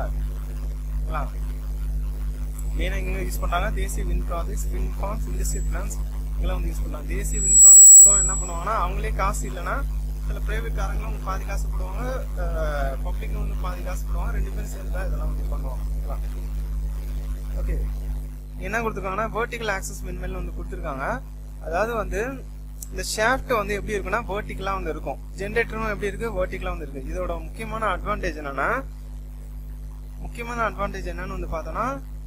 மெயினா இங்க யூஸ் பண்றாங்க தேசிய wind projects, wind farms, industrial plants இதெல்லாம் வந்து யூஸ் பண்றாங்க. தேசிய விண்ட் ப்ராஜெக்ட்ஸ் கூட என்ன பண்ணுவாங்கன்னா, அவங்களே காசு இல்லைன்னா சில பிரைவேட் காரங்களும் வந்து பாதி காசு போடுவாங்க, பப்ளிக்கும் வந்து பாதி காசு போடுவாங்க. 2 பேரும் சேர்ந்து தான் இதெல்லாம் வந்து பண்ணுவாங்க. ஓகே, என்ன கொடுத்துருக்காங்கன்னா வெர்டிகல் ஆக்சஸ் விண்மில் வந்து கொடுத்துருக்காங்க. அதாவது வந்து இந்த ஷாஃப்ட் வந்து எப்படி இருக்குன்னா வெர்டிகலா வந்து இருக்கும், ஜென்ரேட்டரும் எப்படி இருக்கு, வெர்டிகலா வந்து இருக்கு. இதோட முக்கியமான அட்வான்டேஜ் என்னன்னு வந்து பார்த்தோம்னா,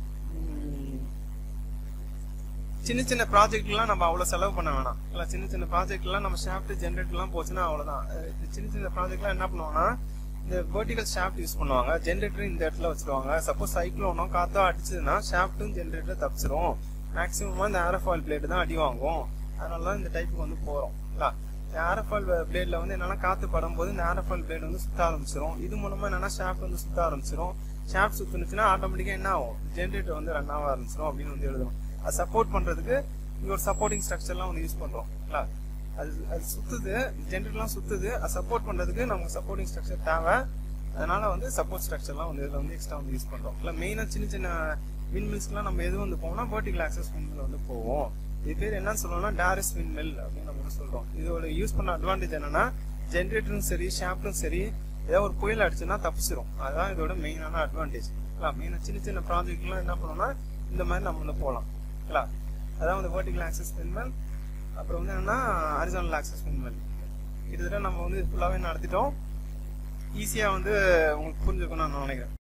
சின்ன ப்ராஜெக்ட்லாம் நம்ம அவ்வளவு செலவு பண்ண வேணாம். இல்ல சின்ன ப்ராஜெக்ட்லாம் நம்ம ஷாஃப்ட் ஜென்ரேட்டர்லாம் போச்சுன்னா அவ்வளவுதான். சின்ன ப்ராஜெக்ட்லாம் என்ன பண்ணுவாங்கன்னா, இந்த வெர்டிகல் ஷாஃப்ட் யூஸ் பண்ணுவாங்க. ஜென்ரேட்டர் இந்த இடத்துல வச்சிருவாங்க. Suppose சைக்ளோனோ காத்தோ அடிச்சதுன்னா ஷாஃப்ட்டும் generator தப்பிச்சிரும். மேக்ஸிமமா இந்த ஏரோஃபாயில் பிளேட் தான் அடி வாங்கும். அதனாலதான் இந்த டைப்புக்கு வந்து போறோம். ஏரோஃபாயில் பிளேட்ல வந்து என்னன்னா, காத்து படும் போது இந்த ஏரோஃபாயில் பிளேட் வந்து சுத்த ஆரம்பிச்சிடும். இது மூலமா என்னன்னா ஷாஃப்ட் வந்து சுத்த ஆரம்பிச்சிடும். ஷாஃப்ட் சுத்துனுச்சுன்னா ஆட்டோமேட்டிக்கா என்ன ஆகும், ஜென்ரேட்டர் வந்து ரன் ஆக ஆரம்பிச்சிடும் அப்படின்னு வந்து எழுதணும். அது சப்போர்ட் பண்றதுக்கு இங்க ஒரு சப்போர்ட்டிங் ஸ்ட்ரக்சர்லாம் வந்து யூஸ் பண்றோம். அது சுத்துது, ஜென்ரேட்டர்லாம் சுத்துது, அது சப்போர்ட் பண்றதுக்கு நமக்கு சப்போர்ட்டிங் ஸ்ட்ரக்சர் தேவை. அதனால வந்து சப்போர்ட் ஸ்ட்ரக்சர்லாம் வந்து இதுல வந்து எக்ஸ்ட்ரா வந்து யூஸ் பண்றோம். இல்ல மெயினா சின்ன விண்மில்ஸ்க்குலாம் நம்ம எது வந்து போவோம்னா வெர்டிகல் ஆக்சஸ் விண்மில் வந்து போவோம். இது பேர் என்னன்னு சொல்லுவோம்னா டாரிஸ் விண்மில் அப்படின்னு நம்ம வந்து சொல்றோம். இதோட யூஸ் பண்ண அட்வான்டேஜ் என்னன்னா, ஜென்ரேட்டரும் சரி ஷாஃப்டும் சரி ஏதாவது ஒரு புயல் அடிச்சுன்னா தப்பிச்சிரும். அதுதான் இதோட மெயினான அட்வான்டேஜ். மெயினா சின்ன ப்ராஜெக்ட்லாம் என்ன பண்ணோம்னா இந்த மாதிரி நம்ம வந்து போகலாம். அதான் வந்து வெர்டிகல் ஆக்சஸ் விண்மில். அப்புறம் வந்து என்னன்னா ஹாரிசான்டல் ஆக்சஸ் விண்மில். கிட்டத்தட்ட நம்ம வந்து ஃபுல்லாவே நடத்திட்டோம். ஈஸியா வந்து உங்களுக்கு புரிஞ்சுக்கணும்னு நான் நினைக்கிறேன்.